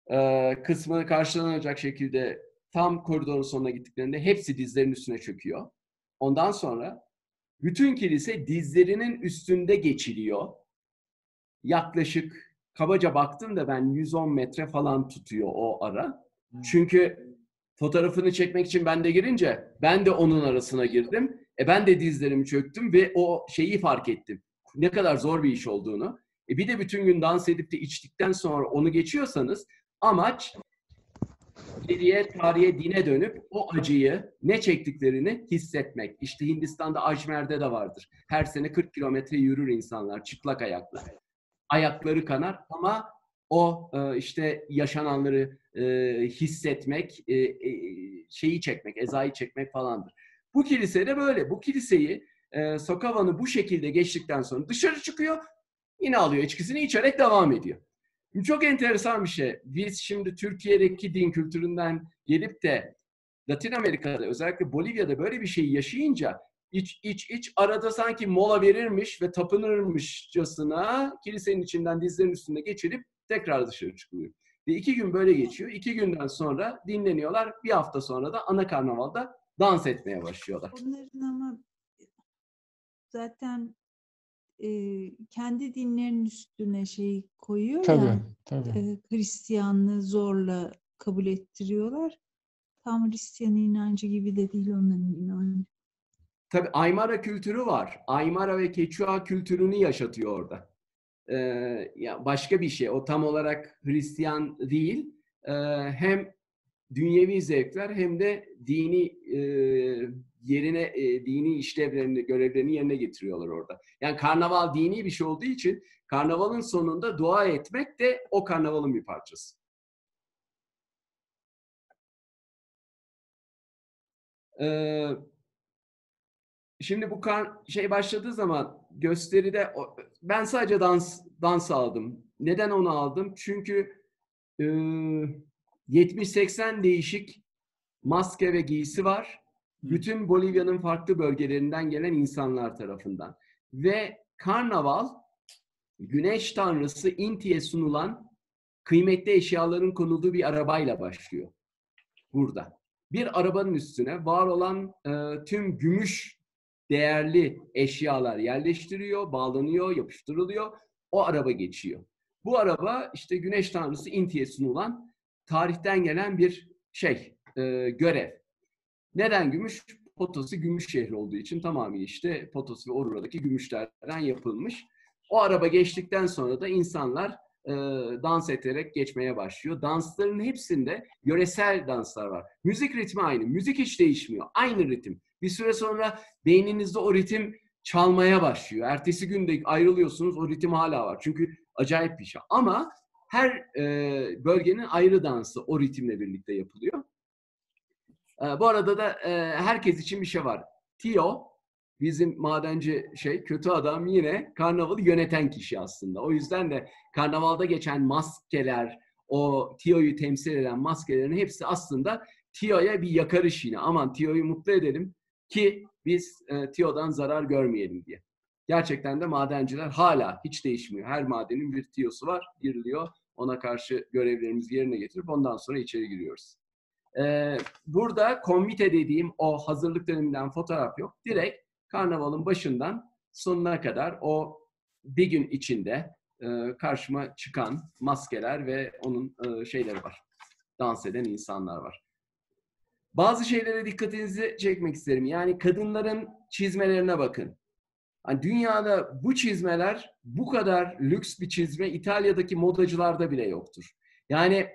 kısmı karşılanacak şekilde tam koridorun sonuna gittiklerinde hepsi dizlerinin üstüne çöküyor. Ondan sonra bütün kilise dizlerinin üstünde geçiliyor. Yaklaşık kabaca baktım da ben 110 metre falan tutuyor o ara. Çünkü fotoğrafını çekmek için ben de girince ben de onun arasına girdim. Ben de dizlerimi çöktüm ve o şeyi fark ettim. Ne kadar zor bir iş olduğunu. Bir de bütün gün dans edip de içtikten sonra onu geçiyorsanız amaç geriye, tarihe, dine dönüp o acıyı, ne çektiklerini hissetmek. İşte Hindistan'da Ajmer'de de vardır. Her sene 40 kilometre yürür insanlar çıplak ayakla. Ayakları kanar ama o işte yaşananları hissetmek, şeyi çekmek, ezayı çekmek falandır. Bu kilise de böyle. Bu kiliseyi Sokavan'ı bu şekilde geçtikten sonra dışarı çıkıyor, yine alıyor içkisini içerek devam ediyor. Çok enteresan bir şey. Biz şimdi Türkiye'deki din kültüründen gelip de Latin Amerika'da, özellikle Bolivya'da böyle bir şeyi yaşayınca iç arada sanki mola verirmiş ve tapınırmışçasına kilisenin içinden dizlerinin üstünde geçirip tekrar dışarı çıkılıyor. Ve 2 gün böyle geçiyor. 2 günden sonra dinleniyorlar. Bir hafta sonra da ana karnavalda dans etmeye başlıyorlar.
Onların ama zaten kendi dinlerinin üstüne şey koyuyor ya, Hristiyanlığı zorla kabul ettiriyorlar. Tam Hristiyan inancı gibi de değil onların inancı.
Tabii Aymara kültürü var. Aymara ve Quechua kültürünü yaşatıyor orada. Ya başka bir şey. O tam olarak Hristiyan değil. Hem dünyevi zevkler hem de dini dini işlevlerini, görevlerini yerine getiriyorlar orada. Yani karnaval dini bir şey olduğu için karnavalın sonunda dua etmek de o karnavalın bir parçası. Şimdi bu şey başladığı zaman gösteride ben sadece dans aldım. Neden onu aldım? Çünkü 70-80 değişik maske ve giysi var. Bütün Bolivya'nın farklı bölgelerinden gelen insanlar tarafından. Ve karnaval, güneş tanrısı Inti'ye sunulan kıymetli eşyaların konulduğu bir arabayla başlıyor. Burada. Bir arabanın üstüne var olan tüm gümüş değerli eşyalar yerleştiriyor, bağlanıyor, yapıştırılıyor. O araba geçiyor. Bu araba işte güneş tanrısı Inti'ye sunulan tarihten gelen bir görev. Neden gümüş? Potosi gümüş şehri olduğu için tamamıyla işte Potosi ve Orura'daki gümüşlerden yapılmış. O araba geçtikten sonra da insanlar dans ederek geçmeye başlıyor. Dansların hepsinde yöresel danslar var. Müzik ritmi aynı. Müzik hiç değişmiyor. Aynı ritim. Bir süre sonra beyninizde o ritim çalmaya başlıyor. Ertesi gün de ayrılıyorsunuz, o ritim hala var. Çünkü acayip bir şey. Ama her bölgenin ayrı dansı o ritimle birlikte yapılıyor. Bu arada da herkes için bir şey var. Tio, bizim madenci kötü adam, yine karnavalı yöneten kişi aslında. O yüzden de karnavalda geçen maskeler, o Tio'yu temsil eden maskelerin hepsi aslında Tio'ya bir yakarış yine. Aman Tio'yu mutlu edelim ki biz Tio'dan zarar görmeyelim diye. Gerçekten de madenciler hala hiç değişmiyor. Her madenin bir Tio'su var, giriliyor. Ona karşı görevlerimizi yerine getirip ondan sonra içeri giriyoruz. Burada konvite dediğim o hazırlık döneminden fotoğraf yok. Direkt karnavalın başından sonuna kadar o bir gün içinde karşıma çıkan maskeler ve onun şeyleri var. Dans eden insanlar var. Bazı şeylere dikkatinizi çekmek isterim. Yani kadınların çizmelerine bakın. Yani dünyada bu çizmeler, bu kadar lüks bir çizme İtalya'daki modacılarda bile yoktur. Yani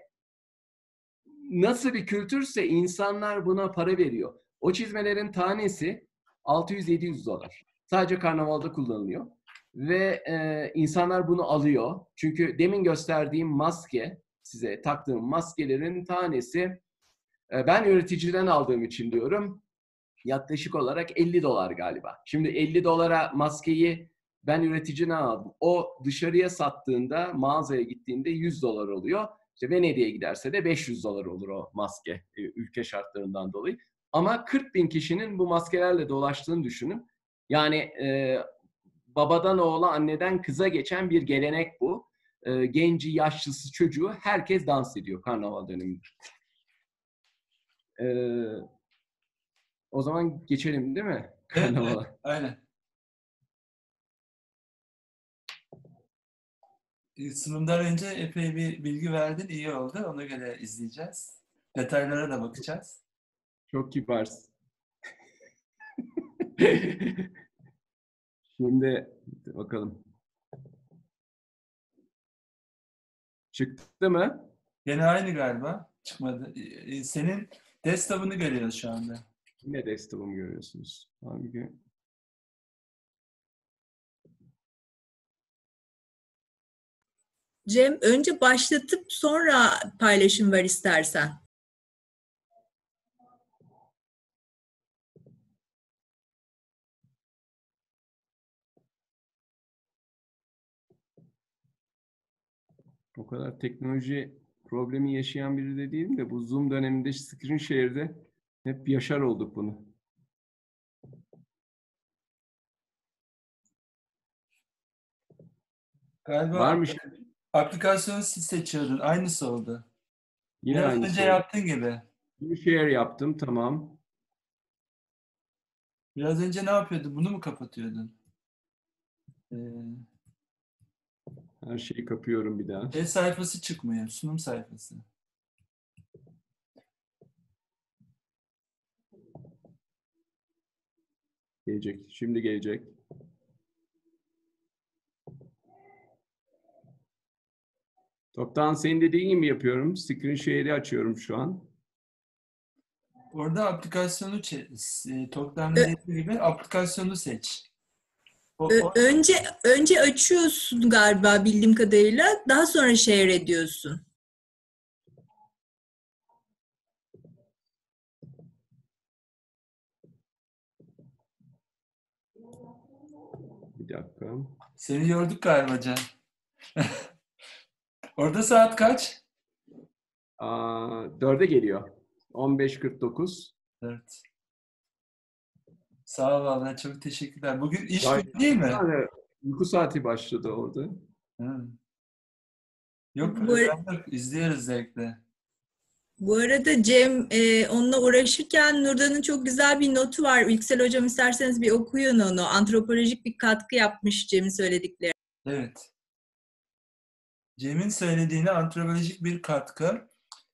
nasıl bir kültürse insanlar buna para veriyor. O çizmelerin tanesi $600-700. Sadece karnavalda kullanılıyor. Ve insanlar bunu alıyor. Çünkü demin gösterdiğim maske, size taktığım maskelerin tanesi, ben üreticiden aldığım için diyorum, yaklaşık olarak $50 galiba. Şimdi $50 maskeyi ben üreticiden aldım. O dışarıya sattığında, mağazaya gittiğinde $100 oluyor. İşte Venedik'e giderse de $500 olur o maske ülke şartlarından dolayı. Ama 40.000 kişinin bu maskelerle dolaştığını düşünün. Yani babadan oğula, anneden kıza geçen bir gelenek bu. genci, yaşlısı, çocuğu herkes dans ediyor karnaval döneminde. O zaman geçelim değil mi? Karnavala.
Evet, aynen. Sunumdan önce epey bir bilgi verdin, iyi oldu. Ona göre izleyeceğiz. Detaylara da bakacağız.
Çok kibarsın. Şimdi bakalım. Çıktı mı?
Gene aynı galiba. Çıkmadı. Senin desktop'unu görüyoruz şu anda.
Yine desktop'umu görüyorsunuz. Hangi?
Cem, önce başlatıp sonra paylaşım ver istersen.
O kadar teknoloji problemi yaşayan biri de değilim de bu Zoom döneminde screen share'de hep yaşar olduk bunu.
Galiba
Varmış.
aplikasyonu siz seçiyordun. Aynısı oldu.
Yine
Biraz
aynısı
önce
oldu.
yaptığın gibi.
Bir share yaptım, tamam.
Biraz önce ne yapıyordun? Bunu mu kapatıyordun?
Her şeyi kapıyorum bir daha.
Sayfası çıkmıyor. Sunum sayfası.
Gelecek. Şimdi gelecek. Toptan senin dediğin gibi yapıyorum. Screen share'i açıyorum şu an.
Orada aplikasyonu Toktan'ın dediği gibi aplikasyonu seç.
Önce açıyorsun galiba bildiğim kadarıyla, daha sonra share ediyorsun.
Bir dakika.
Seni yorduk galiba Can. Orada saat kaç?
4'e geliyor. 15.49.
Evet. Sağ ol vallahi, çok teşekkürler. Bugün iş günü değil mi?
Uyku saati başladı orada.
Yok, izliyoruz zevkle.
Bu arada Cem, onunla uğraşırken Nurdan'ın çok güzel bir notu var. Yüksel Hocam, isterseniz bir okuyun onu. Antropolojik bir katkı yapmış Cem'in söyledikleri.
Evet. Cem'in söylediğine antropolojik bir katkı.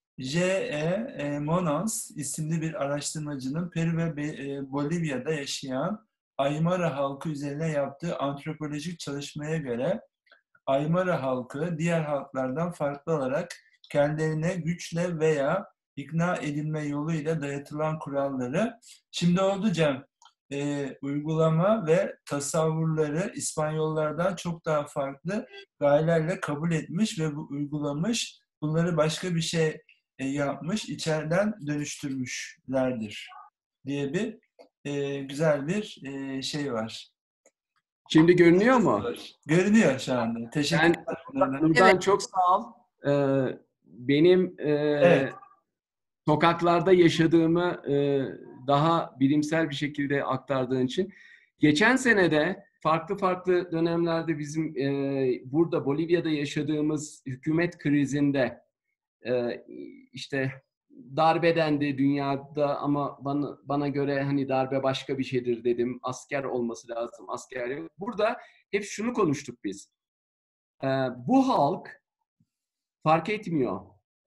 J.E. Monons isimli bir araştırmacının Peru ve Bolivya'da yaşayan Aymara halkı üzerine yaptığı antropolojik çalışmaya göre Aymara halkı diğer halklardan farklı olarak kendilerine güçle veya ikna edilme yoluyla dayatılan kuralları, şimdi oldu Cem, uygulama ve tasavvurları İspanyollardan çok daha farklı gayelerle kabul etmiş ve bu uygulamış, bunları başka bir şey yapmış, içeriden dönüştürmüşlerdir diye bir güzel bir şey var.
Şimdi görünüyor mu?
Görünüyor şu anda. Teşekkürler.
Nurdan çok sağ ol. Benim sokaklarda yaşadığımı daha bilimsel bir şekilde aktardığın için. Geçen sene de farklı dönemlerde bizim burada Bolivya'da yaşadığımız hükümet krizinde işte darbe dendi dünyada ama bana göre hani darbe başka bir şeydir dedim. Asker olması lazım, asker. Burada hep şunu konuştuk biz. Bu halk fark etmiyor.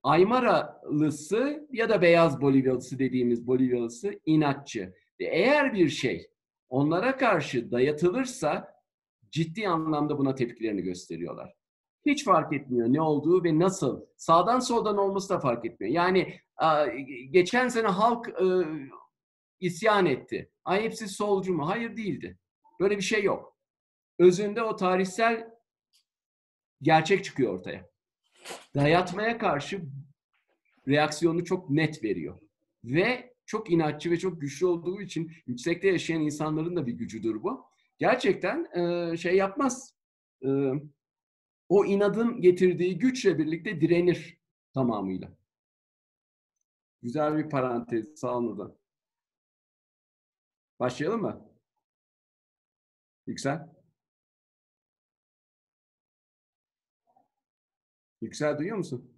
Aymaralısı ya da beyaz Bolivyalısı dediğimiz Bolivyalısı inatçı. Ve eğer bir şey onlara karşı dayatılırsa ciddi anlamda buna tepkilerini gösteriyorlar. Hiç fark etmiyor ne olduğu ve nasıl. Sağdan soldan olması da fark etmiyor. Yani geçen sene halk isyan etti. Ay hepsi solcu mu? Hayır, değildi. Böyle bir şey yok. Özünde o tarihsel gerçek çıkıyor ortaya. Dayatmaya karşı reaksiyonu çok net veriyor. Ve çok inatçı ve çok güçlü olduğu için yüksekte yaşayan insanların da bir gücüdür bu. Gerçekten şey yapmaz. O inadın getirdiği güçle birlikte direnir tamamıyla. Güzel bir parantez. Sağ olun da. Başlayalım mı? Yüksel. Yüksel duyuyor musun?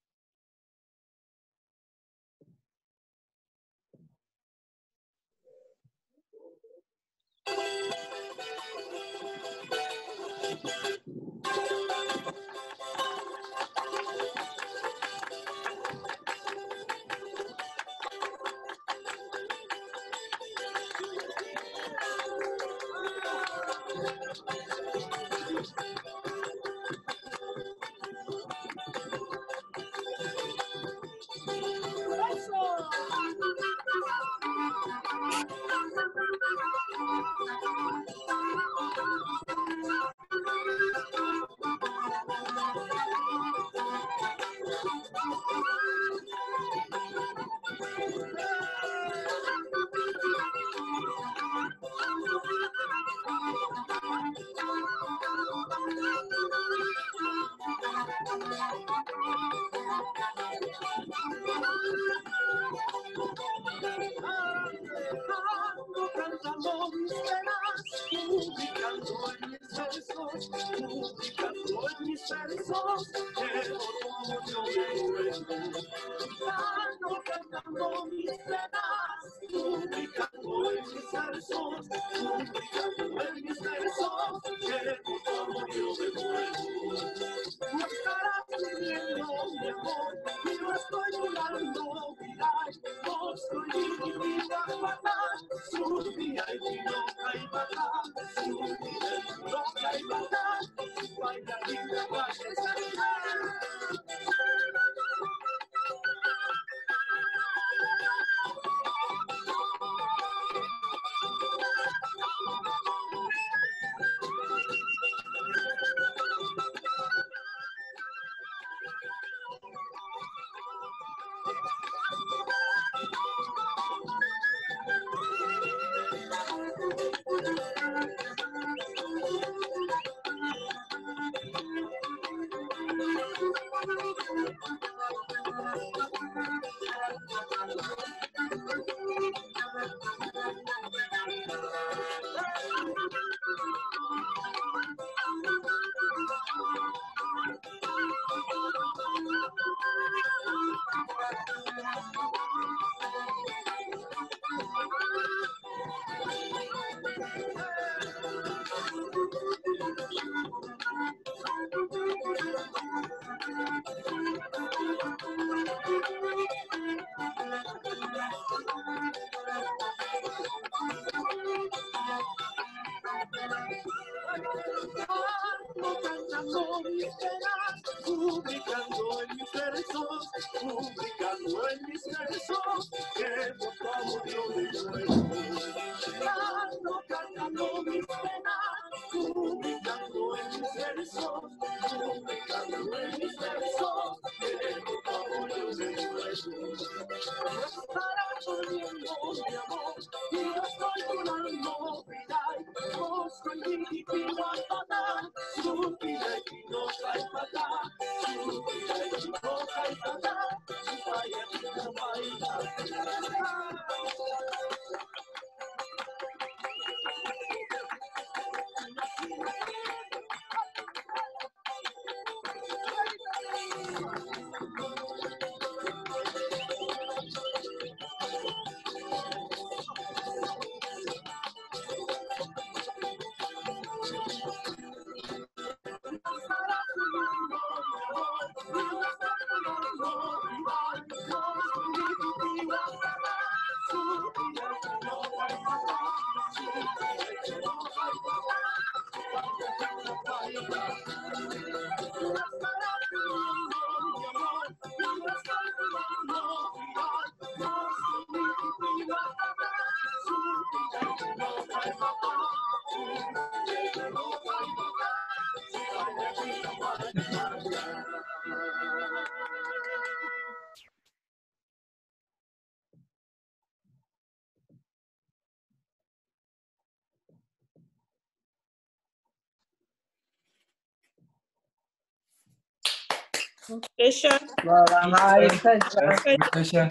Muhteşem.
Valla harika.
Evet, muhteşem.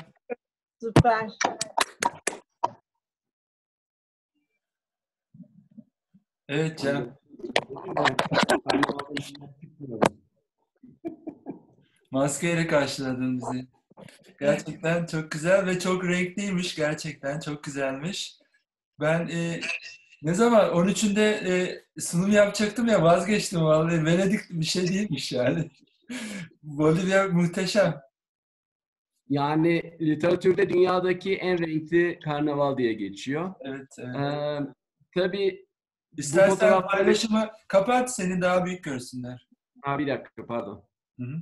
Süper.
Evet Cem. Maskeyle karşıladın bizi. Gerçekten çok güzel ve çok renkliymiş. Gerçekten çok güzelmiş. Ben ne zaman 13'ünde sunum yapacaktım ya, vazgeçtim vallahi. Venedik bir şey değilmiş yani. Bolivya muhteşem.
Yani literatürde dünyadaki en renkli karnaval diye geçiyor.
Evet, evet.
Tabii
İstersen paylaşımı kapat, seni daha büyük görsünler.
Bir dakika, pardon.
Hı-hı.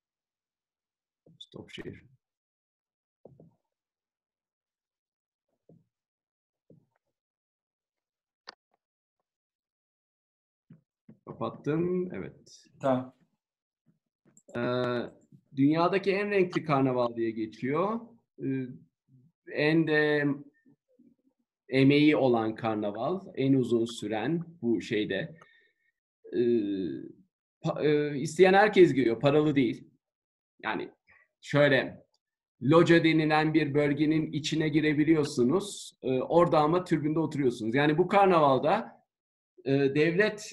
Stop share. Kapattım. Evet.
Tamam.
Dünyadaki en renkli karnaval diye geçiyor. En de emeği olan karnaval, en uzun süren bu şeyde. İsteyen herkes giriyor, paralı değil. Yani şöyle, loca denilen bir bölgenin içine girebiliyorsunuz. Orada ama tribünde oturuyorsunuz. Yani bu karnavalda devlet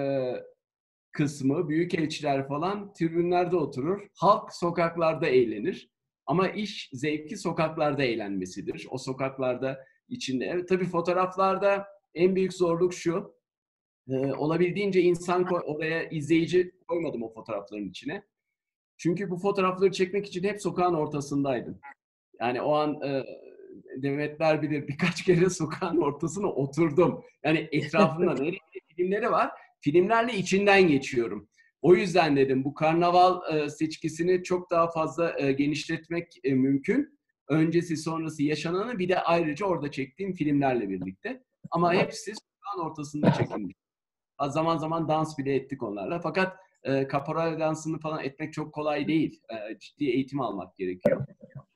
kısmı, büyükelçiler falan tribünlerde oturur. Halk sokaklarda eğlenir. Ama iş zevki sokaklarda eğlenmesidir. O sokaklarda içinde. Evet, tabii fotoğraflarda en büyük zorluk şu. Olabildiğince insan oraya izleyici koymadım o fotoğrafların içine. Çünkü bu fotoğrafları çekmek için hep sokağın ortasındaydım. Yani o an Demetler bilir, birkaç kere sokağın ortasına oturdum. Yani etrafında nerede filmleri var. Filmlerle içinden geçiyorum. O yüzden dedim bu karnaval seçkisini çok daha fazla genişletmek mümkün. Öncesi sonrası yaşananı bir de ayrıca orada çektiğim filmlerle birlikte. Ama hepsi sokağın ortasında çekilmiş. Zaman zaman dans bile ettik onlarla. Fakat capoeira dansını falan etmek çok kolay değil. Ciddi eğitim almak gerekiyor.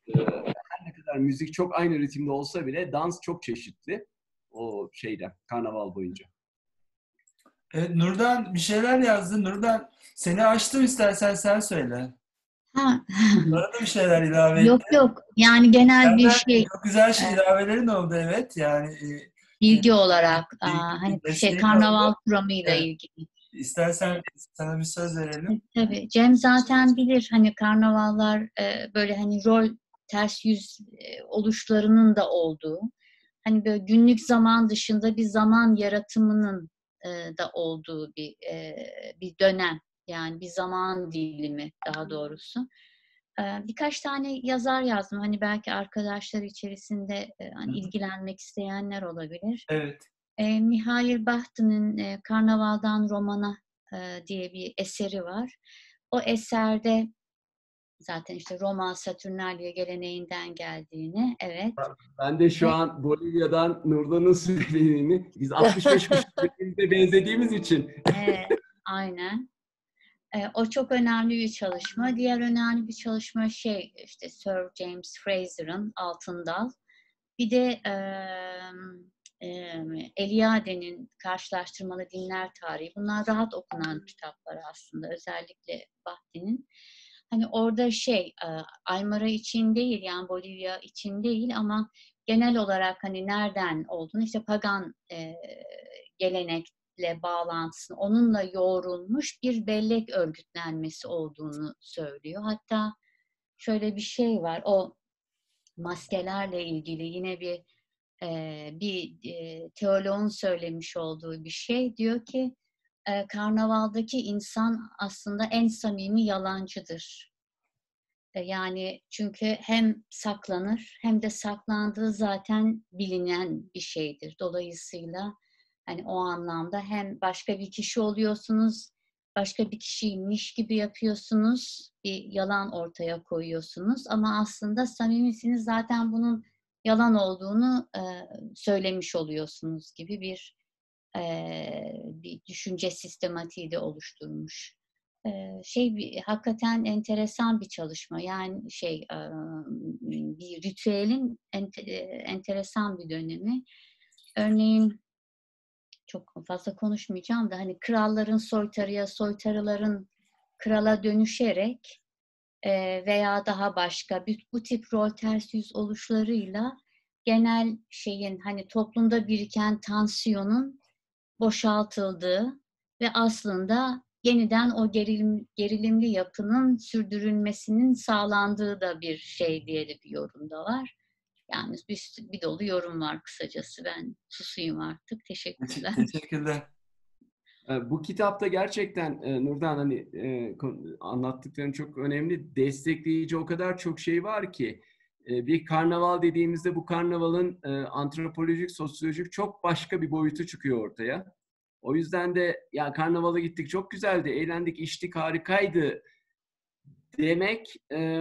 Her ne kadar müzik çok aynı ritimde olsa bile dans çok çeşitli. O şeyde, karnaval boyunca.
Evet, Nurdan bir şeyler yazdı. Nurdan, seni açtım, istersen sen söyle.
Ha.
Bana da bir şeyler ilave etti.
Yok. Yani genel bir şey.
Çok güzel ilavelerin oldu, evet. Yani
bilgi olarak hani karnaval
oldu.
kuramıyla
Evet.
ilgili.
İstersen sana bir söz verelim.
Tabii. Cem zaten bilir hani karnavallar böyle hani rol ters yüz oluşlarının da olduğu, hani böyle günlük zaman dışında bir zaman yaratımının da olduğu bir dönem. Yani bir zaman dilimi daha doğrusu. Birkaç tane yazar yazdım. Hani belki arkadaşlar içerisinde hani ilgilenmek isteyenler olabilir.
Evet.
Mihail Bahtin'in Karnavaldan Romana diye bir eseri var. O eserde zaten işte Roma Saturnalia geleneğinden geldiğini, evet.
Ben de şu an Bolivya'dan Nurdan'ın söylediğini, biz 65 kuşlarımızda benzediğimiz için.
Evet, aynen. O çok önemli bir çalışma. Diğer önemli bir çalışma işte Sir James Fraser'ın Altın Dal. Bir de Eliade'nin Karşılaştırmalı Dinler Tarihi. Bunlar rahat okunan kitaplar aslında. Özellikle Bahti'nin. Hani orada Aymara için değil, yani Bolivya için değil ama genel olarak hani nereden olduğunu, işte pagan gelenekle bağlantısını, onunla yoğrulmuş bir bellek örgütlenmesi olduğunu söylüyor. Hatta şöyle bir şey var, o maskelerle ilgili yine bir teoloğun söylemiş olduğu bir şey. Diyor ki karnavaldaki insan aslında en samimi yalancıdır. Yani çünkü hem saklanır hem de saklandığı zaten bilinen bir şeydir. Dolayısıyla hani o anlamda hem başka bir kişi oluyorsunuz, başka bir kişiymiş gibi yapıyorsunuz, bir yalan ortaya koyuyorsunuz ama aslında samimisiniz, zaten bunun yalan olduğunu söylemiş oluyorsunuz gibi bir düşünce sistematiği de oluşturmuş. Hakikaten enteresan bir çalışma. Yani bir ritüelin enteresan bir dönemi. Örneğin çok fazla konuşmayacağım da hani kralların soytarıya, soytarıların krala dönüşerek veya daha başka bu tip rol ters yüz oluşlarıyla genel hani toplumda biriken tansiyonun boşaltıldığı ve aslında yeniden o gerilimli yapının sürdürülmesinin sağlandığı da bir şey diye de bir yorum da var. Yani bir dolu yorum var kısacası. Ben susayım artık. Teşekkürler.
Teşekkürler.
Bu kitapta gerçekten Nurdan hani anlattıkların çok önemli. Destekleyici o kadar çok şey var ki bir karnaval dediğimizde bu karnavalın antropolojik, sosyolojik çok başka bir boyutu çıkıyor ortaya. O yüzden de ya karnavala gittik çok güzeldi, eğlendik, içtik, harikaydı demek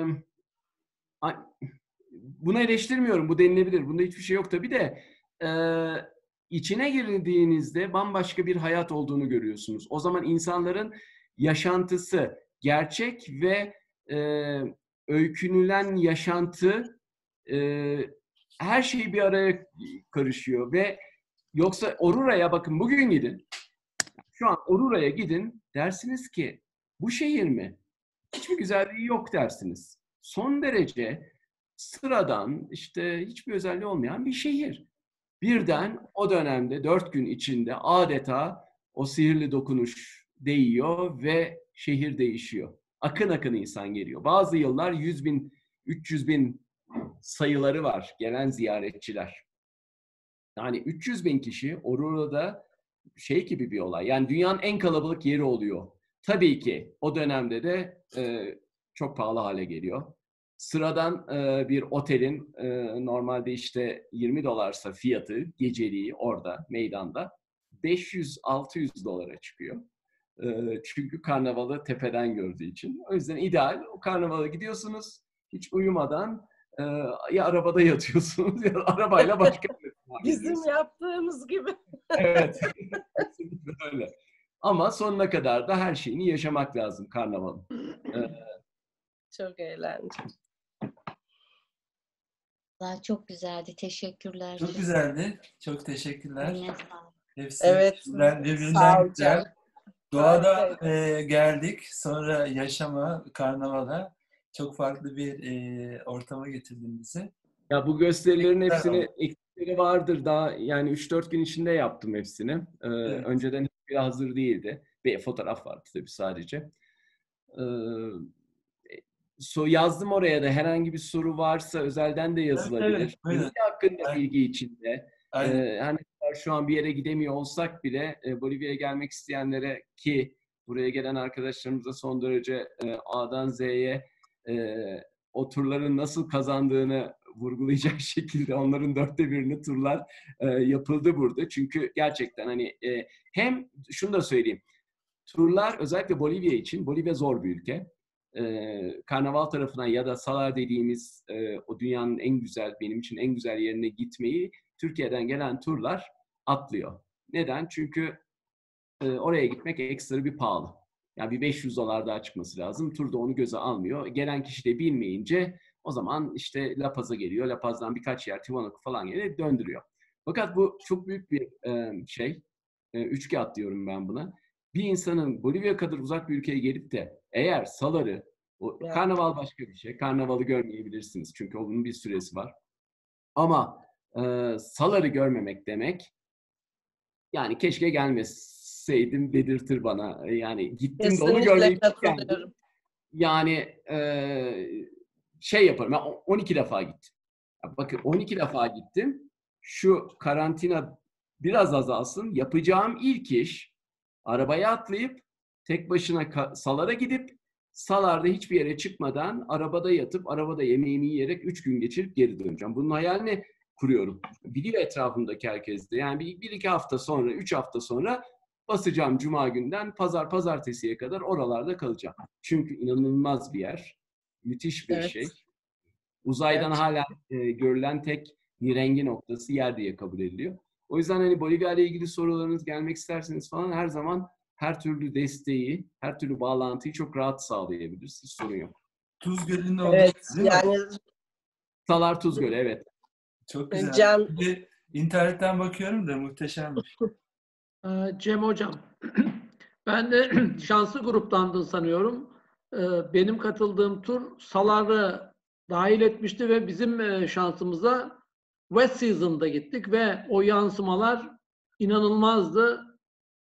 bunu eleştirmiyorum. Bu denilebilir. Bunda hiçbir şey yok tabii de içine girdiğinizde bambaşka bir hayat olduğunu görüyorsunuz. O zaman insanların yaşantısı, gerçek ve öykünülen yaşantı her şey bir araya karışıyor ve yoksa Orura'ya bakın bugün gidin. Şu an Orura'ya gidin dersiniz ki bu şehir mi? Hiçbir güzelliği yok dersiniz. Son derece sıradan işte hiçbir özelliği olmayan bir şehir. Birden o dönemde 4 gün içinde adeta o sihirli dokunuş değiyor ve şehir değişiyor. Akın akın insan geliyor. Bazı yıllar 100.000, 300.000 sayıları var gelen ziyaretçiler. Yani 300.000 kişi Orura'da şey gibi bir olay. Yani dünyanın en kalabalık yeri oluyor. Tabii ki o dönemde de çok pahalı hale geliyor. Sıradan bir otelin normalde işte $20 fiyatı geceliği orada meydanda $500-600 çıkıyor. Çünkü karnavalı tepeden gördüğü için. O yüzden ideal. O karnavala gidiyorsunuz hiç uyumadan ya arabada yatıyorsunuz ya arabayla başka bir
Bizim yaptığımız gibi.
Evet. Kesinlikle öyle. Ama sonuna kadar da her şeyini yaşamak lazım karnavalın.
Çok eğlenceli.
Çok güzeldi. Teşekkürler.
Çok güzeldi. Çok teşekkürler. Hepsi
Evet.
birbirinden güzel. Doğada geldik. Sonra yaşama, karnavala çok farklı bir ortama getirdin bizi.
Ya bu gösterilerin hepsini eksikleri vardır. Daha yani 3-4 gün içinde yaptım hepsini.
Evet.
Önceden hiçbir hazır değildi. Bir fotoğraf vardı tabii sadece. Yazdım oraya da herhangi bir soru varsa özelden de yazılabilir.
Evet.
Hakkında bilgi içinde. Hani şu an bir yere gidemiyor olsak bile Bolivya'ya gelmek isteyenlere ki buraya gelen arkadaşlarımıza son derece A'dan Z'ye o turların nasıl kazandığını vurgulayacak şekilde onların 1/4'ünü turlar yapıldı burada. Çünkü gerçekten hani hem şunu da söyleyeyim. Turlar özellikle Bolivya için, Bolivya zor bir ülke. Karnaval tarafına ya da Salar dediğimiz o dünyanın en güzel, benim için en güzel yerine gitmeyi Türkiye'den gelen turlar atlıyor. Neden? Çünkü oraya gitmek ekstra bir pahalı. Yani bir $500 daha çıkması lazım. Tur da onu göze almıyor. Gelen kişi de bilmeyince o zaman işte La Paz'a geliyor. La Paz'dan birkaç yer Tiwanaku falan geliyor, döndürüyor. Fakat bu çok büyük bir şey. Üçkağıt diyorum ben buna. Bir insanın Bolivya kadar uzak bir ülkeye gelip de eğer Salar'ı, karnaval başka bir şey. Karnavalı görmeyebilirsiniz. Çünkü onun bir süresi var. Ama Salar'ı görmemek demek yani keşke gelmeseydim dedirtir bana. Yani gittim de onu görmeyi geldim. Yani şey yaparım. Ben 12 defa gittim. Bakın 12 defa gittim. Şu karantina biraz azalsın. Yapacağım ilk iş arabaya atlayıp tek başına Salar'a gidip Salar'da hiçbir yere çıkmadan arabada yatıp arabada yemeğimi yiyerek 3 gün geçirip geri döneceğim. Bunun hayalini kuruyorum. Biliyor etrafımdaki herkes de. Yani bir iki hafta sonra, 3 hafta sonra basacağım Cuma günden pazartesiye kadar oralarda kalacağım. Çünkü inanılmaz bir yer. Müthiş bir şey. Uzaydan hala görülen tek nirengi noktası yer diye kabul ediliyor. O yüzden hani Bolivya ile ilgili sorularınız gelmek isterseniz falan her zaman her türlü desteği, her türlü bağlantıyı çok rahat sağlayabiliriz. Hiç sorun yok.
Tuz Gölü'nde oldu değil mi?
Yani
Salar Tuz Gölü, evet.
Çok güzel. İnternetten bakıyorum da muhteşemmiş.
Cem Hocam, ben de şanslı gruptandın sanıyorum. Benim katıldığım tur Salar'ı dahil etmişti ve bizim şansımıza Wet Season'da gittik ve o yansımalar inanılmazdı.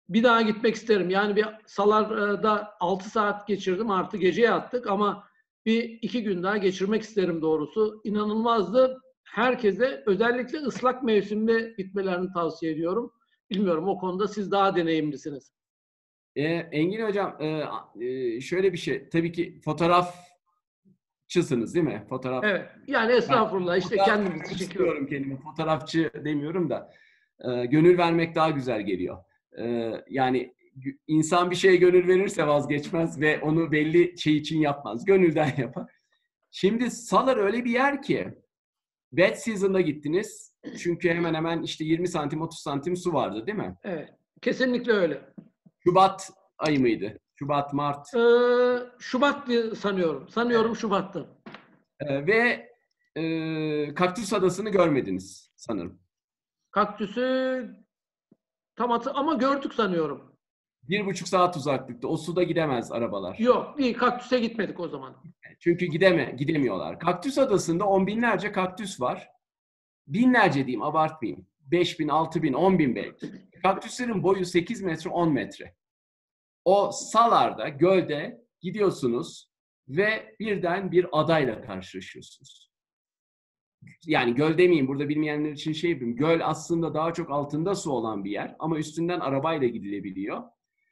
bir daha gitmek isterim. Yani bir Salar'da 6 saat geçirdim, artı gece yattık ama bir 2 gün daha geçirmek isterim doğrusu. İnanılmazdı. Herkese özellikle ıslak mevsimde gitmelerini tavsiye ediyorum. Bilmiyorum, o konuda siz daha deneyimlisiniz.
Engin Hocam, şöyle bir şey. Tabii ki fotoğrafçısınız değil mi? Fotoğraf.
Evet. Yani estağfurullah, işte kendimizi çekiyorum.
Kendimi fotoğrafçı demiyorum da gönül vermek daha güzel geliyor. Yani insan bir şeye gönül verirse vazgeçmez ve onu belli şey için yapmaz. Gönülden yapar. Şimdi Salar öyle bir yer ki wet season'da gittiniz. Çünkü hemen hemen işte 20 santim 30 santim su vardı değil mi?
Evet. Kesinlikle öyle.
Şubat ayı mıydı? Şubat, Mart.
Şubat'tı sanıyorum. Sanıyorum Şubat'tı.
Ve Kaktüs Adası'nı görmediniz sanırım.
Kaktüsü ama gördük sanıyorum.
1,5 saat uzaklıkta. O suda gidemez arabalar.
Yok, değil. Kaktüse gitmedik o zaman.
Çünkü gidemiyorlar. Kaktüs Adası'nda 10 binlerce kaktüs var. Binlerce diyeyim, abartmayayım. 5 bin, 6 bin, 10 bin belki. Kaktüslerin boyu 8 metre, 10 metre. O Salar'da, gölde gidiyorsunuz ve birden bir adayla karşılaşıyorsunuz. Yani göl demeyeyim, burada bilmeyenler için şey yapayım. Göl aslında daha çok altında su olan bir yer ama üstünden arabayla gidilebiliyor.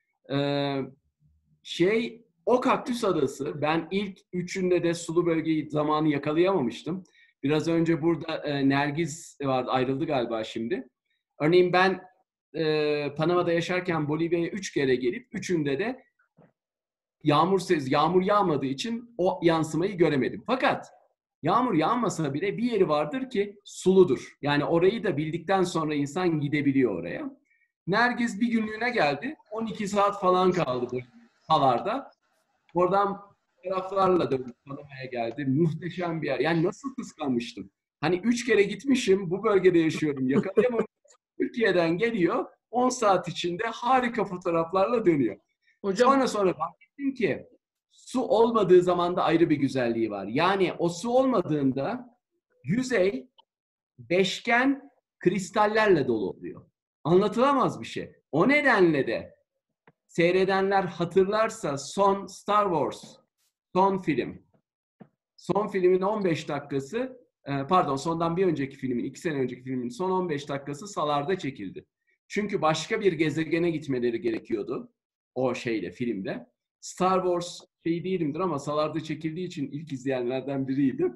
O Kaktüs Adası, ben ilk üçünde de sulu bölgeyi zamanı yakalayamamıştım. Biraz önce burada Nergiz vardı, ayrıldı galiba şimdi. Örneğin ben Panama'da yaşarken Bolivya'ya 3 kere gelip üçünde de yağmur yağmadığı için o yansımayı göremedim. Fakat yağmur yağmasa bile bir yeri vardır ki suludur. Yani orayı da bildikten sonra insan gidebiliyor oraya. Nergiz bir günlüğüne geldi. 12 saat falan kaldı Salar'da. Oradan taraflarla döndü, Panama'ya geldi. Muhteşem bir yer. Yani nasıl kıskanmıştım. Hani 3 kere gitmişim, bu bölgede yaşıyorum. Yakalayamadım. Türkiye'den geliyor, 10 saat içinde harika fotoğraflarla dönüyor.
Hocam,
Sonra fark ettim ki su olmadığı zaman da ayrı bir güzelliği var. Yani o su olmadığında yüzey beşgen kristallerle dolu oluyor. Anlatılamaz bir şey. O nedenle de seyredenler hatırlarsa son Star Wars, son filmin 15 dakikası, sondan bir önceki filmin, 2 sene önceki filmin son 15 dakikası Salar'da çekildi. Çünkü başka bir gezegene gitmeleri gerekiyordu o filmde. Star Wars değilimdir ama Salar'da çekildiği için ilk izleyenlerden biriydim.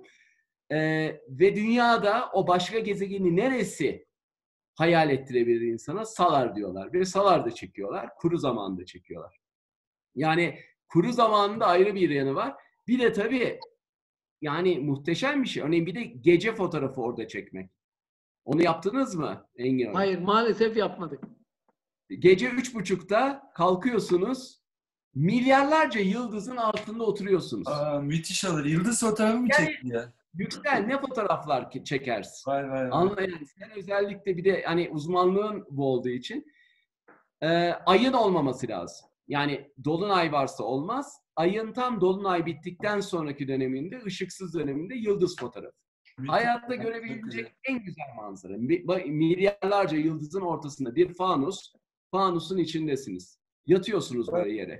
Ve dünyada o başka gezegeni neresi hayal ettirebilir insana? Salar diyorlar. Ve Salar'da çekiyorlar. Kuru zamanında çekiyorlar. Yani kuru zamanında ayrı bir yanı var. Bir de tabii yani muhteşem bir şey. Örneğin bir de gece fotoğrafı orada çekmek. Onu yaptınız mı Engin Hanım?
Hayır, maalesef yapmadık.
Gece 3.30'da kalkıyorsunuz. Milyarlarca yıldızın altında oturuyorsunuz.
Müthiş olur. Yıldız fotoğrafı mı çekiyor?
Yüksel ne fotoğraflar çekersin?
Vay.
Anlayan sen özellikle bir de hani uzmanlığın bu olduğu için ayın olmaması lazım. Yani dolunay varsa olmaz. Ayın tam dolunay bittikten sonraki döneminde, ışıksız döneminde yıldız fotoğrafı. Hayatta görebilecek en güzel manzara. Milyarlarca yıldızın ortasında bir fanusun içindesiniz. Yatıyorsunuz böyle yere.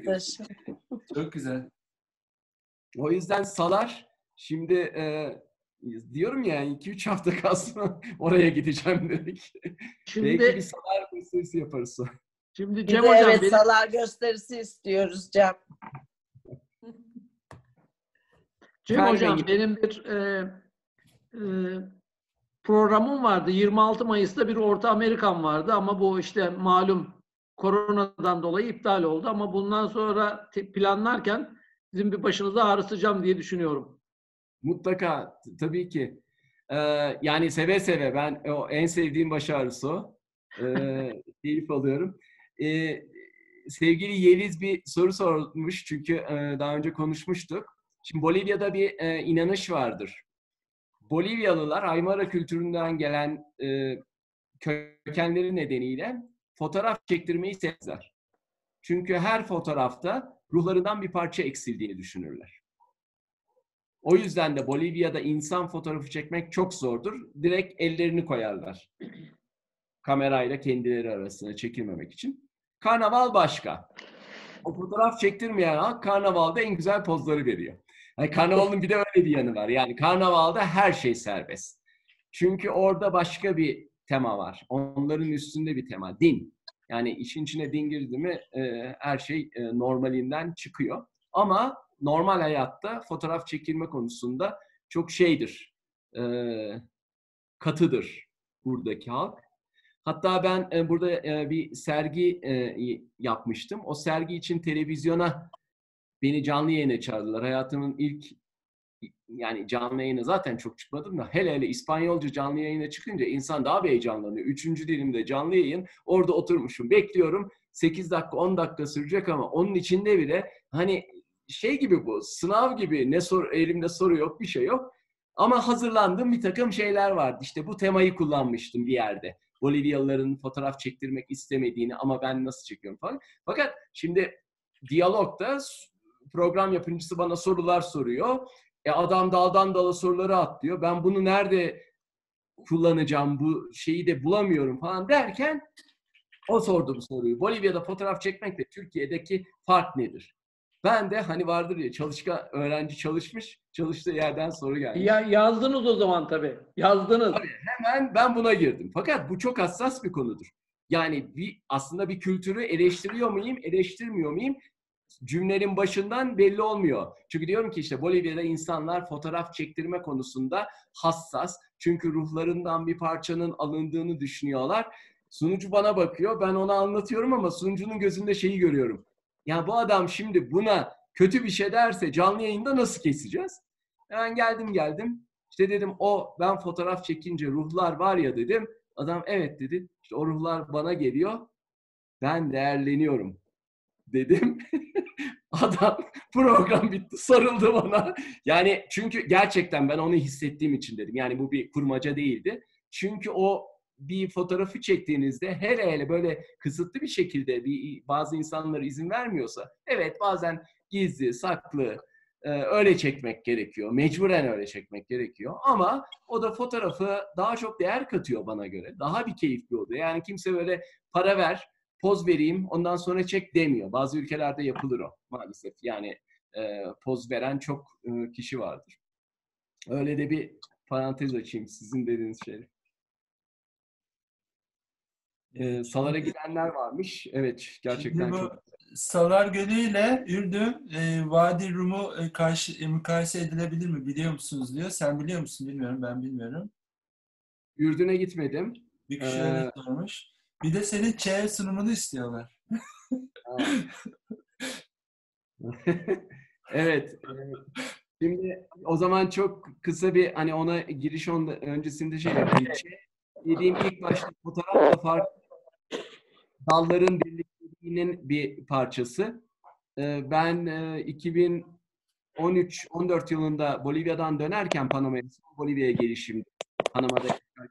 Çok güzel.
O yüzden Salar, şimdi diyorum ya 2-3 hafta kalsın oraya gideceğim dedik.
Şimdi,
belki bir Salar gösterisi yaparız sonra.
Şimdi Cem Hocam,
evet, Salar gösterisi istiyoruz Cem.
Cem Hocam, benim bir programım vardı. 26 Mayıs'ta bir Orta Amerikan vardı ama bu işte malum koronadan dolayı iptal oldu. Ama bundan sonra planlarken sizin bir başınıza ağrıtacağım diye düşünüyorum.
Mutlaka, tabii ki. Yani seve seve, ben o en sevdiğim baş ağrısı o. Keyif alıyorum. Sevgili Yeliz bir soru sormuş çünkü daha önce konuşmuştuk. Şimdi Bolivya'da bir inanış vardır. Bolivyalılar Aymara kültüründen gelen kökenleri nedeniyle fotoğraf çektirmeyi sevmezler. Çünkü her fotoğrafta ruhlarından bir parça eksildiğini düşünürler. O yüzden de Bolivya'da insan fotoğrafı çekmek çok zordur. Direkt ellerini koyarlar. Kamerayla kendileri arasına çekilmemek için. Karnaval başka. O fotoğraf çektirmeyen halk karnavalda en güzel pozları veriyor. Yani karnavalın bir de öyle bir yanı var. Yani karnavalda her şey serbest. Çünkü orada başka bir tema var. Onların üstünde bir tema. Din. Yani işin içine din girdi mi her şey normalinden çıkıyor. Ama normal hayatta fotoğraf çekilme konusunda çok şeydir. Katıdır buradaki halk. Hatta ben burada bir sergi yapmıştım. O sergi için televizyona beni canlı yayına çağırdılar. Hayatımın ilk yani canlı yayına zaten çok çıkmadım da hele İspanyolca canlı yayına çıkınca insan daha bir heyecanlanıyor. 3. dilimde canlı yayın. Orada oturmuşum. Bekliyorum. 8 dakika 10 dakika sürecek ama onun içinde bile hani şey gibi bu. Sınav gibi elimde soru yok bir şey yok. Ama hazırlandığım bir takım şeyler vardı. İşte bu temayı kullanmıştım bir yerde. Bolivyalıların fotoğraf çektirmek istemediğini ama ben nasıl çekiyorum falan. Fakat şimdi diyalogda program yapımcısı bana sorular soruyor. Adam daldan dala soruları atlıyor. Ben bunu nerede kullanacağım, bu şeyi de bulamıyorum falan derken o sordu bu soruyu. Bolivya'da fotoğraf çekmekle Türkiye'deki fark nedir? Ben de hani vardır ya çalışkan öğrenci çalışmış, çalıştığı yerden soru gelmiş.
Ya yazdınız o zaman tabii. Yazdınız.
Tabii, hemen ben buna girdim. Fakat bu çok hassas bir konudur. Yani aslında bir kültürü eleştiriyor muyum, eleştirmiyor muyum? Cümlenin başından belli olmuyor. Çünkü diyorum ki işte Bolivya'da insanlar fotoğraf çektirme konusunda hassas. Çünkü ruhlarından bir parçanın alındığını düşünüyorlar. Sunucu bana bakıyor, ben ona anlatıyorum ama sunucunun gözünde şeyi görüyorum. Ya bu adam şimdi buna kötü bir şey derse canlı yayında nasıl keseceğiz? Hemen geldim. İşte dedim ben fotoğraf çekince ruhlar var ya dedim. Adam evet dedi. İşte o ruhlar bana geliyor. Ben değerleniyorum dedim. Adam program bitti sarıldı bana. Yani çünkü gerçekten ben onu hissettiğim için dedim. Yani bu bir kurmaca değildi. Çünkü o bir fotoğrafı çektiğinizde hele böyle kısıtlı bir şekilde bazı insanlara izin vermiyorsa evet bazen gizli, saklı öyle çekmek gerekiyor. Mecburen öyle çekmek gerekiyor. Ama o da fotoğrafı daha çok değer katıyor bana göre. Daha bir keyifli oluyor. Yani kimse böyle para ver, poz vereyim, ondan sonra çek demiyor. Bazı ülkelerde yapılır o maalesef. Yani poz veren çok kişi vardır. Öyle de bir parantez açayım sizin dediğiniz şey. Salar'a gidenler varmış. Evet, gerçekten
bu
çok.
Salar Gölü ile Ürdün Vadi Rum'u mukayese edilebilir mi biliyor musunuz diyor. Sen biliyor musun bilmiyorum, ben bilmiyorum.
Ürdün'e gitmedim.
Bir kişi öyle sormuş. Bir de senin çay sunumunu istiyorlar.
Evet. Şimdi o zaman çok kısa bir hani ona giriş öncesinde şey yapayım. Dediğim ilk başta fotoğrafla farklı dalların birlikteliğinin bir parçası. Ben 2013-14 yılında Bolivya'dan dönerken Panama'ya, Bolivya'ya gelişimde Panama'da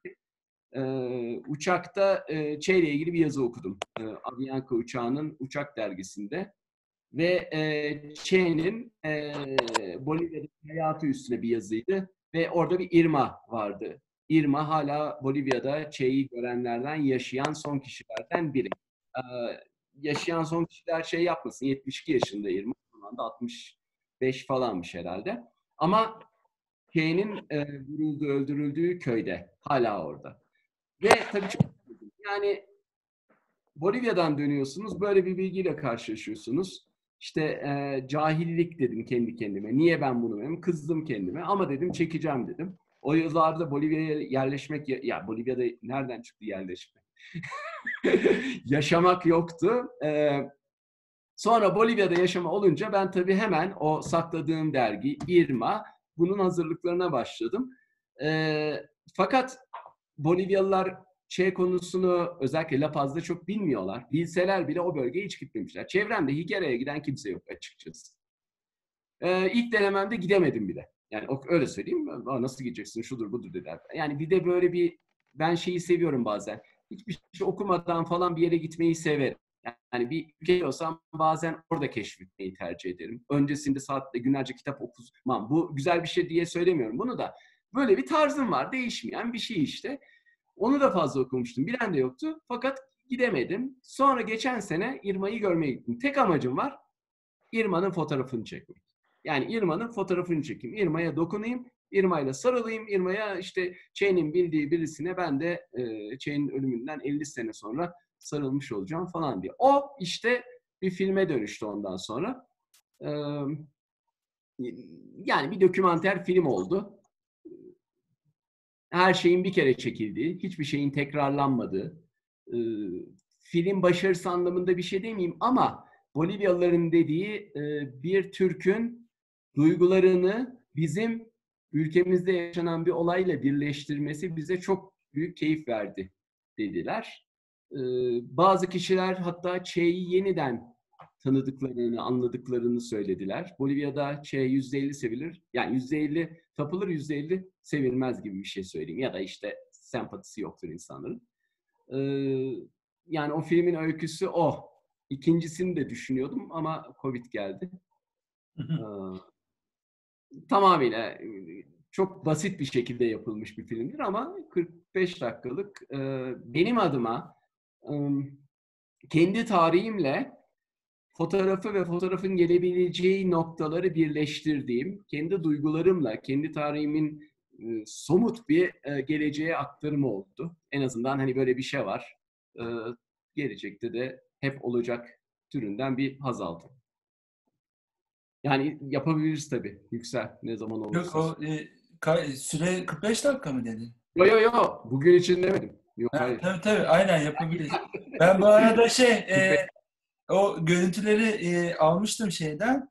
uçakta Che ile ilgili bir yazı okudum. Avianca uçağının uçak dergisinde. Ve Che'nin Bolivya'daki hayatı üstüne bir yazıydı. Ve orada bir Irma vardı. Irma hala Bolivya'da Che'yi görenlerden yaşayan son kişilerden biri. Yaşayan son kişiler şey yapmasın. 72 yaşında Irma. Şu anda 65 falanmış herhalde. Ama Che'nin vurulduğu, öldürüldüğü köyde. Hala orada. Ve tabii çok yani Bolivya'dan dönüyorsunuz. Böyle bir bilgiyle karşılaşıyorsunuz. İşte cahillik dedim kendi kendime. Niye ben bunu bilmiyorum? Kızdım kendime ama dedim çekeceğim dedim. O yıllarda Bolivya'ya yerleşmek, ya Bolivya'da nereden çıktı yerleşmek? Yaşamak yoktu. Sonra Bolivya'da yaşama olunca ben tabii hemen o sakladığım dergi Irma, bunun hazırlıklarına başladım. Fakat Bolivyalılar Che konusunu özellikle La Paz'da çok bilmiyorlar. Bilseler bile o bölgeye hiç gitmemişler. Çevremde Higuera'ya giden kimse yok açıkçası. İlk denememde gidemedim bile. Yani öyle söyleyeyim. Nasıl gideceksin? Şudur budur dediler. Yani bir de böyle ben şeyi seviyorum bazen. Hiçbir şey okumadan falan bir yere gitmeyi severim. Yani bir ülke olsam bazen orada keşfetmeyi tercih ederim. Öncesinde saatte günlerce kitap okumam. Bu güzel bir şey diye söylemiyorum bunu da. Böyle bir tarzım var. Değişmeyen bir şey işte. Onu da fazla okumuştum. Bilen de yoktu. Fakat gidemedim. Sonra geçen sene Irma'yı görmeye gittim. Tek amacım var, Irma'nın fotoğrafını çekmek. Yani Irma'nın fotoğrafını çekeyim. Irma'ya dokunayım, Irma'yla sarılayım. Irma'ya işte Çey'nin bildiği birisine ben de Çey'nin ölümünden 50 sene sonra sarılmış olacağım falan diye. O işte bir filme dönüştü ondan sonra. Yani bir dokümanter film oldu. Her şeyin bir kere çekildiği, hiçbir şeyin tekrarlanmadığı, film başarısı anlamında bir şey demeyeyim ama Bolivyalıların dediği bir Türk'ün duygularını bizim ülkemizde yaşanan bir olayla birleştirmesi bize çok büyük keyif verdi dediler. Bazı kişiler hatta Che'yi yeniden tanıdıklarını, anladıklarını söylediler. Bolivya'da Che %50 sevilir. Yani %50 tapılır, %50 sevilmez gibi bir şey söyleyeyim. Ya da işte sempatisi yoktur insanların. Yani o filmin öyküsü o. İkincisini de düşünüyordum ama Covid geldi. Tamamıyla çok basit bir şekilde yapılmış bir filmdir ama 45 dakikalık benim adıma kendi tarihimle fotoğrafı ve fotoğrafın gelebileceği noktaları birleştirdiğim, kendi duygularımla, kendi tarihimin somut bir geleceğe aktarımı oldu. En azından hani böyle bir şey var. Gelecekte de hep olacak türünden bir haz aldım. Yani yapabiliriz tabii. Yüksel ne zaman olursa.
Yok o süre 45 dakika mı dedin?
Yo. Bugün için demedim. Yok hayır.
Tabii aynen yapabiliriz. Ben bu arada o görüntüleri almıştım şeyden.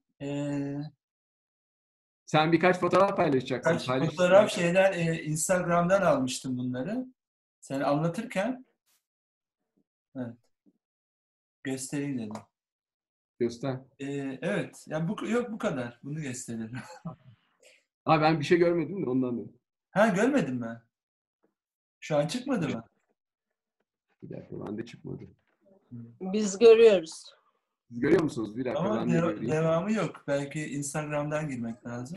Sen birkaç fotoğraf paylaşacaksın.
Birkaç fotoğraf Instagram'dan almıştım bunları. Sen anlatırken evet. Göstereyim dedim.
Göster.
Evet. Yani bu kadar. Bunu gösteririm.
Ben bir şey görmedim de ondan dedim.
Görmedin mi? Şu an çıkmadı mı?
Bir dakika, ben de çıkmadı.
Biz görüyoruz.
Siz görüyor musunuz? Bir dakika.
Ama devamı yok. Belki Instagram'dan girmek lazım.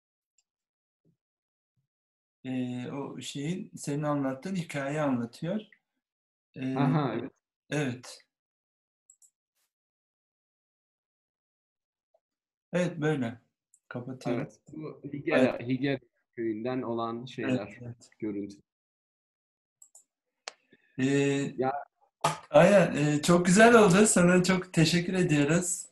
O senin anlattığın hikayeyi anlatıyor.
Evet.
Evet. Evet böyle. Kapatıyorum.
Evet. Bu Higera köyünden olan şeyler, görüntü.
Aynen. Çok güzel oldu. Sana çok teşekkür ediyoruz.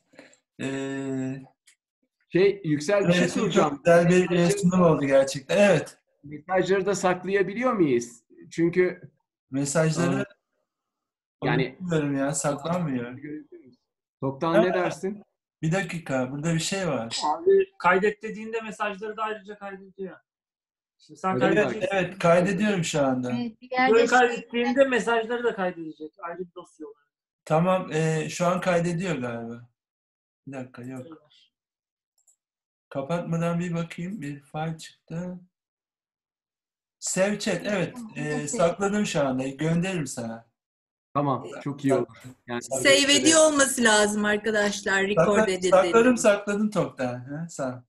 Yüksel bir şey soracağım.
Çok güzel bir sunum oldu gerçekten. Evet.
Mesajları da saklayabiliyor muyuz? Çünkü
mesajları
yani
bilmiyorum ya, saklanmıyor.
Toktan ne dersin?
Bir dakika, burada bir şey var.
Abi kaydet dediğinde mesajları da ayrıca kaydediyor. Şimdi sen
evet, kaydediyorum şu anda.
Böyle kaydettiğinde mesajları da kaydedecek. Ayrı bir dosya olarak.
Tamam, şu an kaydediyor galiba. Bir dakika, yok. Kapatmadan bir bakayım. Bir file çıktı. Save chat, evet. Sakladım şu anda. Gönderirim sana.
Tamam, çok iyi olur. Yani,
save ediyor olması lazım arkadaşlar. Record edildi.
Sakladım Tok'tan. Sağ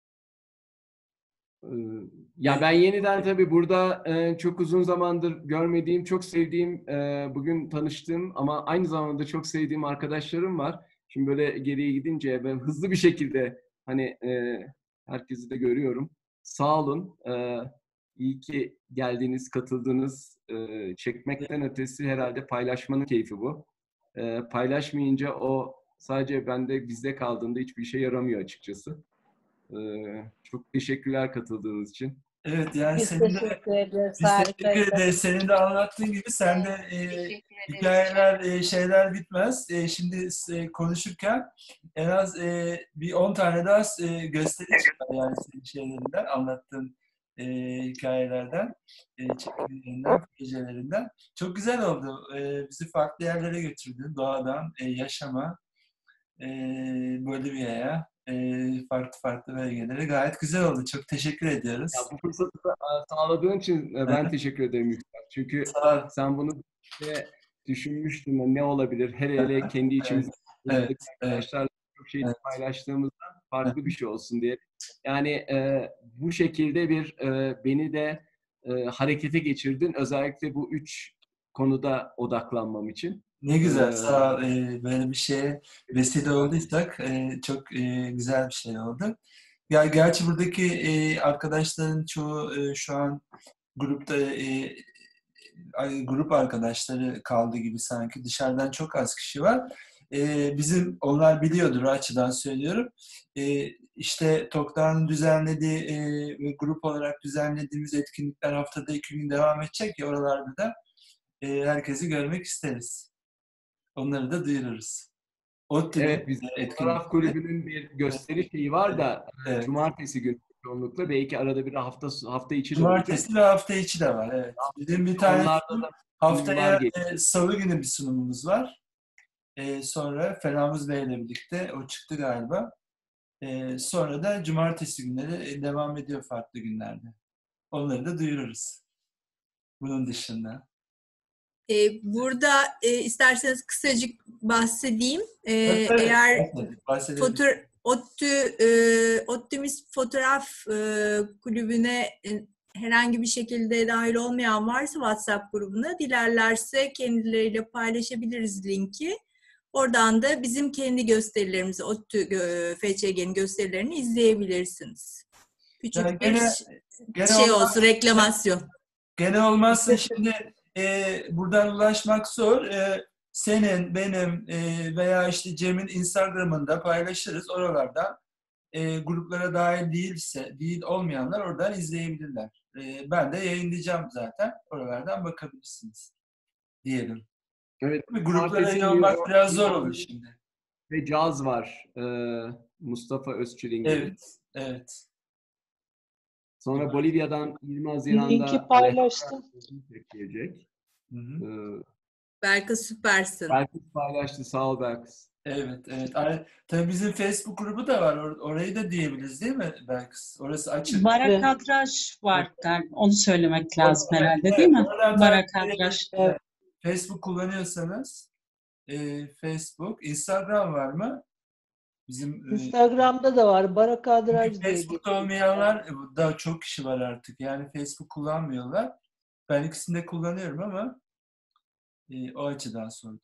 Ya ben yeniden tabii burada çok uzun zamandır görmediğim, çok sevdiğim, bugün tanıştığım ama aynı zamanda çok sevdiğim arkadaşlarım var. Şimdi böyle geriye gidince ben hızlı bir şekilde hani herkesi de görüyorum. Sağ olun. İyi ki geldiniz, katıldınız. Çekmekten ötesi herhalde paylaşmanın keyfi bu. Paylaşmayınca o sadece bizde kaldığında hiçbir işe yaramıyor açıkçası. Çok teşekkürler katıldığınız için.
Evet, yani
biz teşekkür ederiz.
Senin de anlattığın gibi sende hikayeler, şeyler bitmez. Şimdi konuşurken en az bir 10 tane daha gösteri çıkar yani senin şeylerinden, anlattığın hikayelerden, çekimlerinden, projelerinden. Çok güzel oldu. Bizi farklı yerlere götürdün. Doğadan, yaşama, Bolivya'ya, farklı bölgelere. Gayet güzel oldu. Çok teşekkür ediyoruz.
Ya, bu fırsatı sağladığın için ben teşekkür ederim Yüksel. Çünkü sen bunu düşünmüştün. Ne olabilir? Hele kendi içimizde arkadaşlarla çok şey paylaştığımızda farklı bir şey olsun diye. Yani bu şekilde beni de harekete geçirdin. Özellikle bu 3 konuda odaklanmam için.
Ne güzel, sağ ol. Böyle bir şeye vesile olduysak çok güzel bir şey oldu. Ya gerçi buradaki arkadaşların çoğu şu an grupta grup arkadaşları kaldı gibi sanki. Dışarıdan çok az kişi var. Onlar biliyordur, o açıdan söylüyorum. İşte TOKDA'nın düzenlediği ve grup olarak düzenlediğimiz etkinlikler haftada 2 gün devam edecek ya, oralarda da herkesi görmek isteriz. Onları da duyururuz.
Evet, bizim fotoğraf kulübünün bir gösteri şeyi var da
evet.
Cumartesi günü çoğunlukla, belki arada bir hafta içi de
Cumartesi ve hafta içi de var. Evet. Bizim bir tane haftaya Salı günü bir sunumumuz var. Sonra Fenamuz Bey ile birlikte, o çıktı galiba. Sonra da Cumartesi günleri devam ediyor farklı günlerde. Onları da duyururuz. Bunun dışında.
Burada isterseniz kısacık bahsedeyim.
Evet,
Eğer
bahsedelim.
Optimist Fotoğraf Kulübü'ne herhangi bir şekilde dahil olmayan varsa WhatsApp grubuna, dilerlerse kendileriyle paylaşabiliriz linki. Oradan da bizim kendi gösterilerimizi, FÇG'nin gösterilerini izleyebilirsiniz. Küçük
Yani
bir şey olsun, reklamasyon.
Gene olmazsa şimdi buradan ulaşmak zor. Senin, benim veya işte Cem'in Instagram'ında paylaşırız. Oralardan gruplara dahil değil olmayanlar oradan izleyebilirler. Ben de yayınlayacağım zaten. Oralardan bakabilirsiniz diyelim.
Evet.
Gruplara yayınlamak biraz zor olur şimdi.
Ve caz var. Mustafa Özçiling'in.
Evet, evet.
Sonra Bolivya'dan 20 Haziran'da
linki paylaştım.
Gelecek.
Belki süpersin.
Belki paylaştı. Sağ ol Belki.
Evet, evet. Tabii bizim Facebook grubu da var. Orayı da diyebiliriz değil mi Belki? Orası açık.
Barakadraj var. Onu söylemek lazım herhalde, değil mi? Barakadraj.
Facebook kullanıyorsanız Facebook, Instagram var mı? Bizim
Instagram'da da var. Barakadraj diye.
Facebook'ta olmayanlar daha çok kişi var artık. Yani Facebook kullanmıyorlar. Ben ikisini de kullanıyorum ama o açıdan sordum.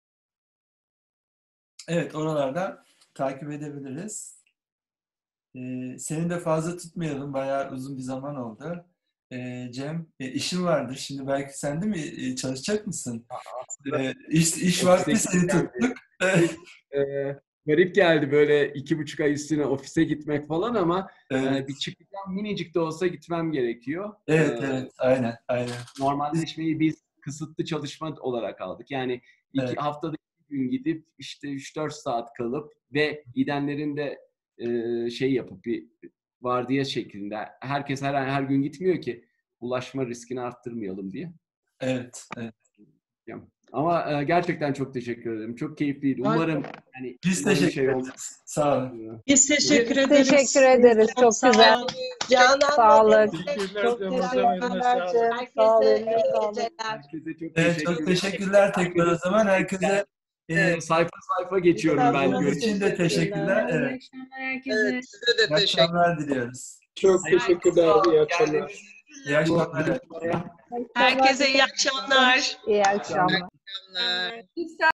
Evet, oralardan takip edebiliriz. Seni de fazla tutmayalım. Bayağı uzun bir zaman oldu. Cem, işin vardır. Şimdi belki sen de mi çalışacak mısın? İş vakti seni tuttuk.
Garip geldi böyle 2,5 ay üstüne ofise gitmek falan ama bir çıkacağım, minicik de olsa gitmem gerekiyor.
Evet, aynen.
Normalleşmeyi biz kısıtlı çalışma olarak aldık. Yani haftada 2 gün gidip işte 3-4 saat kalıp ve gidenlerin de yapıp bir vardiya şeklinde. Herkes her gün gitmiyor ki ulaşma riskini arttırmayalım diye.
Evet.
Ama gerçekten çok teşekkür ederim. Çok keyifliydi. Umarım
biz teşekkür ederiz. Sağ olun.
Biz teşekkür ederiz.
Teşekkür ederiz. Çok güzel. Canan
Sağ olun.
Çok teşekkürler. Sağ olun.
Evet, çok teşekkürler tekrar o zaman. Herkese
sayfa geçiyorum ben.
Bunun için de teşekkürler. Evet.
Evet, size de
İyi akşamlar diliyoruz.
Çok teşekkürler. İyi akşamlar.
İyi akşamlar.
Herkese iyi akşamlar.
İyi akşamlar.
Lütfen